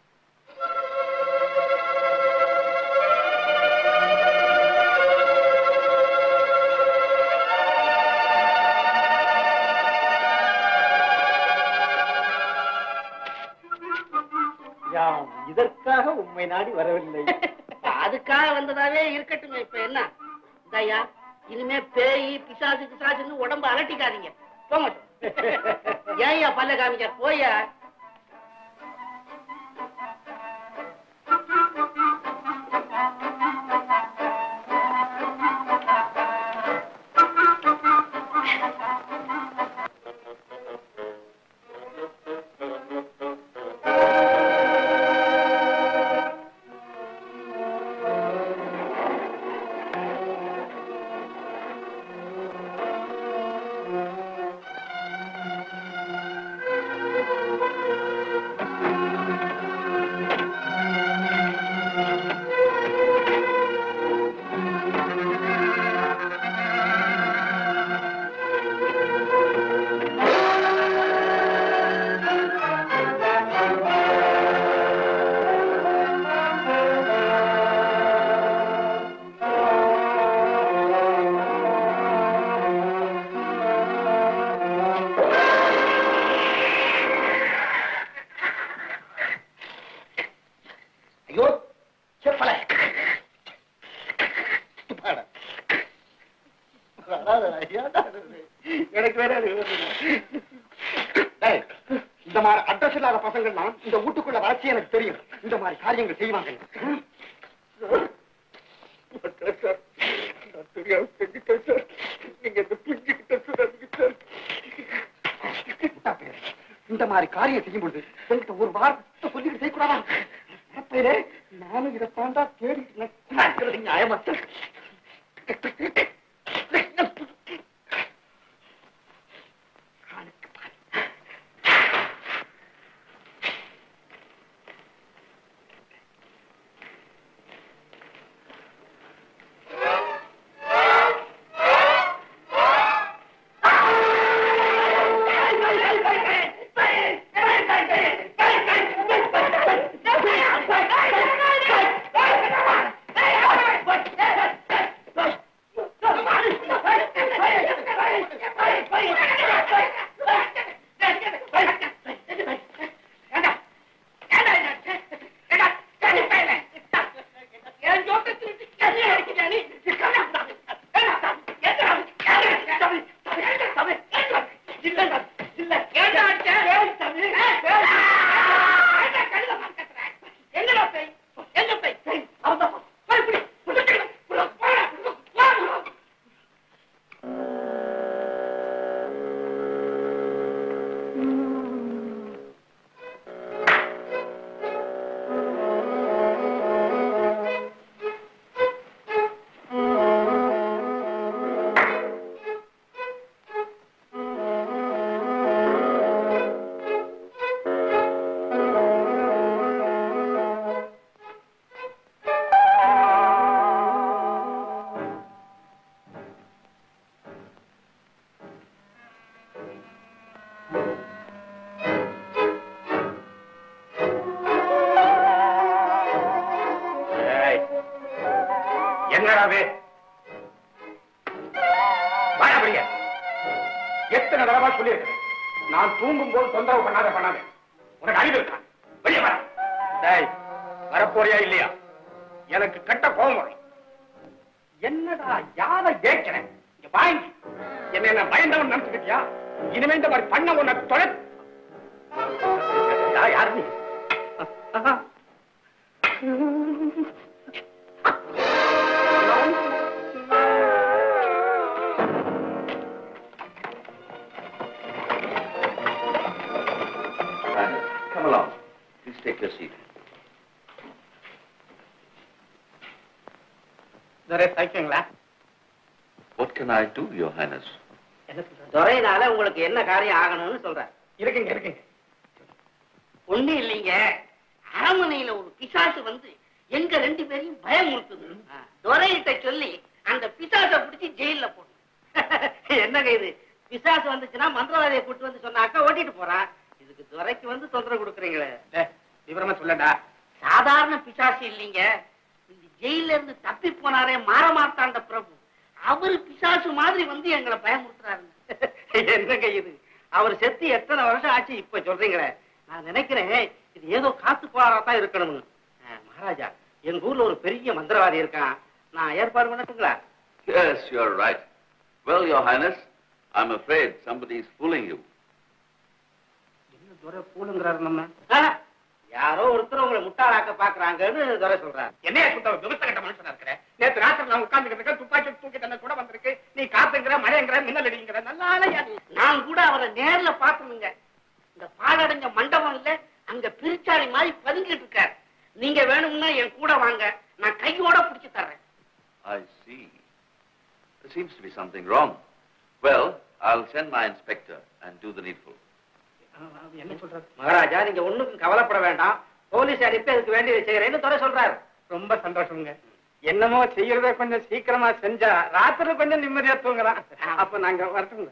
யாம் இதற்காக உண்மை நாடி வரவில்லை. அதுக்காக வந்ததாவே இருக்கட்டும். இப்ப என்ன இதையா, இனிமே பேய் பிசாசு பிசாசுன்னு உடம்பு அலட்டிக்காதீங்க. போங்க. ஏயா பல்ல காமிக்க போயா. எனக்கு வேற இந்த மாதிரி அட்ரஸ் இல்லாத பசங்கள் தான் இந்த வீட்டுக்குள்ள வளர்ச்சி எனக்கு தெரியும். இந்த மாதிரி காரியங்கள் செய்வாங்க. தெரியாம செஞ்சுட்டேன் சார். நீங்க இந்த புரிஞ்சுக்கிட்ட சார். மாதிரி காரியம் செய்யும் பொழுது என்கிட்ட ஒரு வார்த்தை சொல்லிட்டு செய்யக்கூடாதா? அப்பையிலே நானும் இதை தாண்டா தேடிட்டு நியாயமா என்னடாவே வாயா, எத்தனை தடவை சொல்லியிருக்கேன், நான் தூங்கும் போது தொந்தரவு பண்ணாத பண்ணாத. உனக்கு அறிவு இருக்கா? வெளியே வர. டேய், வரப்போறியா இல்லையா? எனக்கு கட்ட கோபம் வரும். என்னடா யாரை கேட்கிறேன்? இங்க வாங்கி என்ன என்ன பயந்தவன் நினைச்சுக்கிட்டியா? இனிமே இந்த மாதிரி பண்ண உனக்கு தொலை. யாரு நீ? Come along. Please take your seat. What can I do, Your Highness? துறையினால உங்களுக்கு என்ன காரியம் ஆகணும்னு சொல்றேன். இருக்குங்க இருக்குங்க. ஒண்ணு இல்லைங்க, அரண்மனையில ஒரு பிசாசு வந்து எங்க ரெண்டு பேரையும் பயமுறுத்துது. துரையிட்ட சொல்லி அந்த பிசாசை பிடிச்சி ஜெயில போடணும். என்னங்க இது, பிசாசு வந்துச்சுன்னா மந்திரவாதியை கூட்டு வந்து சொன்னாக்கா ஓட்டிட்டு போறான். இதுக்கு துரைக்கு வந்து தொந்தரவு கொடுக்குறீங்களே. விவரமா சொல்லடா. சாதாரண பிசாசு இல்லைங்க, இந்த ஜெயில இருந்து தப்பி போனாரே மாரமார்த்தாண்ட பிரபு, அவரு பிசாசு மாதிரி வந்து எங்களை பயமுறுத்துறாரு. என்னங்க இது, அவர் செத்து எத்தனை வருஷம் ஆச்சு இப்ப சொல்றீங்களே? நான் நினைக்கிறேன் இது ஏதோ காத்து போராதான் இருக்கணும்னு. மகாராஜா, எங்க ஊர்ல ஒரு பெரிய மந்திரவாதி இருக்கான், நான் ஏற்பாடு பண்ணட்டுங்களா? Yes, you are right. Well, Your Highness, I'm afraid somebody is fooling you. என்ன துரை பூலுங்கிறாரு நம்ம? யாரோ ஒருத்தர் உங்களை முட்டாளாக்க பாக்குறாங்கன்னு துரை சொல்றாரு. என்னைய சுத்த விவசாய கட்ட மனுஷனா இருக்கிற? நேற்று ராத்திரி நான் உட்கார்ந்துக்கிட்டு துப்பாக்கி தூக்கி தண்ணி கூட வந்திருக்கு. நீ காத்துங்கிற மழைங்கிற மின்னல் அடிங்கிற நல்லா. நான் கூட அவரை நேர்ல பாக்கணுங்க. இந்த பாழடைஞ்ச மண்டபம் இல்ல, அங்க பிரிச்சாளி மாதிரி பதுங்கிட்டு இருக்காரு. நீங்க வேணும்னா என் கூட வாங்க, நான் கையோட பிடிச்சு தர்றேன். I see. There seems to be something wrong. Well, I'll send my inspector and do the needful. என்ன சொல்றாரு? மகாராஜா, நீங்க ஒண்ணுக்கும் கவலைப்பட வேண்டாம், போலீஸ் அனுப்பி அதுக்கு வேண்டியதை செய்யறேன்னு துரை சொல்றாரு. ரொம்ப சந்தோஷம்ங்க. என்னமோ செய்யறத கொஞ்சம் சீக்கிரமா செஞ்சா ராத்திரி கொஞ்சம் நிம்மதியா தூங்கலாம். அப்ப நாங்க வரட்டுங்க.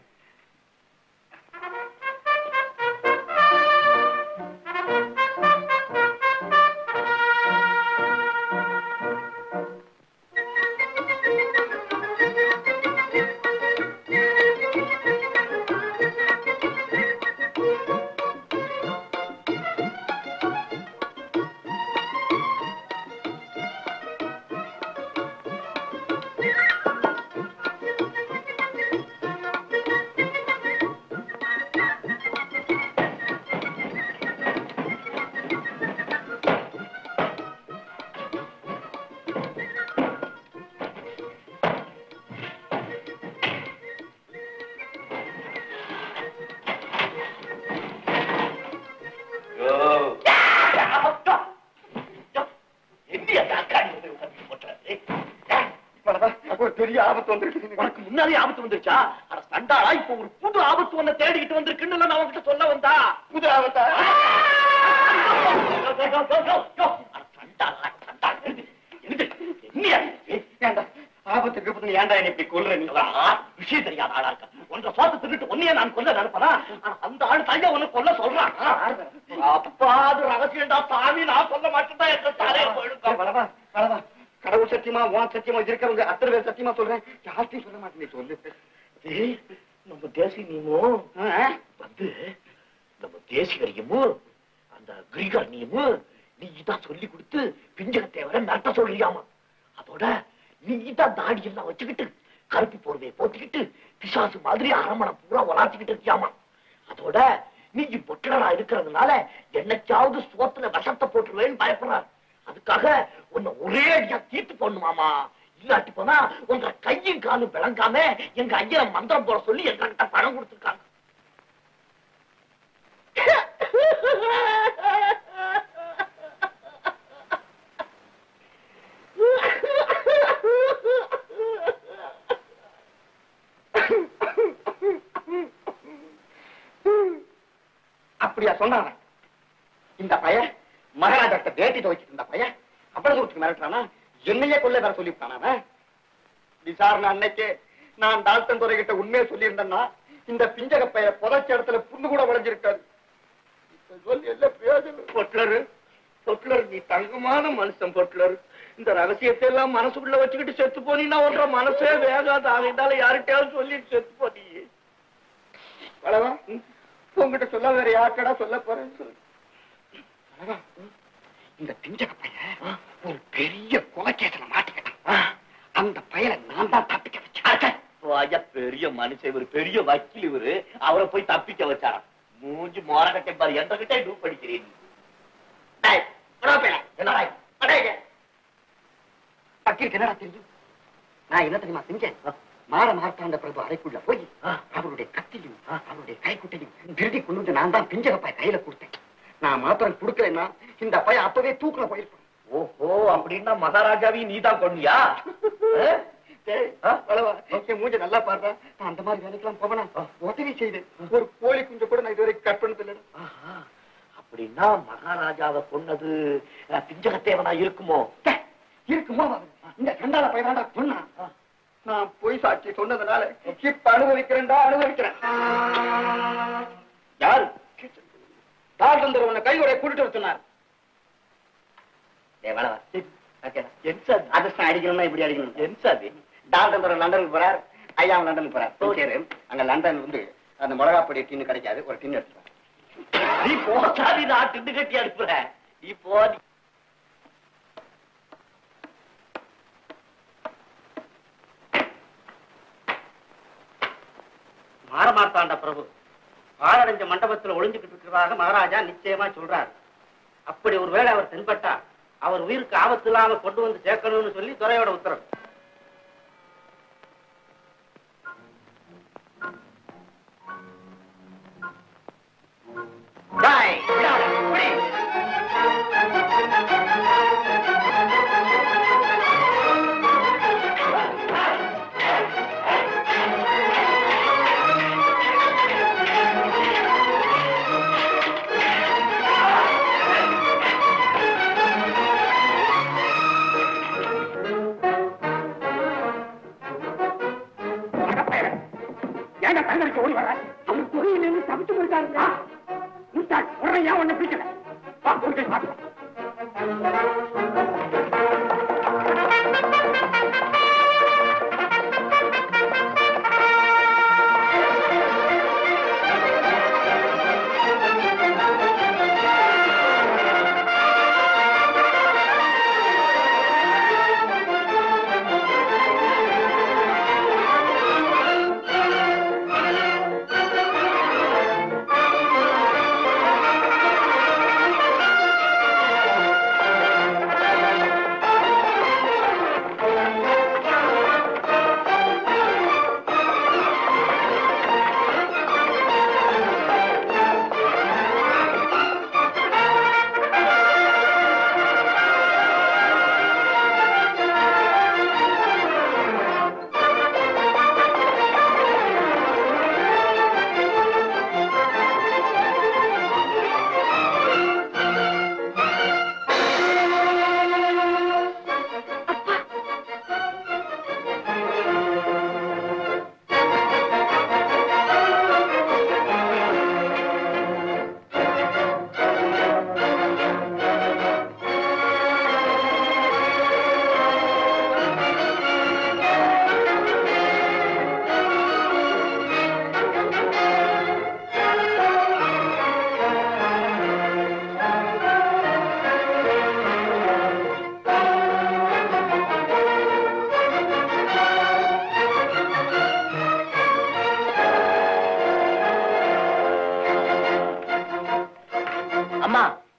பெரிய ஆபத்து வந்துருக்கு. உனக்கு முன்னாலே ஆபத்து வந்துருச்சா? அட சண்டாளா, இப்ப ஒரு புது ஆபத்து ஒன்ன தேடிக்கிட்டு வந்திருக்குன்னு நான் உன்கிட்ட சொல்ல வந்தா. புது ஆபத்தா? ஆபத்து கிபத்து ஏன்டா என்ன இப்படி கொல்ற? நீ விஷயம் தெரியாத ஆளா இருக்க. ஒன்ற சோத்து தின்னுட்டு ஒன்னையே நான் கொல்ல நினைப்பனா? அந்த ஆள் தையா ஒண்ணு கொல்ல சொல்றான். அப்பா அது ரகசியம்டா சாமி, நான் சொல்ல மாட்டேன். என்ற தலையை போயிடுங்க. கடவுள் சத்தியமா உன் சத்தியமா இருக்கிறவங்க அத்தனை பேர் சத்தியமா சொல்றேன். யார்த்தையும் சொல்ல மாட்டேன். சொல்லு. நம்ம தேசிய நியமும் வந்து நம்ம தேசிகரியமும் அந்த கிரிகர் நியமும் நீ தான் சொல்லி கொடுத்து பிஞ்சகத்தேவரை நடத்த சொல்றியாமா. அதோட நீ தான் தாடி எல்லாம் வச்சுக்கிட்டு கருப்பு போர்வையை போட்டுக்கிட்டு பிசாசு மாதிரி அரமணை பூரா உலாத்திக்கிட்டு இருக்கியாமா. அதோட நீ பொட்டடா இருக்கிறதுனால என்னைக்காவது சோத்துல விஷத்தை போட்டுருவேன்னு பயப்படுறாரு. அதுக்காக உன்னை ஒரே அடியா தீர்த்து போடணுமாமா. இல்லாட்டி போனா உங்க கையும் காலும் விளங்காம எங்க ஐயரை மந்திரம் போட சொல்லி எங்கிட்ட பணம் கொடுத்துருக்காங்க. அப்படியா சொன்னாங்க இந்த பையன்? மகாராஜா வேட்டிட்டு வச்சுட்டு இருந்த பையன் அவ்வளவு தூரத்துக்கு மிரட்டுறானா? என்னையே கொள்ள வேற சொல்லிவிட்டான. விசாரணை அன்னைக்கே நான் டால்டன் துறை கிட்ட உண்மையை சொல்லியிருந்தேன்னா இந்த பிஞ்சக பைய புதைச்ச இடத்துல புண்ணு கூட விளைஞ்சிருக்காது. சொல்லி என்ன பிரயோஜனம்? பொட்லரு பொட்லர், நீ தங்கமான மனுஷன் பொட்லர். இந்த ரகசியத்தை எல்லாம் மனசுக்குள்ள வச்சுக்கிட்டு செத்து போனீங்கன்னா ஒன்ற மனசே வேகாது. ஆகையினால யார்கிட்டயாவது சொல்லிட்டு செத்து போனீ. வளவா, உங்ககிட்ட சொல்ல வேற யார்கடா சொல்ல போறேன்னு சொல்லு. இந்த பிஞ்சக பையன் ஒரு பெரிய கொலைக்கேசல மாட்டிக்கிட்டான். அந்த பையனை நான் தான் தப்பிக்க வச்சேன். பெரிய மனுஷன் இவரு, பெரிய வக்கீல் இவரு. அவரை போய் தப்பிக்க வச்சாராம். மூஞ்சி மோரகட்டை பாரு. எந்த கிட்ட டூ படிக்கிறேன். வக்கீலுக்கு என்னடா தெரியும்? நான் என்ன தெரியுமா செஞ்சேன்? மாற மார்த்தாண்ட பிரபு அறைக்குள்ள போய் அவருடைய கத்தியும் அவருடைய கைக்குட்டையும் திருடி கொண்டு வந்து நான் தான் பிஞ்சக பையன் கையில கொடுத்தேன். நான் மாத்திரம் கொடுக்கலன்னா இந்த பையன் அப்பவே தூக்குல போயிருப்பேன். ஓஹோ, அப்படின்னா மகாராஜாவையும் நீதான் கொண்டியா? மூஞ்ச நல்லா பாருடா. நான் அந்த மாதிரி வேலைக்கெல்லாம் போவனா? உதவி செய்து ஒரு கோழி குஞ்சு கூட நான் இதுவரை கட் பண்ணதில்லை. அப்படின்னா மகாராஜாவை கொன்னது பிஞ்சகத்தேவனா இருக்குமோ? இருக்குமோ? இந்த கண்டால பையனாடா சொன்னா. நான் பொய் சாட்சி சொன்னதுனால இப்ப அனுபவிக்கிறேன்டா, அனுபவிக்கிறேன். யாரு? டால்டன் உன்னை கையோட கூட்டிட்டு சொன்னார். அதிர்ஷ்டம் அடிக்கணும்னா இப்படி அடிக்கணும். என் சாதி டால்டன் லண்டனுக்கு போறார். ஐயா லண்டனுக்கு போறார். அங்க லண்டன் வந்து அந்த மிளகா பொடி டின்னு கிடைக்காது. ஒரு டின்னு எடுத்துருவாங்க. நீ போசாதி நான் டின்னு கட்டி அனுப்புற. நீ போதி மாறமார்த்தாண்ட பிரபு பாழடைஞ்ச மண்டபத்தில் ஒளிஞ்சுக்கிட்டு இருக்கிறதாக மகாராஜா நிச்சயமா சொல்றாரு. அப்படி ஒருவேளை அவர் தென்பட்டா அவர் உயிருக்கு ஆபத்து இல்லாம கொண்டு வந்து சேர்க்கணும்னு சொல்லி துறையோட உத்தரவு. ஓடி வர அவர் குகையிலிருந்து தப்பிச்சு போயிட்டாருங்க. உடனே ஏன் ஒண்ணு பிடிக்கல?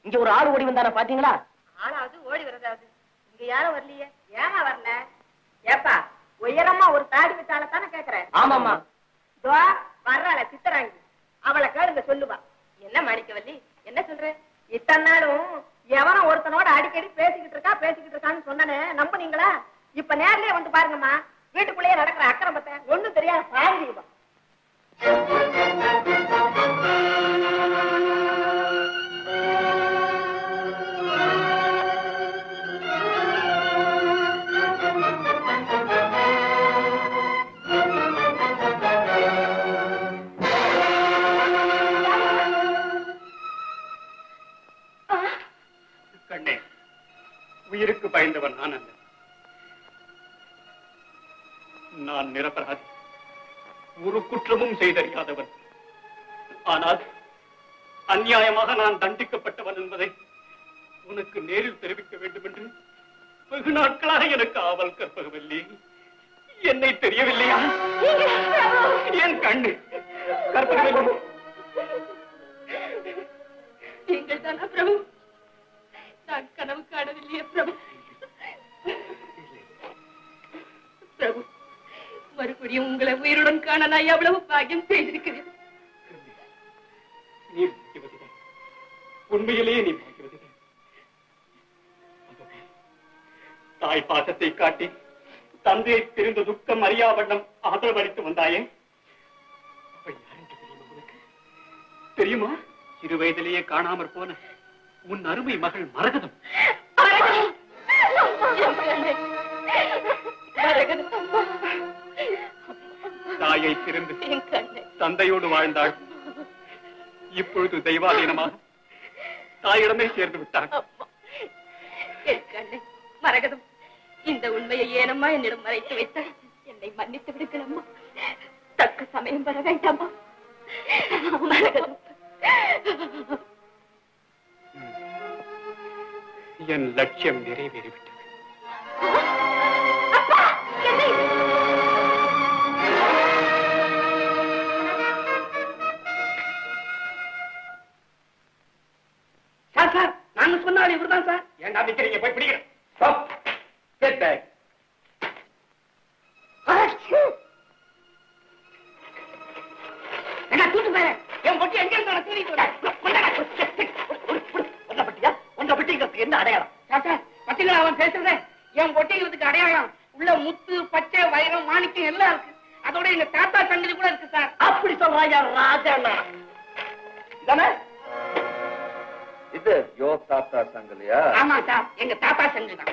இங்க ஒரு ஆள் ஓடி வந்தான பாத்தீங்களா? ஆளாவது ஓடி வரதாவது. இங்க யாரும் வரலையே. ஏமா வரல? ஏப்பா உயரமா ஒரு தாடி வச்சாலத்தானே கேக்குறேன். ஆமாமா. தோ வர்றாள சித்தராங்கி, அவளை கேளுங்க சொல்லுவா. என்ன மாணிக்கவல்லி என்ன சொல்ற? இத்தனை நாளும் எவனோ ஒருத்தனோட அடிக்கடி பேசிக்கிட்டு இருக்கா பேசிக்கிட்டு இருக்கான்னு சொன்னனே நம்புனீங்களா? இப்ப நேர்லயே வந்து பாருங்கம்மா, வீட்டுக்குள்ளேயே நடக்கிற அக்கிரமத்தை ஒண்ணும் தெரியாத பாருங்க. கண்ணே, உயிருக்கு பயந்தவன் நான் அல்ல. நான் நிரபராதி, ஒரு குற்றமும் செய்தறியாதவன். ஆனால் அநியாயமாக நான் தண்டிக்கப்பட்டவன் என்பதை உனக்கு நேரில் தெரிவிக்க வேண்டும் என்று வெகு நாட்களாக எனக்கு ஆவல் கற்பகவல்லி. என்னை தெரியவில்லையா? என் கண்ணு கற்பகவல்லி. நீங்கள் தானா பிரபு? நான் கனவு காணவில்லையே பிரபு. பிரபு, மறுபடியும் உங்களை உயிருடன் காண நான் எவ்வளவு பாக்கியம் செய்திருக்கிறேன். நீ பாக்கியவதிதான், உண்மையிலேயே நீ பாக்கியவதிதான். தாய் பாசத்தை காட்டி தந்தையை தெரிந்த துக்கம் அறியா வண்ணம் ஆதரவளித்து வந்தாயே, அவள் யாரென்று தெரியுமா உனக்கு? தெரியுமா? சிறு வயதிலேயே காணாமற் போன உன் அருமை மகள் மரகதம். தாயை திருந்து தந்தையோடு வாழ்ந்தாள். இப்பொழுது தெய்வாதீனமாக தாயிடமே சேர்ந்து விட்டாள். மரகதம், இந்த உண்மையை ஏனம்மா என்னிடம் மறைத்து வைத்தாய்? என்னை மன்னித்து விடுங்களம்மா. தக்க சமயம் வர வேண்டாமா? மரகதம், என் லட்சியம் நிறைவேறிவிட்டது. சார் சார், நான் சொன்னாலும் இவர்தான் சார். ஏண்டா நிக்கிறீங்க? போய் பிடிக்கிறேன். Stop. Get back. என்ன தூட்டு பேர என் பொட்டி எங்க இருந்தா தூக்கிட்டு வரேன். ஒன்றை பட்டியா? ஒன்றை பட்டிங்கிறதுக்கு என்ன அடையாளம்? சார் சார், பட்டிங்களா அவன் பேசுறதே? என் பொட்டிங்கிறதுக்கு அடையாளம் உள்ள முத்து, பச்சை, வைரம், மாணிக்கம் எல்லாம் இருக்கு. அதோட எங்க தாத்தா சங்கதி கூட இருக்கு சார். அப்படி சொல்றாயா ராஜா? இதானே இது யோ தாத்தா சங்கலியா? ஆமா சார், எங்க தாத்தா சங்கதி தான்.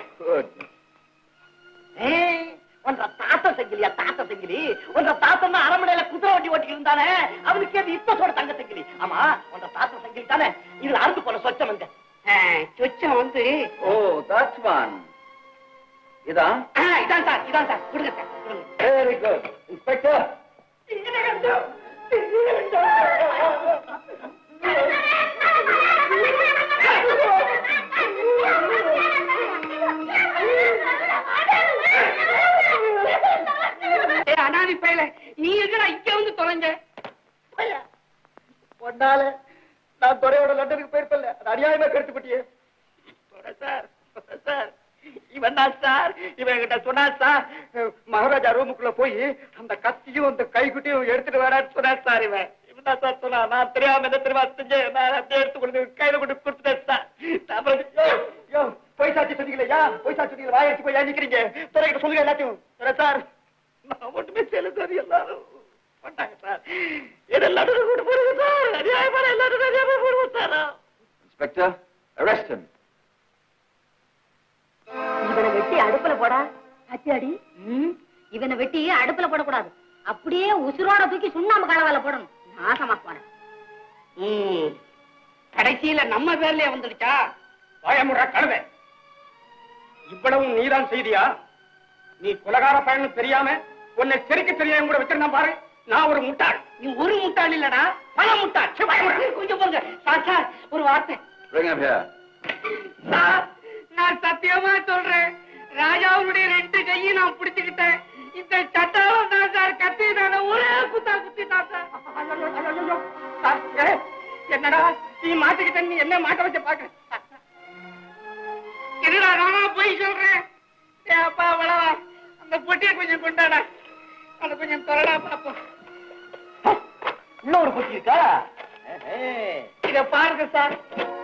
ஒன்ற தாத்தா சங்கிலியா? தாத்தா சங்கிலி ஒன்ற தாத்தா அரமனையில குதிரை வண்டி ஓட்டி இருந்தானே, அவனுக்கு அது இப்ப சொல்ற தங்க சங்கிலி. ஆமா, ஒன்ற தாத்தா சங்கிலி தானே. இதுல அறுந்து போன சொச்சம் எங்க? சொச்சம் வந்து ஓ, that's one. இதான் இதான் சார், இதான் சார். கொடுங்க சார், கொடுங்க. Very good inspector. அனாதி பையல, நீ இருக்கா இங்க வந்து தொலைஞ்ச பொன்னால நான் துறையோட லண்டனுக்கு போயிருப்பேன். அது அநியாயமா கருத்துப்பட்டியே சார். சார் இவன் தான் சார், இவன் கிட்ட சொன்னா சார், மகாராஜா ரூமுக்குள்ள போய் அந்த கத்தியும் அந்த கைக்குட்டியும் எடுத்துட்டு வரான்னு சொன்னார் சார். இவன் இவன் தான் சார் சொன்னா. நான் தெரியாம என்ன தெரியுமா செஞ்சேன்? நான் அப்படியே எடுத்து கொண்டு கையில கொண்டு கொடுத்துட்டேன் சார். அப்புறம் போய் சாட்சி சொன்னீங்களா? போய் சாட்சி சொன்னீங்க, வாயடிச்சு போய் நிக்கிறீங்க. துறைகிட்ட சொல்லுங்க எல்லாத்தையும். சார் நான் ஒண்ணுமே செய்யல சார். எல்லாரும் பண்ணாங்க சார். இதெல்லாம் கூட போடுங்க சார். அநியாயமான எல்லாரும் அறியாம போடுவோம் சார். Inspector, arrest him. இவனை வெட்டி அடுப்புல போடா. அச்சாடி, இவனை வெட்டி அடுப்புல போடக்கூடாது. அப்படியே உசுரோட தூக்கி சுண்ணாம்பு கலவால போடணும். நாசமா போன. கடைசியில நம்ம பேர்லயே வந்துடுச்சா? பயமுற கழுதை, இவ்வளவும் நீதான் செய்தியா? நீ குலகார பயணம் தெரியாம உன்னை செருக்க தெரியாம கூட வச்சிருந்தா பாரு. நான் ஒரு முட்டாள். நீ ஒரு முட்டாள் இல்லடா, பல முட்டாள். கொஞ்சம் போங்க சார். சார் ஒரு வார்த்தை. Bring him here. சார், நான் சத்தியமா சொல்றேன், ராஜாவுடைய ரெண்டு கையும் நான் பிடிச்சுக்கிட்டேன். இந்த சட்டாளம் தான் சார் கத்தி நான் ஒரே குத்தா குத்திட்டான் சார். என்னடா நீ மாட்டிக்கிட்ட? நீ என்ன மாட்ட வச்ச பாக்க? என்னடா நானா போய் சொல்றேன். ஏய் அப்பா வளவா, அந்த பொட்டியை கொஞ்சம் கொண்டாடா, அதை கொஞ்சம் திறடா பாப்போம். இன்னொரு பொட்டி இருக்கா? இத பாருங்க சார்.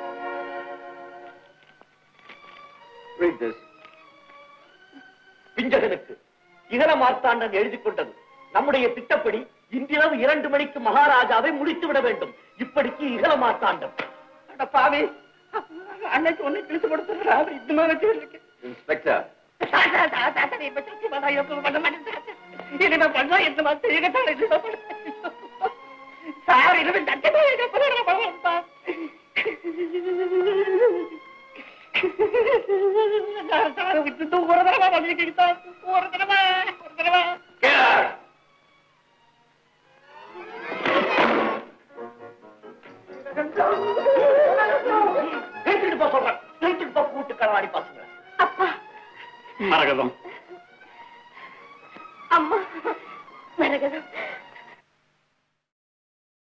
Read this. பிஞ்சகனுக்கு இகல மார்த்தாண்டன் எழுதி கொண்டது. நம்முடைய திட்டப்படி இன்றிரவு இரண்டு மணிக்கு மகாராஜாவை முடித்து விட வேண்டும். இப்படிக்கு இகல மார்த்தாண்டம். அட பாவி, அன்னைக்கு ஒண்ணு கிழிச்சு கொடுத்துறா, இந்த மாதிரி வச்சுருக்கு. Inspector, இப்ப சத்தியமா நான் எப்பவும் பண்ண மாட்டேன். இனிமே பண்ணா எந்த மாதிரி செய்யத்தான் சார். இனிமே சத்தியமா எங்க பண்ணா சார் விட்டு ஒரு தடவை வந்துக்கிட்டா ஒரு தடவை ஒரு தடவை சொல்றேன். கூட்டு களவாடி பாசுங்க. மரகதம்,